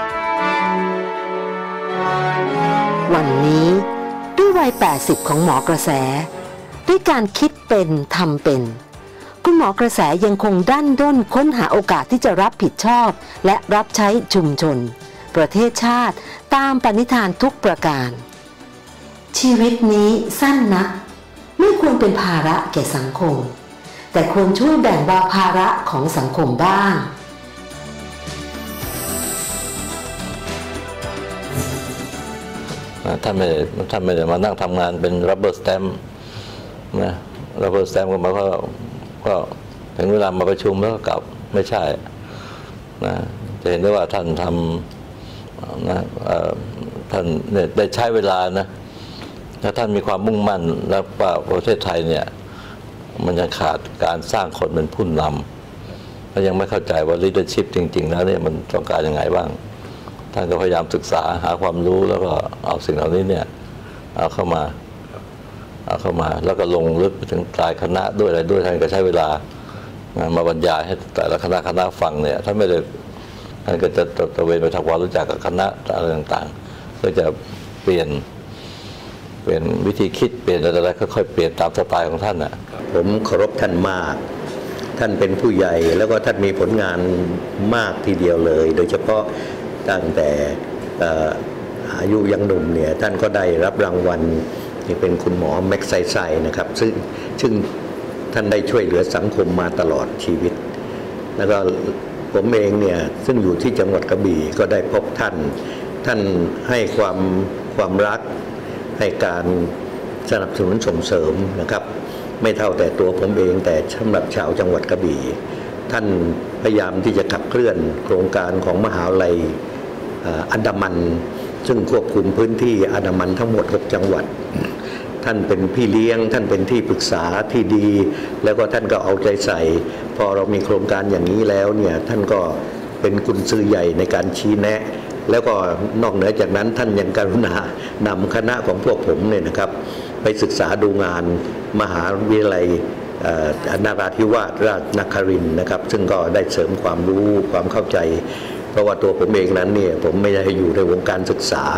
วันนี้ด้วยวัยแปดสิบของหมอกระแสด้วยการคิดเป็นทำเป็นคุณหมอกระแสยังคงดั้นด้นค้นหาโอกาสที่จะรับผิดชอบและรับใช้ชุมชนประเทศชาติตามปณิธานทุกประการชีวิตนี้สั้นนักไม่ควรเป็นภาระแก่สังคมแต่ควรช่วยแบ่งเบาภาระของสังคมบ้างท่านไม่ท่านไม่ได้มานั่งทำงานเป็น rubber stamp นะ rubber stamp ก็หมายความว่าก็ถึงเวลามาประชุมแล้วก็กลับไม่ใช่นะจะเห็นได้ว่าท่านทำนะท่านเนี่ยได้ใช้เวลานะถ้าท่านมีความมุ่งมั่นแล้วว่าประเทศไทยเนี่ยมันยังขาดการสร้างคนเป็นผู้นำและยังไม่เข้าใจว่า leadership จริงๆแล้วเนี่ยมันต้องการยังไงบ้างท่านก็พยายามศึกษาหาความรู้แล้วก็เอาสิ่งเหล่านี้เนี่ยเอาเข้ามาเอาเข้ามาแล้วก็ลงลึกไปถึงรายคณะด้วยอะไรด้วยท่านก็ใช้เวลามาบรรยายให้แต่ละคณะคณะฟังเนี่ยท่านไม่ได้ท่านก็จะตระเวนไปทำความรู้จักกับคณะอะไรต่างๆเพื่อจะเปลี่ยนเปลี่ยนวิธีคิดเปลี่ยนอะไรๆค่อยๆเปลี่ยนตามสไตล์ของท่านน่ะผมเคารพท่านมากท่านเป็นผู้ใหญ่แล้วก็ท่านมีผลงานมากทีเดียวเลยโดยเฉพาะตั้งแต่อายุยังหนุ่มเนี่ยท่านก็ได้รับรางวัลที่เป็นคุณหมอแม็กไซไซนะครับซึ่งซึ่งท่านได้ช่วยเหลือสังคมมาตลอดชีวิตแล้วก็ผมเองเนี่ยซึ่งอยู่ที่จังหวัดกระบี่ก็ได้พบท่านท่านให้ความความรักให้การสนับสนุนส่งเสริมนะครับไม่เท่าแต่ตัวผมเองแต่สำหรับชาวจังหวัดกระบี่ท่านพยายามที่จะขับเคลื่อนโครงการของมหาวิทยาลัยอันดามันซึ่งควบคุมพื้นที่อันดามันทั้งหมดหกจังหวัดท่านเป็นพี่เลี้ยงท่านเป็นที่ปรึกษาที่ดีแล้วก็ท่านก็เอาใจใส่พอเรามีโครงการอย่างนี้แล้วเนี่ยท่านก็เป็นกุญสือใหญ่ในการชี้แนะแล้วก็นอกเหนือจากนั้นท่านยังกรุณานำคณะของพวกผมเนี่ยนะครับไปศึกษาดูงานมหาวิทยาลัยนราธิวาสราชนครินทร์นะครับซึ่งก็ได้เสริมความรู้ความเข้าใจเพราะว่าตัวผมเองนั้นเนี่ยผมไม่ได้อยู่ในวงการศึกษา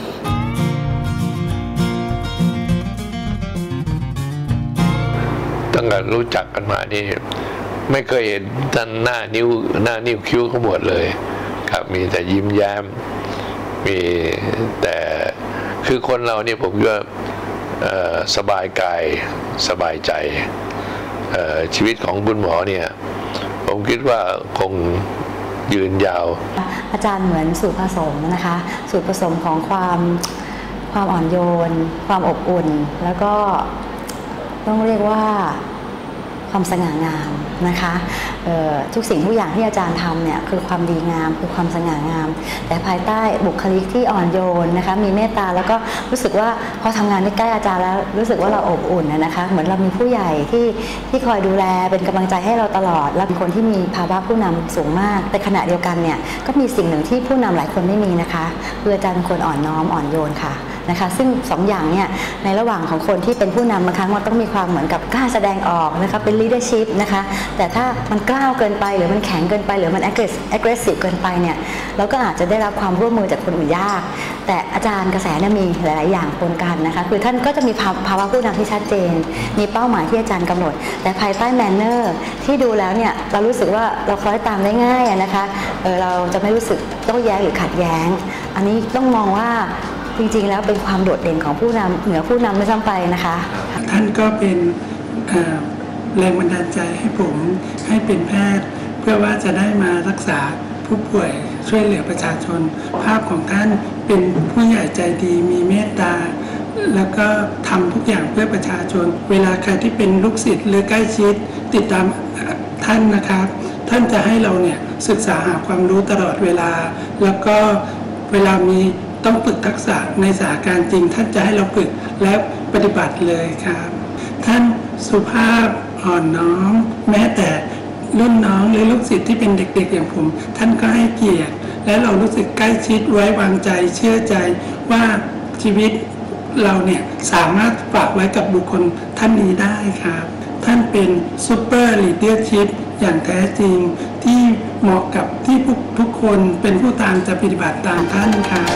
ตั้งแต่รู้จักกันมานี่ไม่เคยเห็นท่านหน้านิ้วหน้านิ้วคิ้วขมวดเลยครับมีแต่ยิ้มแย้มมีแต่คือคนเราเนี่ยผมว่าสบายกายสบายใจชีวิตของคุณหมอเนี่ยผมคิดว่าคงยืนยาวอาจารย์เหมือนสูตรผสมนะคะสูตรผสมของความความอ่อนโยนความอบอุ่นแล้วก็ต้องเรียกว่าความสง่างามนะคะทุกสิ่งทุกอย่างที่อาจารย์ทำเนี่ยคือความดีงามคือความสง่างามแต่ภายใต้บุคลิกที่อ่อนโยนนะคะมีเมตตาแล้วก็รู้สึกว่าพอทำงานใกล้อาจารย์แล้วรู้สึกว่าเราอบอุ่นนะคะเหมือนเรามีผู้ใหญ่ที่ที่คอยดูแลเป็นกำลังใจให้เราตลอดและเป็นคนที่มีภาวะผู้นำสูงมากแต่ขณะเดียวกันเนี่ยก็มีสิ่งหนึ่งที่ผู้นำหลายคนไม่มีนะคะคืออาจารย์เป็นคนอ่อนน้อมอ่อนโยนค่ะนะคะซึ่งสองอย่างเนี่ยในระหว่างของคนที่เป็นผู้นำบางครั้งมันต้องมีความเหมือนกับกล้าแสดงออกนะคะเป็น leadership นะคะแต่ถ้ามันกล้าวเกินไปหรือมันแข็งเกินไปหรือมัน aggressive เกินไปเนี่ยเราก็อาจจะได้รับความร่วมมือจากคนอื่นยากแต่อาจารย์กระแสเนี่ยมีหลายๆอย่างปนกันนะคะคือท่านก็จะมีภาวะผู้นำที่ชัดเจนมีเป้าหมายที่อาจารย์กำหนดแต่ภายใต้ manner ที่ดูแล้วเนี่ยเรารู้สึกว่าเราคล้อยตามได้ง่ายนะคะเออเราจะไม่รู้สึกโต้แย้งหรือขัดแย้งอันนี้ต้องมองว่าจริงๆแล้วเป็นความโดดเด่นของผู้นำเหนือผู้นำไม่ซ้ำไปนะคะท่านก็เป็นแรงบันดาลใจให้ผมให้เป็นแพทย์เพื่อว่าจะได้มารักษาผู้ป่วยช่วยเหลือประชาชนภาพของท่านเป็นผู้ใหญ่ใจดีมีเมตตาแล้วก็ทำทุกอย่างเพื่อประชาชนเวลาใครที่เป็นลูกศิษย์หรือใกล้ชิดติดตามท่านนะครับท่านจะให้เราเนี่ยศึกษาหาความรู้ตลอดเวลาแล้วก็เวลามีต้องฝึกทักษะในสถานการณ์จริงท่านจะให้เราฝึกและปฏิบัติเลยครับท่านสุภาพอ่อนน้อมแม้แต่รุ่นน้องหรือลูกศิษย์ที่เป็นเด็กๆอย่างผมท่านก็ให้เกียรติและเรารู้สึกใกล้ชิดไว้วางใจเชื่อใจว่าชีวิตเราเนี่ยสามารถฝากไว้กับบุคคลท่านนี้ได้ครับท่านเป็นซูเปอร์ลีดเดอร์ชิพอย่างแท้จริงที่เหมาะกับที่ทุกคนเป็นผู้ตามจะปฏิบัติตามท่านครับ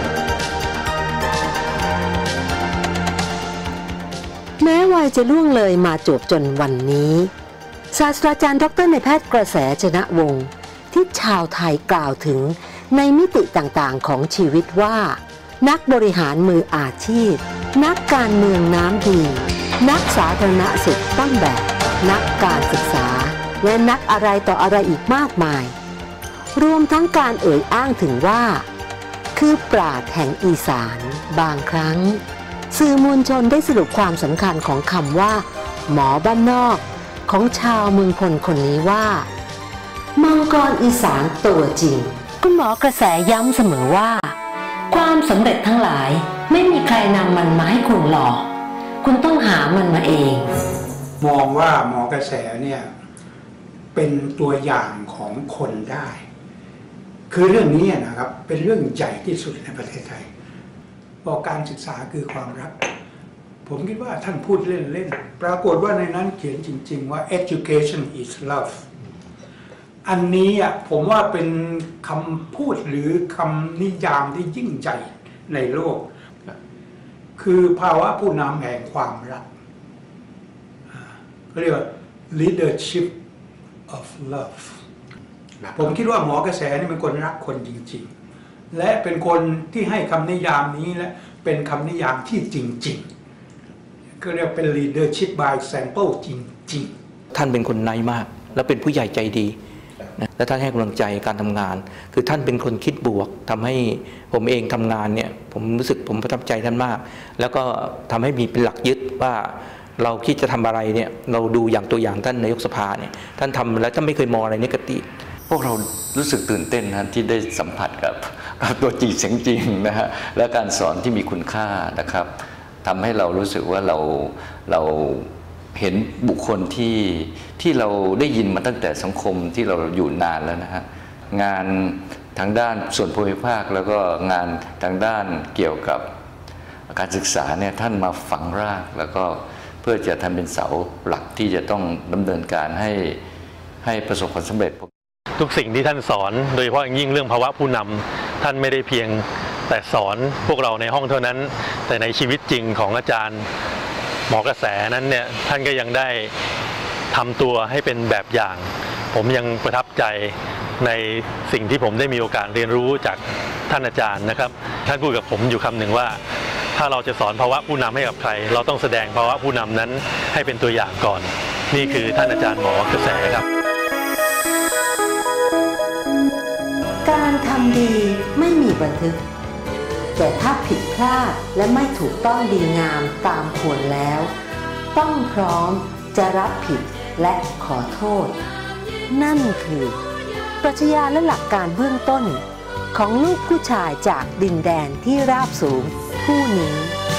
แม้วัยจะล่วงเลยมาจวบจนวันนี้ศาสตราจารย์ดรนายแพทย์กระแสชนะวงศ์ที่ชาวไทยกล่าวถึงในมิติต่างๆของชีวิตว่านักบริหารมืออาชีพนักการเมืองน้ำดีนักสาธารณสุขต้นแบบนักการศึกษาและนักอะไรต่ออะไรอีกมากมายรวมทั้งการเอ่ยอ้างถึงว่าคือปราชญ์แห่งอีสานบางครั้งสื่อมวลชนได้สรุปความสำคัญของคำว่าหมอบ้านนอกของชาวเมืองพลคนนี้ว่ามังกรอีสานตัวจริงคุณหมอกระแสย้ำเสมอว่าความสำเร็จทั้งหลายไม่มีใครนำมันมาให้คุณหรอกคุณต้องหามันมาเองมองว่าหมอกระแสเนี่ยเป็นตัวอย่างของคนได้คือเรื่องนี้นะครับเป็นเรื่องใหญ่ที่สุดในประเทศไทยบอกการศึกษาคือความรักผมคิดว่าท่านพูดเล่นๆปรากฏว่าในนั้นเขียนจริงๆว่า education is love อันนี้อ่ะผมว่าเป็นคำพูดหรือคำนิยามที่ยิ่งใหญ่ในโลกคือภาวะผู้นำแห่งความรักเขาเรียกว่า leadership of love ผมคิดว่าหมอกระแสนี่เป็นคนรักคนจริงๆและเป็นคนที่ให้คำนิยามนี้และเป็นคำนิยามที่จริงๆก็เรียกเป็น leadership by example จริงๆท่านเป็นคนไนท์มากและเป็นผู้ใหญ่ใจดีนะและท่านให้กำลังใจการทำงานคือท่านเป็นคนคิดบวกทำให้ผมเองทำงานเนี่ยผมรู้สึกผมประทับใจท่านมากแล้วก็ทำให้มีเป็นหลักยึดว่าเราคิดจะทำอะไรเนี่ยเราดูอย่างตัวอย่างท่านนายกสภาเนี่ยท่านทำแล้วท่านไม่เคยมองอะไรเนกาทีฟพวกเรารู้สึกตื่นเต้นนะที่ได้สัมผัสกับตัวจริงเสียงจริงนะฮะและการสอนที่มีคุณค่านะครับทำให้เรารู้สึกว่าเราเราเห็นบุคคลที่ที่เราได้ยินมาตั้งแต่สังคมที่เราอยู่นานแล้วนะฮะงานทางด้านส่วนภูมิภาคแล้วก็งานทางด้านเกี่ยวกับการศึกษาเนี่ยท่านมาฝังรากแล้วก็เพื่อจะทำเป็นเสาหลักที่จะต้องดำเนินการให้ให้ประสบความสำเร็จทุกสิ่งที่ท่านสอนโดยเฉพาะอย่างยิ่งเรื่องภาวะผู้นำท่านไม่ได้เพียงแต่สอนพวกเราในห้องเท่านั้นแต่ในชีวิตจริงของอาจารย์หมอกระแสนั้นเนี่ยท่านก็ยังได้ทำตัวให้เป็นแบบอย่างผมยังประทับใจในสิ่งที่ผมได้มีโอกาสเรียนรู้จากท่านอาจารย์นะครับท่านพูดกับผมอยู่คำหนึ่งว่าถ้าเราจะสอนภาวะผู้นำให้กับใครเราต้องแสดงภาวะผู้นำนั้นให้เป็นตัวอย่างก่อนนี่คือท่านอาจารย์หมอกระแสครับการทำดีไม่มีบันทึกแต่ถ้าผิดพลาดและไม่ถูกต้องดีงามตามควรแล้วต้องพร้อมจะรับผิดและขอโทษนั่นคือปรัชญาและหลักการเบื้องต้นของลูกผู้ชายจากดินแดนที่ราบสูงผู้นี้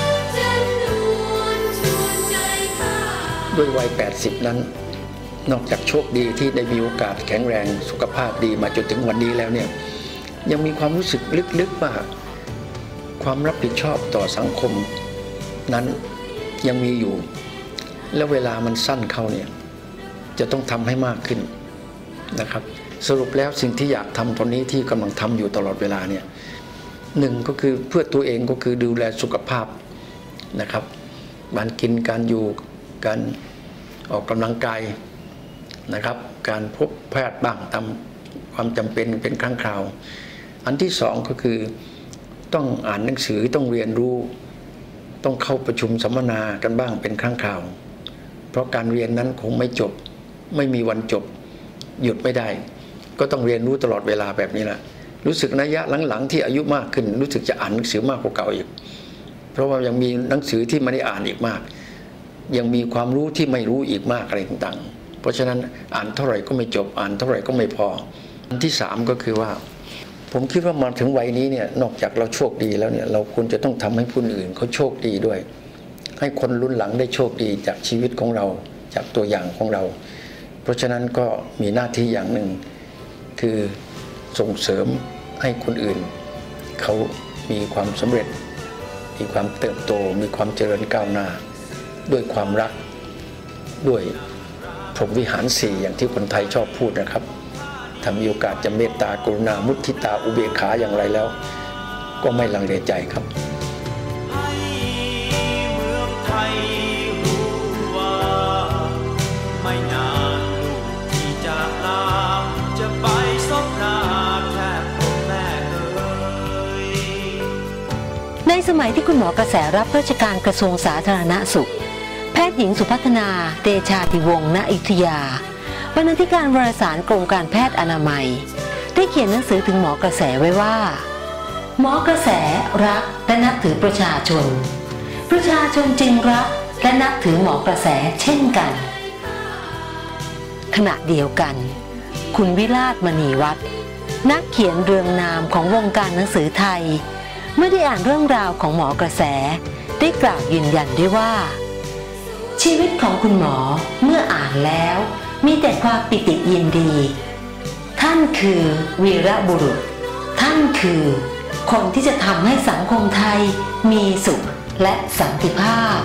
ด้วยวัยแปดสิบนั้นนอกจากโชคดีที่ได้มีโอกาสแข็งแรงสุขภาพดีมาจนถึงวันนี้แล้วเนี่ยยังมีความรู้สึกลึกๆว่าความรับผิดชอบต่อสังคมนั้นยังมีอยู่แล้วเวลามันสั้นเข้าเนี่ยจะต้องทำให้มากขึ้นนะครับสรุปแล้วสิ่งที่อยากทำตอนนี้ที่กำลังทำอยู่ตลอดเวลาเนี่ยหนึ่งก็คือเพื่อตัวเองก็คือดูแลสุขภาพนะครับการกินการอยู่การออกกำลังกายนะครับการพบแพทย์บ้างตามความจำเป็นเป็นครั้งคราวอันที่สองก็คือต้องอ่านหนังสือต้องเรียนรู้ต้องเข้าประชุมสัมมนากันบ้างเป็นครั้งคราวเพราะการเรียนนั้นคงไม่จบไม่มีวันจบหยุดไม่ได้ก็ต้องเรียนรู้ตลอดเวลาแบบนี้แหละรู้สึกนัยยะหลังๆที่อายุมากขึ้นรู้สึกจะอ่านหนังสือมากกว่าเก่าอีกเพราะว่ายังมีหนังสือที่ไม่ได้อ่านอีกมากยังมีความรู้ที่ไม่รู้อีกมากอะไรต่างๆเพราะฉะนั้นอ่านเท่าไหร่ก็ไม่จบอ่านเท่าไหร่ก็ไม่พออันที่สามก็คือว่าผมคิดว่ามาถึงวัยนี้เนี่ยนอกจากเราโชคดีแล้วเนี่ยเราควรจะต้องทำให้คนอื่นเขาโชคดีด้วยให้คนรุ่นหลังได้โชคดีจากชีวิตของเราจากตัวอย่างของเราเพราะฉะนั้นก็มีหน้าที่อย่างหนึ่งคือส่งเสริมให้คนอื่นเขามีความสำเร็จมีความเติบโตมีความเจริญก้าวหน้าด้วยความรักด้วยพรหมวิหารสี่อย่างที่คนไทยชอบพูดนะครับถ้ามีโอกาสจะเมตตากรุณามุทิตาอุเบกขาอย่างไรแล้วก็ไม่ลังเลใจครับให้เมืองไทยรู้ว่าไม่นานลูกที่จะลาจะไปซบหน้าแทบพบแม่เอ่ยในสมัยที่คุณหมอกระแสรับราชการกระทรวงสาธารณสุขแพทย์หญิงสุพัฒนาเดชาธิวงศ์ณอยุธยาบรรณาธิการวารสารกรมการแพทย์อนามัยได้เขียนหนังสือถึงหมอกระแสไว้ว่าหมอกระแสรักและนับถือประชาชนประชาชนจึงรักและนับถือหมอกระแสเช่นกันขณะเดียวกันคุณวิราชมณีวัฒน์นักเขียนเรืองนามของวงการหนังสือไทยเมื่อได้อ่านเรื่องราวของหมอกระแสได้กล่าวยืนยันด้วยว่าชีวิตของคุณหมอเมื่ออ่านแล้วมีแต่ความปิติยินดีท่านคือวีรบุรุษท่านคือคนที่จะทำให้สังคมไทยมีสุขและสันติภาพ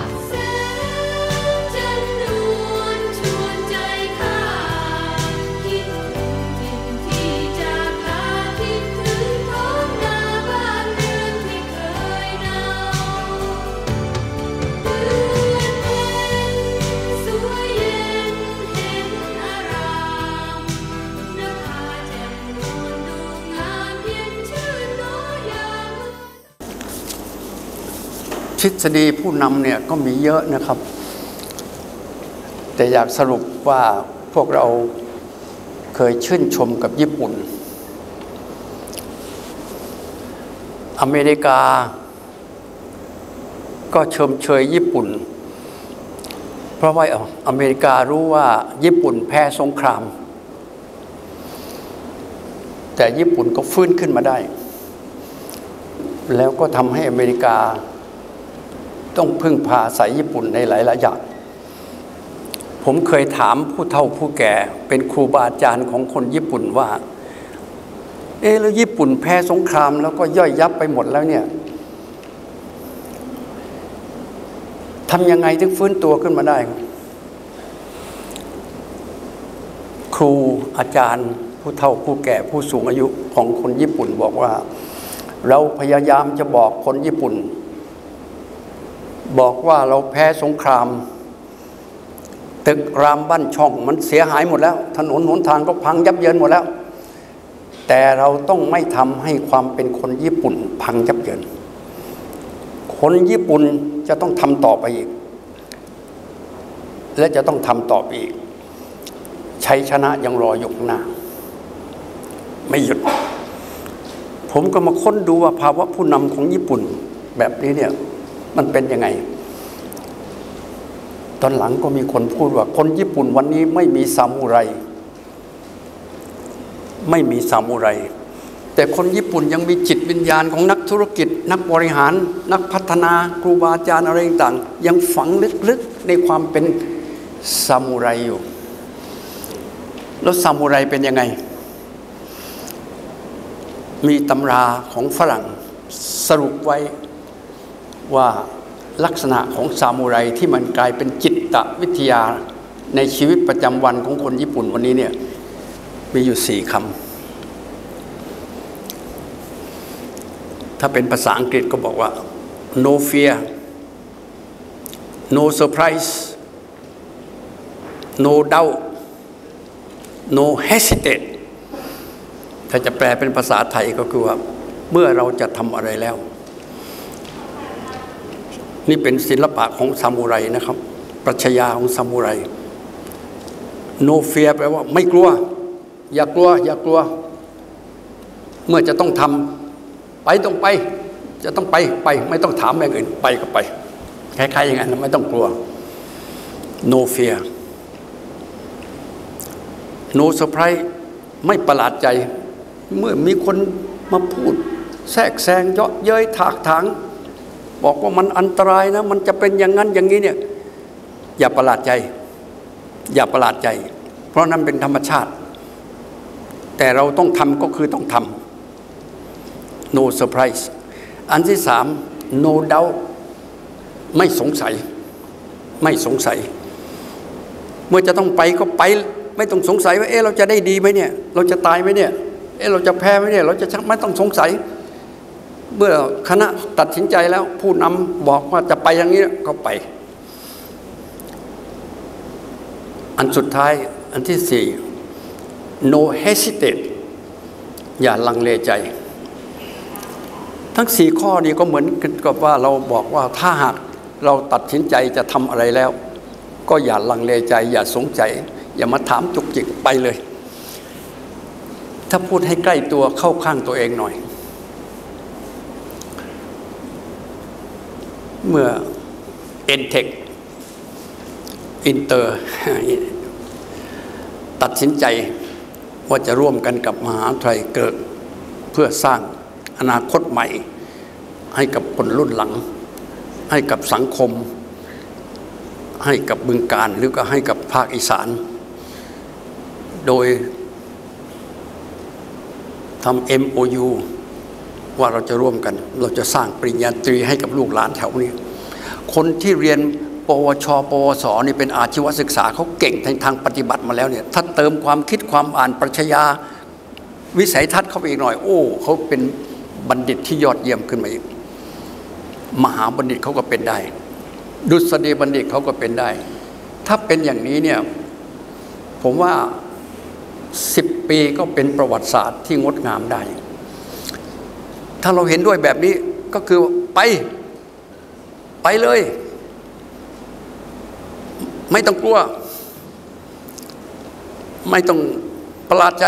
ทฤษฎีผู้นำเนี่ยก็มีเยอะนะครับแต่อยากสรุปว่าพวกเราเคยชื่นชมกับญี่ปุ่นอเมริกาก็ชมเชยญี่ปุ่นเพราะว่าอเมริการู้ว่าญี่ปุ่นแพ้สงครามแต่ญี่ปุ่นก็ฟื้นขึ้นมาได้แล้วก็ทำให้อเมริกาต้องพึ่งพาอาศัยญี่ปุ่นในหลายๆอย่างผมเคยถามผู้เฒ่าผู้แก่เป็นครูบาอาจารย์ของคนญี่ปุ่นว่าเอ๊ะแล้วญี่ปุ่นแพ้สงครามแล้วก็ย่อยยับไปหมดแล้วเนี่ยทำยังไงถึงฟื้นตัวขึ้นมาได้ครูอาจารย์ผู้เฒ่าผู้แก่ผู้สูงอายุของคนญี่ปุ่นบอกว่าเราพยายามจะบอกคนญี่ปุ่นบอกว่าเราแพ้สงครามตึกรามบ้านช่องมันเสียหายหมดแล้วถนนหนทางก็พังยับเยินหมดแล้วแต่เราต้องไม่ทำให้ความเป็นคนญี่ปุ่นพังยับเยินคนญี่ปุ่นจะต้องทำต่อไปอีกและจะต้องทำต่อไปอีกชัยชนะยังรออยู่ข้างหน้าไม่หยุดผมก็มาค้นดูว่าภาวะผู้นำของญี่ปุ่นแบบนี้เนี่ยมันเป็นยังไงตอนหลังก็มีคนพูดว่าคนญี่ปุ่นวันนี้ไม่มีซามูไรไม่มีซามูไรแต่คนญี่ปุ่นยังมีจิตวิญญาณของนักธุรกิจนักบริหารนักพัฒนาครูบาอาจารย์อะไรต่างๆยังฝังลึกๆในความเป็นซามูไรอยู่แล้วซามูไรเป็นยังไงมีตำราของฝรั่งสรุปไว้ว่าลักษณะของซามูไรที่มันกลายเป็นจิตวิทยาในชีวิตประจำวันของคนญี่ปุ่นวันนี้เนี่ยมีอยู่สี่คำถ้าเป็นภาษาอังกฤษก็บอกว่า no fear no surprise no doubt no hesitate ถ้าจะแปลเป็นภาษาไทยก็คือว่าเมื่อเราจะทำอะไรแล้วนี่เป็นศิลปะของซามูไรนะครับปรัชญาของซามูไร no fear แปลว่าไม่กลัวอย่ากลัวอย่ากลัวเมื่อจะต้องทำไปต้องไปจะต้องไปไปไม่ต้องถามอย่างอื่นไปก็ไปคล้ายๆอย่างนั้นไม่ต้องกลัว no fear no surprise ไม่ประหลาดใจเมื่อมีคนมาพูดแทรกแซงเยาะเย้ยถากถางบอกว่ามันอันตรายนะมันจะเป็นอย่างนั้นอย่างนี้เนี่ยอย่าประหลาดใจอย่าประหลาดใจเพราะนั้นเป็นธรรมชาติแต่เราต้องทำก็คือต้องทำ no surprise อันที่สาม no doubt ไม่สงสัยไม่สงสัยเมื่อจะต้องไปก็ไปไม่ต้องสงสัยว่าเอ๊ะเราจะได้ดีไหมเนี่ยเราจะตายไหมเนี่ยเอ๊ะเราจะแพ้ไหมเนี่ยเราจะไม่ต้องสงสัยเมื่อคณะตัดสินใจแล้วผู้นำบอกว่าจะไปอย่างนี้ก็ไปอันสุดท้ายอันที่สี่ no hesitate อย่าลังเลใจทั้งสี่ข้อนี้ก็เหมือนกับว่าเราบอกว่าถ้าหากเราตัดสินใจจะทำอะไรแล้วก็อย่าลังเลใจอย่าสงสัยอย่ามาถามจุกจิกไปเลยถ้าพูดให้ใกล้ตัวเข้าข้างตัวเองหน่อยเมื่อ เอ็น เทค Inter ตัดสินใจว่าจะร่วมกันกับมหาวิทยาลัยเกิดเพื่อสร้างอนาคตใหม่ให้กับคนรุ่นหลังให้กับสังคมให้กับบึงกาฬหรือก็ให้กับภาคอีสานโดยทำ เอ็ม โอ ยู ว่าเราจะร่วมกันเราจะสร้างปริญญาตรีให้กับลูกหลานแถวนี้คนที่เรียนปวชปวสนี่เป็นอาชีวศึกษาเขาเก่งทางทางปฏิบัติมาแล้วเนี่ยถ้าเติมความคิดความอ่านปรัชญาวิสัยทัศน์เข้าไปอีกหน่อยโอ้เขาเป็นบัณฑิตที่ยอดเยี่ยมขึ้นมาอีกมหาบัณฑิตเขาก็เป็นได้ดุษฎีบัณฑิตเขาก็เป็นได้ถ้าเป็นอย่างนี้เนี่ยผมว่าสิบปีก็เป็นประวัติศาสตร์ที่งดงามได้ถ้าเราเห็นด้วยแบบนี้ก็คือไปไปเลยไม่ต้องกลัวไม่ต้องประหลาดใจ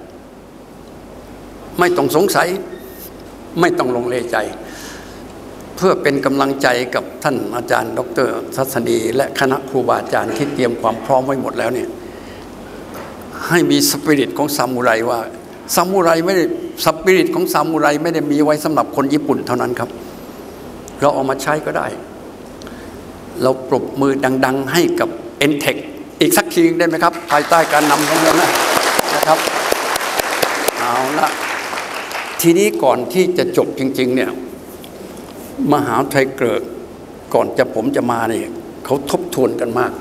ไม่ต้องสงสัยไม่ต้องลงเลใจเพื่อเป็นกำลังใจกับท่านอาจารย์ดร.ทัศนีและคณะครูบาอาจารย์ที่เตรียมความพร้อมไว้หมดแล้วเนี่ยให้มีสปิริตของซามูไรว่าซามูไรไม่ได้สปิริตของซามูไรไม่ได้มีไว้สำหรับคนญี่ปุ่นเท่านั้นครับเราเอามาใช้ก็ได้เราปรบมือดังๆให้กับ เอ็น เทค อีกสักทีได้ไหมครับภายใต้การนำของเรานะครับเอาละทีนี้ก่อนที่จะจบจริงๆเนี่ยมหาวิทยาลัยเกิดก่อนจะผมจะมาเนี่ยเขาทบทวนกันมาก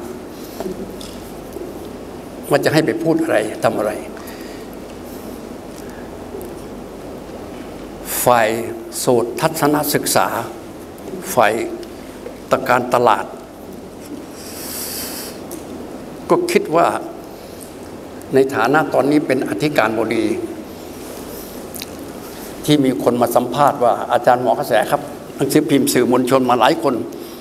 ว่าจะให้ไปพูดอะไรทำอะไรฝ่ายโสตทัศนศึกษาฝ่ายตการตลาดก็คิดว่าในฐานะตอนนี้เป็นอธิการบดีที่มีคนมาสัมภาษณ์ว่าอาจารย์หมอกระแสครับหนังสือพิมพ์สื่อมวลชนมาหลายคน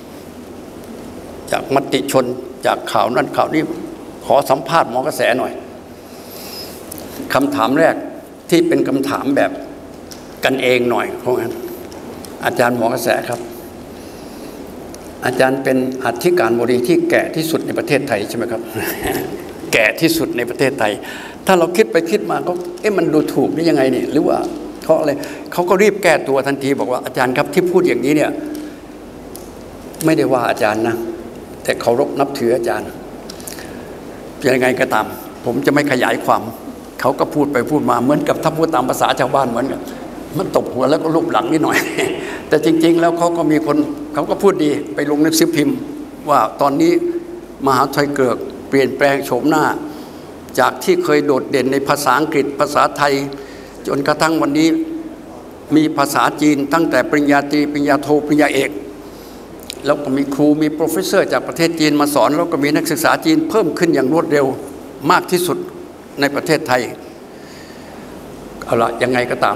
จากมติชนจากข่าวนั้นข่าวนี้ขอสัมภาษณ์หมอกระแสหน่อยคำถามแรกที่เป็นคำถามแบบกันเองหน่อยเพราะงั้นอาจารย์หมอกระแสครับอาจารย์เป็นอธิการบดีที่แก่ที่สุดในประเทศไทยใช่ไหมครับ แก่ที่สุดในประเทศไทยถ้าเราคิดไปคิดมาก็เอ๊ะมันดูถูกได้ยังไงเนี่ยหรือว่าเขาอะไรเขาก็รีบแก้ตัวทันทีบอกว่าอาจารย์ครับที่พูดอย่างนี้เนี่ยไม่ได้ว่าอาจารย์นะแต่เคารพนับถืออาจารย์ยังไงก็ตามผมจะไม่ขยายความเขาก็พูดไปพูดมาเหมือนกับถ้าพูดตามภาษาชาวบ้านเหมือนกันมันตบหัวแล้วก็ลูบหลังนิดหน่อย แต่จริงๆแล้วเขาก็มีคนเขาก็พูดดีไปลงในหนังสือพิมพ์ว่าตอนนี้มหาวิทยาลัยเกิดเปลี่ยนแปลงโฉมหน้าจากที่เคยโดดเด่นในภาษาอังกฤษภาษาไทยจนกระทั่งวันนี้มีภาษาจีนตั้งแต่ปริญญาตรีปริญญาโทปริญญาเอกแล้วก็มีครูมีโปรเฟสเซอร์จากประเทศจีนมาสอนแล้วก็มีนักศึกษาจีนเพิ่มขึ้นอย่างรวดเร็วมากที่สุดในประเทศไทยเอาละยังไงก็ตาม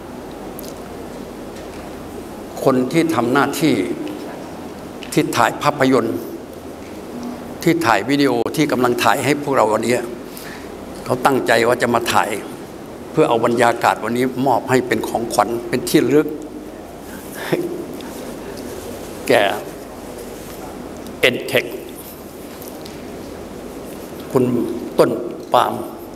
คนที่ทำหน้าที่ที่ถ่ายภาพยนตร์ที่ถ่ายวิดีโอที่กำลังถ่ายให้พวกเราวันนี้เขาตั้งใจว่าจะมาถ่ายเพื่อเอาบรรยากาศวันนี้มอบให้เป็นของขวัญเป็นที่ระลึกแก่ เอ็น เทค คุณต้นปาล์ม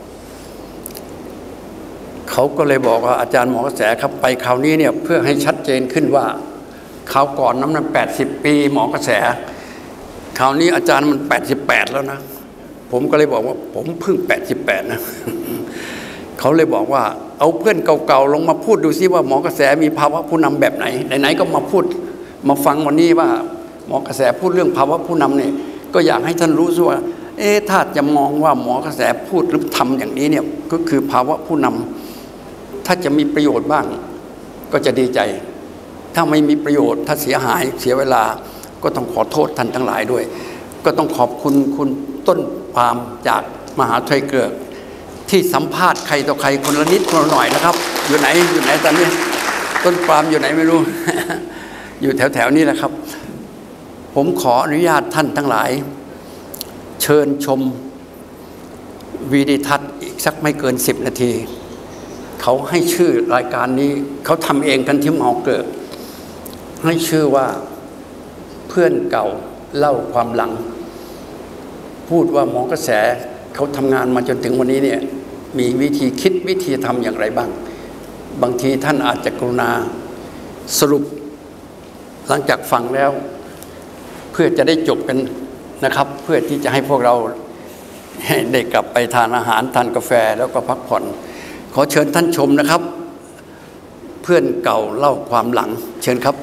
เขาก็เลยบอกว่าอาจารย์หมอกระแสครับไปคราวนี้เนี่ยเพื่อให้ชัดเจนขึ้นว่าคราวก่อนน้ำหนักแปดสิบปีหมอกระแสคราวนี้อาจารย์มันแปดสิบแปดแล้วนะผมก็เลยบอกว่าผมเพิ่งแปดสิบแปดนะเขาเลยบอกว่าเอาเพื่อนเก่าๆลงมาพูดดูซิว่าหมอกระแสมีภาวะผู้นำแบบไหนไหนๆก็มาพูดมาฟังวันนี้ว่าหมอกระแสพูดเรื่องภาวะผู้นำเนี่ยก็อยากให้ท่านรู้ว่าเอ๊ะถ้าจะมองว่าหมอกระแสพูดหรือทำอย่างนี้เนี่ยก็คือภาวะผู้นำถ้าจะมีประโยชน์บ้างก็จะดีใจถ้าไม่มีประโยชน์ถ้าเสียหายเสียเวลาก็ต้องขอโทษท่านทั้งหลายด้วยก็ต้องขอบคุณคุณต้นปาล์มจากมหาวิทยาลัยเกิดที่สัมภาษณ์ใครต่อใครคนละนิดคนละหน่อยนะครับอยู่ไหนอยู่ไหนตอนนี้ต้นปาล์มอยู่ไหนไม่รู้ อยู่แถวๆนี้แหละครับผมขออนุญาตท่านทั้งหลายเชิญชมวีดิทัศน์อีกสักไม่เกินสิบนาทีเขาให้ชื่อรายการนี้เขาทำเองกันที่มอเกิดให้ชื่อว่าเพื่อนเก่าเล่าความหลังพูดว่าหมอกระแสเขาทำงานมาจนถึงวันนี้เนี่ยมีวิธีคิดวิธีทำอย่างไรบ้างบางทีท่านอาจจะกรุณาสรุปหลังจากฟังแล้วเพื่อจะได้จบกันนะครับเพื่อที่จะให้พวกเราได้กลับไปทานอาหารทานกาแฟแล้วก็พักผ่อนขอเชิญท่านชมนะครับเพื่อนเก่าเล่าความหลังเชิญครับ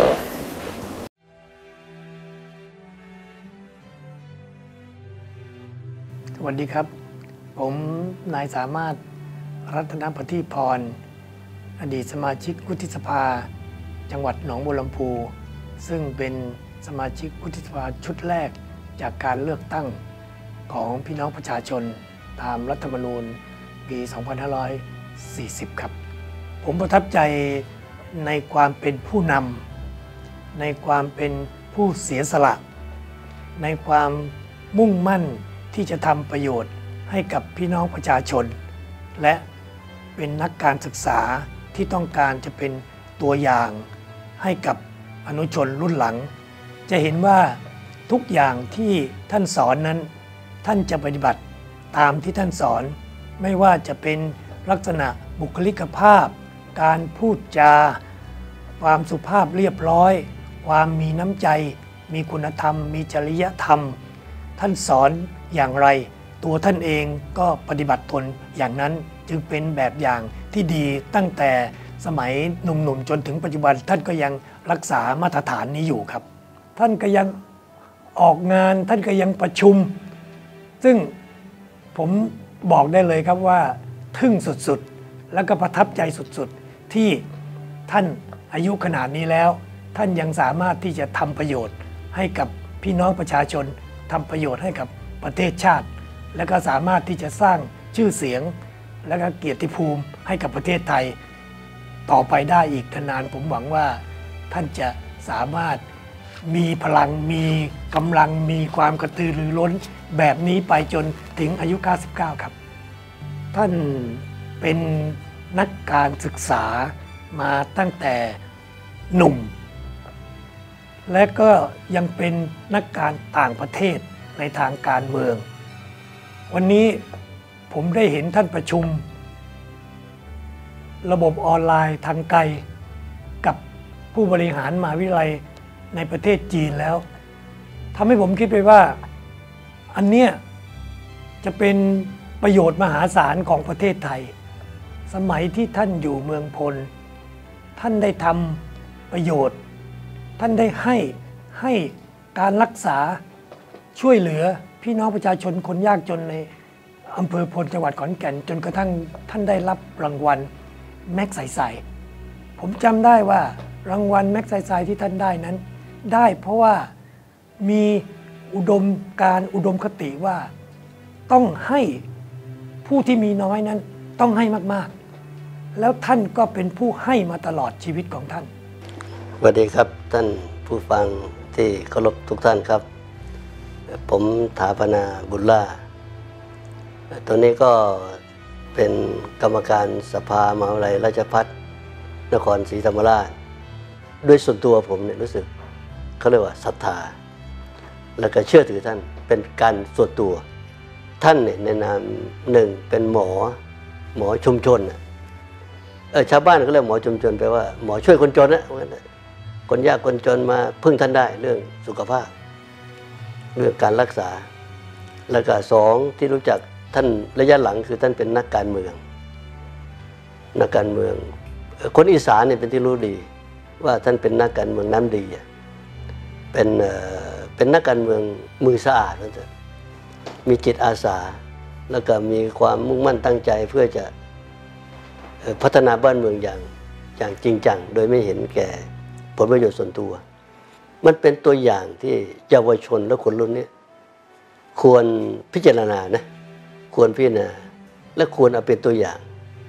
สวัสดีครับผมนายสามารถรัตนปฏิพรอดีตสมาชิกวุฒิสภาจังหวัดหนองบัวลำพูซึ่งเป็นสมาชิกวุฒิสภาชุดแรกจากการเลือกตั้งของพี่น้องประชาชนตามรัฐธรรมนูญปีสองพันห้าร้อยสี่สิบครับผมประทับใจในความเป็นผู้นำในความเป็นผู้เสียสละในความมุ่งมั่นที่จะทำประโยชน์ให้กับพี่น้องประชาชนและเป็นนักการศึกษาที่ต้องการจะเป็นตัวอย่างให้กับอนุชนรุ่นหลังจะเห็นว่าทุกอย่างที่ท่านสอนนั้นท่านจะปฏิบัติตามที่ท่านสอนไม่ว่าจะเป็นลักษณะบุคลิกภาพการพูดจาความสุภาพเรียบร้อยความมีน้ำใจมีคุณธรรมมีจริยธรรมท่านสอนอย่างไรตัวท่านเองก็ปฏิบัติตนอย่างนั้นจึงเป็นแบบอย่างที่ดีตั้งแต่สมัยหนุ่มๆจนถึงปัจจุบันท่านก็ยังรักษามาตรฐานนี้อยู่ครับท่านก็ยังออกงานท่านก็ยังประชุมซึ่งผมบอกได้เลยครับว่าทึ่งสุดๆแล้วก็ประทับใจสุดๆที่ท่านอายุขนาดนี้แล้วท่านยังสามารถที่จะทำประโยชน์ให้กับพี่น้องประชาชนทำประโยชน์ให้กับประเทศชาติและก็สามารถที่จะสร้างชื่อเสียงและก็เกียรติภูมิให้กับประเทศไทยต่อไปได้อีกนานผมหวังว่าท่านจะสามารถมีพลังมีกำลังมีความกระตือรือร้นแบบนี้ไปจนถึงอายุเก้าสิบเก้าครับท่านเป็นนักการศึกษามาตั้งแต่หนุ่มและก็ยังเป็นนักการต่างประเทศในทางการเมืองวันนี้ผมได้เห็นท่านประชุมระบบออนไลน์ทางไกลกับผู้บริหารมหาวิทยาลัยในประเทศจีนแล้วทำให้ผมคิดไปว่าอันเนี้ยจะเป็นประโยชน์มหาศาลของประเทศไทยสมัยที่ท่านอยู่เมืองพลท่านได้ทำประโยชน์ท่านได้ให้ให้การรักษาช่วยเหลือพี่น้องประชาชนคนยากจนในอำเภอพลจังหวัดขอนแก่นจนกระทั่งท่านได้รับรางวัลแม็กไซไซผมจำได้ว่ารางวัลแม็กไซไซที่ท่านได้นั้นได้เพราะว่ามีอุดมการอุดมคติว่าต้องให้ผู้ที่มีน้อยนั้นต้องให้มากๆแล้วท่านก็เป็นผู้ให้มาตลอดชีวิตของท่านสวัสดีครับท่านผู้ฟังที่เคารพทุกท่านครับผมถาปนาบุญล่าตอนนี้ก็เป็นกรรมการสภามหาวิทยาลัยราชภัฏนครศรีธรรมราชด้วยส่วนตัวผมเนี่ยรู้สึกเขาเรียกว่าศรัทธาแล้วก็เชื่อถือท่านเป็นการส่วนตัวท่านเนี่ยในนามหนึ่งเป็นหมอหมอชุมชนเออชาวบ้านเขาเรียกหมอชุมชนแปลว่าหมอช่วยคนจนนะคนยากคนจนมาพึ่งท่านได้เรื่องสุขภาพเรื่องการรักษาแล้วก็สองที่รู้จักท่านระยะหลังคือท่านเป็นนักการเมืองนักการเมืองคนอีสานเนี่ยเป็นที่รู้ดีว่าท่านเป็นนักการเมืองน้ำดีเป็นเป็นนักการเมืองมือสะอาดนั่นเองมีจิตอาสาแล้วก็มีความมุ่งมั่นตั้งใจเพื่อจะพัฒนาบ้านเมืองอย่างอย่างจริงจังโดยไม่เห็นแก่ผลประโยชน์ส่วนตัวมันเป็นตัวอย่างที่เยาวชนและคนรุ่นนี้ควรพิจารณานะควรพิจารณาและควรเอาเป็นตัวอย่าง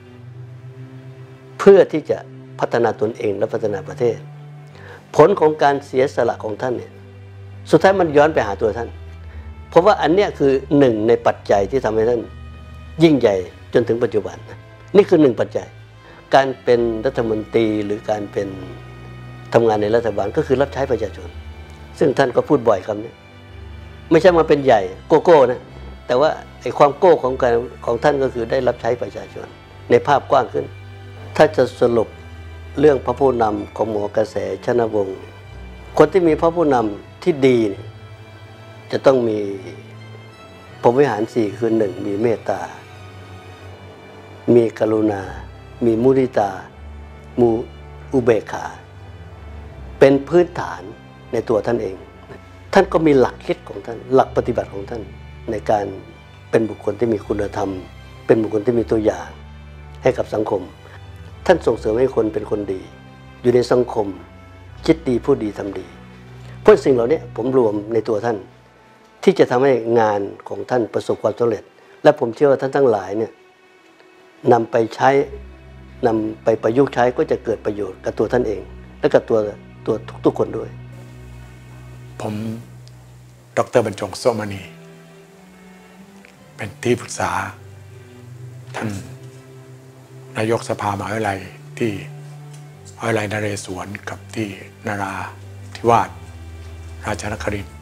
เพื่อที่จะพัฒนาตนเองและพัฒนาประเทศผลของการเสียสละของท่านเนี่ยสุดท้ายมันย้อนไปหาตัวท่านเพราะว่าอันเนี้ยคือหนึ่งในปัจจัยที่ทำให้ท่านยิ่งใหญ่จนถึงปัจจุบันนี่คือหนึ่งปัจจัยการเป็นรัฐมนตรีหรือการเป็นทำงานในรัฐบาลก็คือรับใช้ประชาชนซึ่งท่านก็พูดบ่อยคำนี้ไม่ใช่มาเป็นใหญ่โกโก้นะแต่ว่าไอ้ความโก้ของการของท่านก็คือได้รับใช้ประชาชนในภาพกว้างขึ้นถ้าจะสรุปเรื่องพระผู้นำของหมอกระแสชนวงศ์คนที่มีพระผู้นำที่ดีจะต้องมีพรหมวิหารสี่คือหนึ่งมีเมตตามีกรุณามีมุทิตามูอุเบกขาเป็นพื้นฐานในตัวท่านเองท่านก็มีหลักคิดของท่านหลักปฏิบัติของท่านในการเป็นบุคคลที่มีคุณธรรมเป็นบุคคลที่มีตัวอย่างให้กับสังคมท่านส่งเสริมให้คนเป็นคนดีอยู่ในสังคมคิดดีพูดดีทำดีเพราะสิ่งเหล่านี้ผมรวมในตัวท่านที่จะทำให้งานของท่านประสบความสำเร็จและผมเชื่อว่าท่านทั้งหลายเนี่ยนำไปใช้นำไปประยุกต์ใช้ก็จะเกิดประโยชน์กับตัวท่านเองและกับตัวตัวทุกๆคนด้วยผมดร.บรรจงโสมณีเป็นที่ปรึกษาท่านนายกสภามหาวิทยาลัยที่มหาวิทยาลัยนเรศวรกับที่นาราธิวาสราชนครินทร์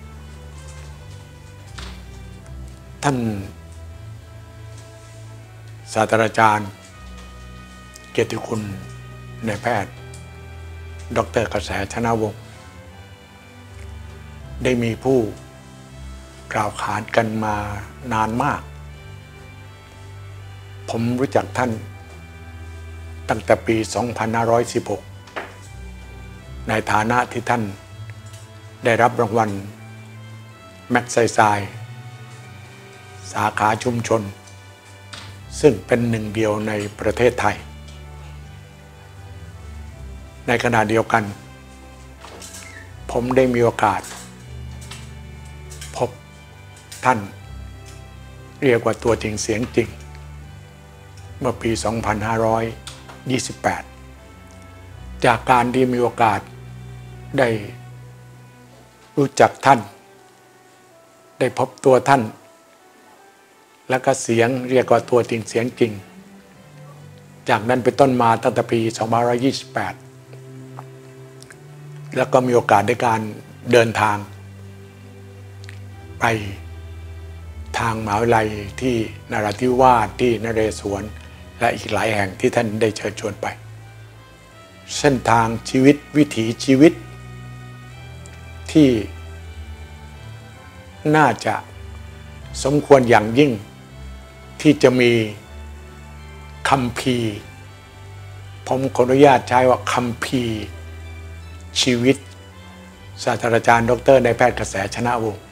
ท่านศาสตราจารย์เกียรติคุณนายแพทย์ดร.กระแสชนวงศ์ได้มีผู้กล่าวขานกันมานานมากผมรู้จักท่านตั้งแต่ปี สองพันห้าร้อยสิบหก ในฐานะที่ท่านได้รับรางวัลแม็กไซไซสาขาชุมชนซึ่งเป็นหนึ่งเดียวในประเทศไทยในขณะเดียวกันผมได้มีโอกาสพบท่านเรียกว่าตัวจริงเสียงจริงเมื่อปี สองพันห้าร้อยยี่สิบแปด จากการที่มีโอกาสได้รู้จักท่านได้พบตัวท่านแล้วก็เสียงเรียกว่าตัวจริงเสียงจริงจากนั้นเป็นต้นมาตั้งแต่ปี สองพันห้าร้อยยี่สิบแปดแล้วก็มีโอกาสในการเดินทางไปทางมหาวิทยาลัยที่นราธิวาสที่นเรศวรและอีกหลายแห่งที่ท่านได้เชิญชวนไปเส้นทางชีวิตวิถีชีวิตที่น่าจะสมควรอย่างยิ่งที่จะมีคัมภีร์ผมขออนุญาตใช้ว่าคัมภีร์ชีวิตศาสตราจารย์ดรนายแพทย์กระแสชนะวงศ์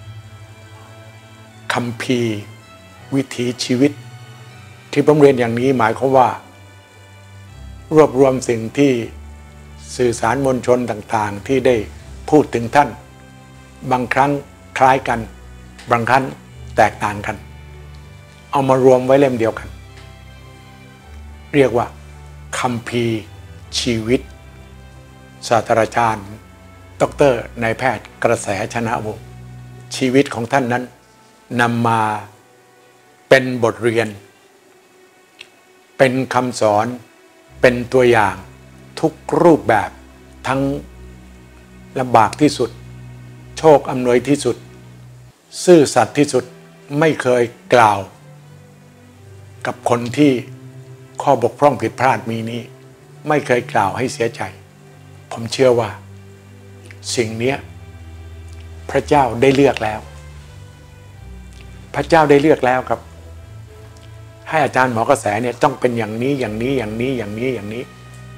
คัมภีร์วิถีชีวิตที่ผมเรียนอย่างนี้หมายความว่ารวบรวมสิ่งที่สื่อสารมวลชนต่างๆที่ได้พูดถึงท่านบางครั้งคล้ายกันบางครั้งแตกต่างกันเอามารวมไว้เล่มเดียวกันเรียกว่าคัมภีร์ชีวิตศาสตราจารย์ดรนายแพทย์กระแสชนะวงศ์ชีวิตของท่านนั้นนำมาเป็นบทเรียนเป็นคำสอนเป็นตัวอย่างทุกรูปแบบทั้งลำบากที่สุดโชคอำนวยที่สุดซื่อสัตย์ที่สุดไม่เคยกล่าวกับคนที่ข้อบกพร่องผิดพลาดมีนี้ไม่เคยกล่าวให้เสียใจผมเชื่อว่าสิ่งนี้พระเจ้าได้เลือกแล้วพระเจ้าได้เลือกแล้วครับให้อาจารย์หมอกระแสเนี่ยต้องเป็นอย่างนี้อย่างนี้อย่างนี้อย่างนี้อย่างนี้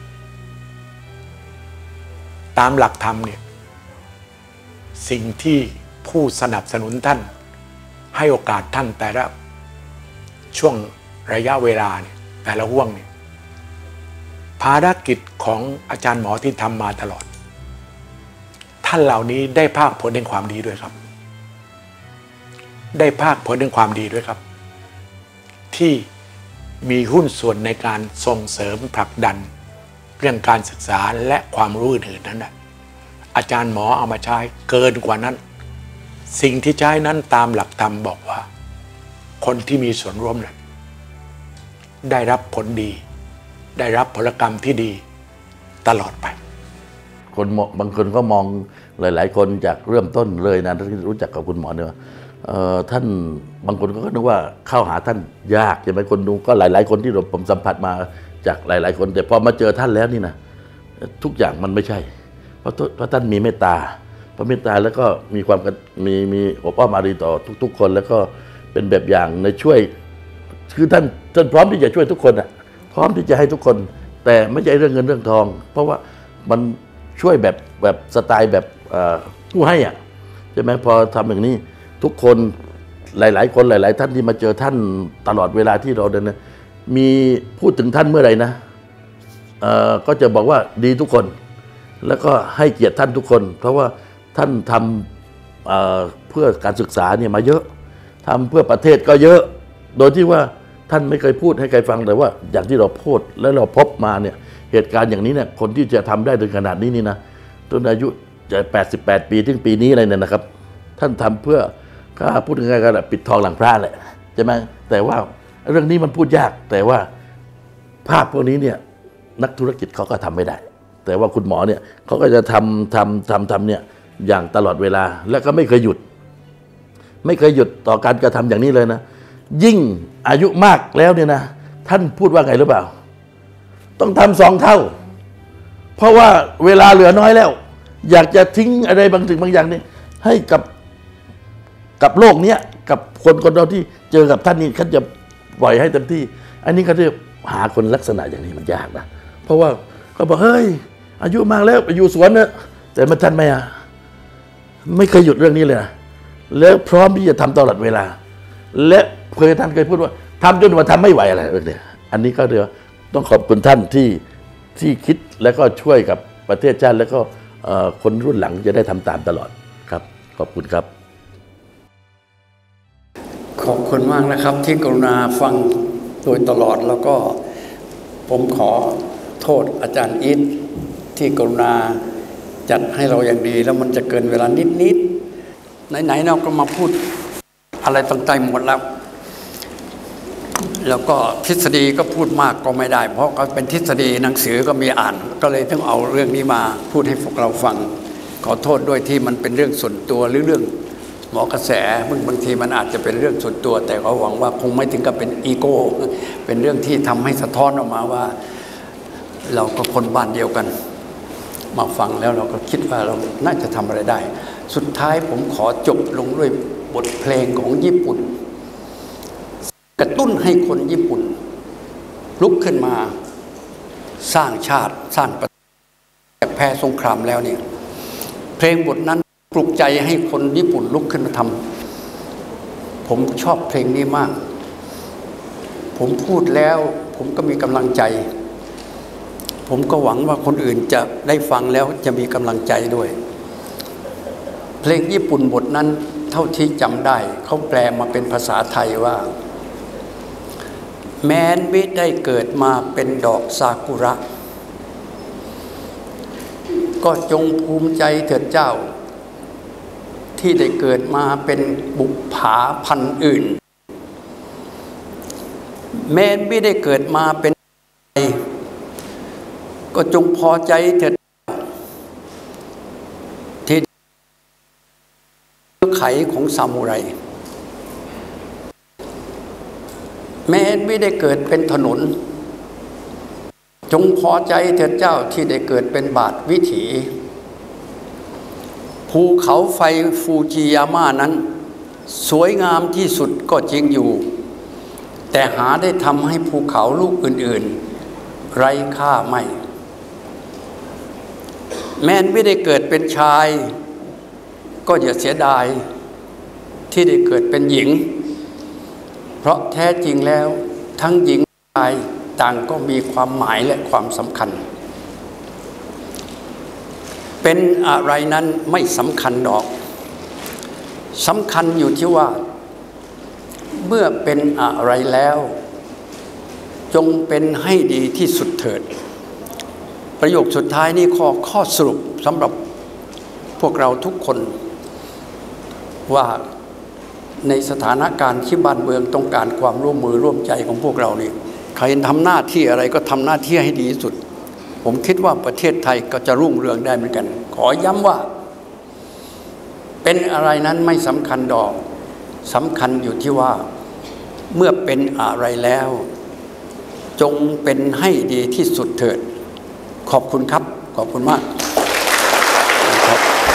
ตามหลักธรรมเนี่ยสิ่งที่ผู้สนับสนุนท่านให้โอกาสท่านแต่ละช่วงระยะเวลาเนี่ยแต่ละห่วงเนี่ยภารกิจของอาจารย์หมอที่ทำมาตลอดท่านเหล่านี้ได้ภาคผลแห่งความดีด้วยครับได้ภาคผลแห่งความดีด้วยครับที่มีหุ้นส่วนในการส่งเสริมผลักดันเรื่องการศึกษาและความรู้อื่นๆนั้นนะอาจารย์หมอเอามาใช้เกินกว่านั้นสิ่งที่ใช้นั้นตามหลักธรรมบอกว่าคนที่มีส่วนร่วมนั้นได้รับผลดีได้รับผลกรรมที่ดีตลอดไปคนบางคนก็มองหลายๆคนจากเริ่มต้นเลยนะที่รู้จักกับคุณหมอเนี่ยท่านบางคนก็นึกว่าเข้าหาท่านยากใช่ไหมคนดูก็หลายๆคนที่ผมสัมผัสมาจากหลายๆคนแต่พอมาเจอท่านแล้วนี่นะทุกอย่างมันไม่ใช่เพราะเพราะท่านมีเมตตาพระเมตตาแล้วก็มีความมีมีอบอ้อมอารีต่อทุกๆคนแล้วก็เป็นแบบอย่างในช่วยคือท่านท่านพร้อมที่จะช่วยทุกคนอ่ะพร้อมที่จะให้ทุกคนแต่ไม่ใช่เรื่องเงินเรื่องทองเพราะว่ามันช่วยแบบแบบสไตล์แบบผู้ให้อ่ะใช่ไหมพอทำอย่างนี้ทุกคนหลายๆคนหลายๆท่านที่มาเจอท่านตลอดเวลาที่เราเดินนะมีพูดถึงท่านเมื่อไหร่นะก็จะบอกว่าดีทุกคนแล้วก็ให้เกียรติท่านทุกคนเพราะว่าท่านทำเอ่อเพื่อการศึกษาเนี่ยมาเยอะทำเพื่อประเทศก็เยอะโดยที่ว่าท่านไม่เคยพูดให้ใครฟังแต่ว่าอย่างที่เราพูดและเราพบมาเนี่ยเหตุการณ์อย่างนี้เนี่ยคนที่จะทำได้ถึงขนาดนี้นี่นะจนอายุจะแปดสิบแปดปีถึงปีนี้อะไรเนี่ยนะครับท่านทำเพื่อก็พูดง่ายๆก็ปิดทองหลังพระแหละใช่ไหมแต่ว่าเรื่องนี้มันพูดยากแต่ว่าภาพพวกนี้เนี่ยนักธุรกิจเขาก็ทำไม่ได้แต่ว่าคุณหมอเนี่ยเขาก็จะทำทำทำทำเนี่ยอย่างตลอดเวลาและก็ไม่เคยหยุดไม่เคยหยุดต่อการกระทำอย่างนี้เลยนะยิ่งอายุมากแล้วเนี่ยนะท่านพูดว่าไงหรือเปล่าต้องทำสองเท่าเพราะว่าเวลาเหลือน้อยแล้วอยากจะทิ้งอะไรบางสิ่งบางอย่างนี่ให้กับกับโลกเนี้ยกับคนคนเราที่เจอกับท่านนี่ท่านจะปล่อยให้เต็มที่อันนี้เขาจะหาคนลักษณะอย่างนี้มันยากนะเพราะว่าเขาบอกเฮ้ยอายุมากแล้วไปอยู่สวนเนอะแต่มาท่านไม่อะไม่เคยหยุดเรื่องนี้เลยนะแล้วพร้อมที่จะทำตลอดเวลาและเคยท่านเคยพูดว่าทำจนว่าทำไม่ไหวอะไรแบบนี้อันนี้ก็เดี๋ยวต้องขอบคุณท่านที่ที่คิดแล้วก็ช่วยกับประเทศชาติแล้วก็คนรุ่นหลังจะได้ทำตามตลอดครับขอบคุณครับขอบคุณมากนะครับที่กรุณาฟังโดยตลอดแล้วก็ผมขอโทษอาจารย์อิทที่กรุณาจัดให้เราอย่างดีแล้วมันจะเกินเวลานิดๆไหนๆเราก็มาพูดอะไรต่างๆหมดแล้วแล้วก็ทฤษฎีก็พูดมากก็ไม่ได้เพราะก็เป็นทฤษฎีหนังสือก็มีอ่านก็เลยต้องเอาเรื่องนี้มาพูดให้พวกเราฟังขอโทษด้วยที่มันเป็นเรื่องส่วนตัวหรือเรื่องหมอกระแสบางบางทีมันอาจจะเป็นเรื่องส่วนตัวแต่เขาหวังว่าคงไม่ถึงกับเป็นอีโก้เป็นเรื่องที่ทำให้สะท้อนออกมาว่าเราก็คนบ้านเดียวกันมาฟังแล้วเราก็คิดว่าเราน่าจะทำอะไรได้สุดท้ายผมขอจบลงด้วยบทเพลงของญี่ปุ่นกระตุ้นให้คนญี่ปุ่นลุกขึ้นมาสร้างชาติสร้างประเทศแพ้สงครามแล้วเนี่ยเพลงบทนั้นปลุกใจให้คนญี่ปุ่นลุกขึ้นมาทำผมชอบเพลงนี้มากผมพูดแล้วผมก็มีกำลังใจผมก็หวังว่าคนอื่นจะได้ฟังแล้วจะมีกำลังใจด้วยเพลงญี่ปุ่นบทนั้นเท่าที่จำได้เขาแปลมาเป็นภาษาไทยว่าแม้นไม่ได้เกิดมาเป็นดอกซากุระก็จงภูมิใจเถิดเจ้าที่ได้เกิดมาเป็นบุปผาพันธุ์อื่นแม้ไม่ได้เกิดมาเป็นก็จงพอใจเถิดที่เนื้อไขของซามูไรแม้ไม่ได้เกิดเป็นถนนจงพอใจเถิดเจ้าที่ได้เกิดเป็นบาทวิถีภูเขาไฟฟูจิยาม่านั้นสวยงามที่สุดก็จริงอยู่แต่หาได้ทำให้ภูเขาลูกอื่นๆไร้ค่าไม่แม้นไม่ได้เกิดเป็นชายก็อย่าเสียดายที่ได้เกิดเป็นหญิงเพราะแท้จริงแล้วทั้งหญิงและชายต่างก็มีความหมายและความสำคัญเป็นอะไรนั้นไม่สำคัญดอกสำคัญอยู่ที่ว่าเมื่อเป็นอะไรแล้วจงเป็นให้ดีที่สุดเถิดประโยคสุดท้ายนี้ข้อข้อสรุปสำหรับพวกเราทุกคนว่าในสถานการณ์ที่บ้านเมืองต้องการความร่วมมือร่วมใจของพวกเรานี่ใครทำหน้าที่อะไรก็ทำหน้าที่ให้ดีที่สุดผมคิดว่าประเทศไทยก็จะรุ่งเรืองได้เหมือนกันขอย้ำว่าเป็นอะไรนั้นไม่สำคัญดอกสำคัญอยู่ที่ว่าเมื่อเป็นอะไรแล้วจงเป็นให้ดีที่สุดเถิดขอบคุณครับขอบคุณมากครับ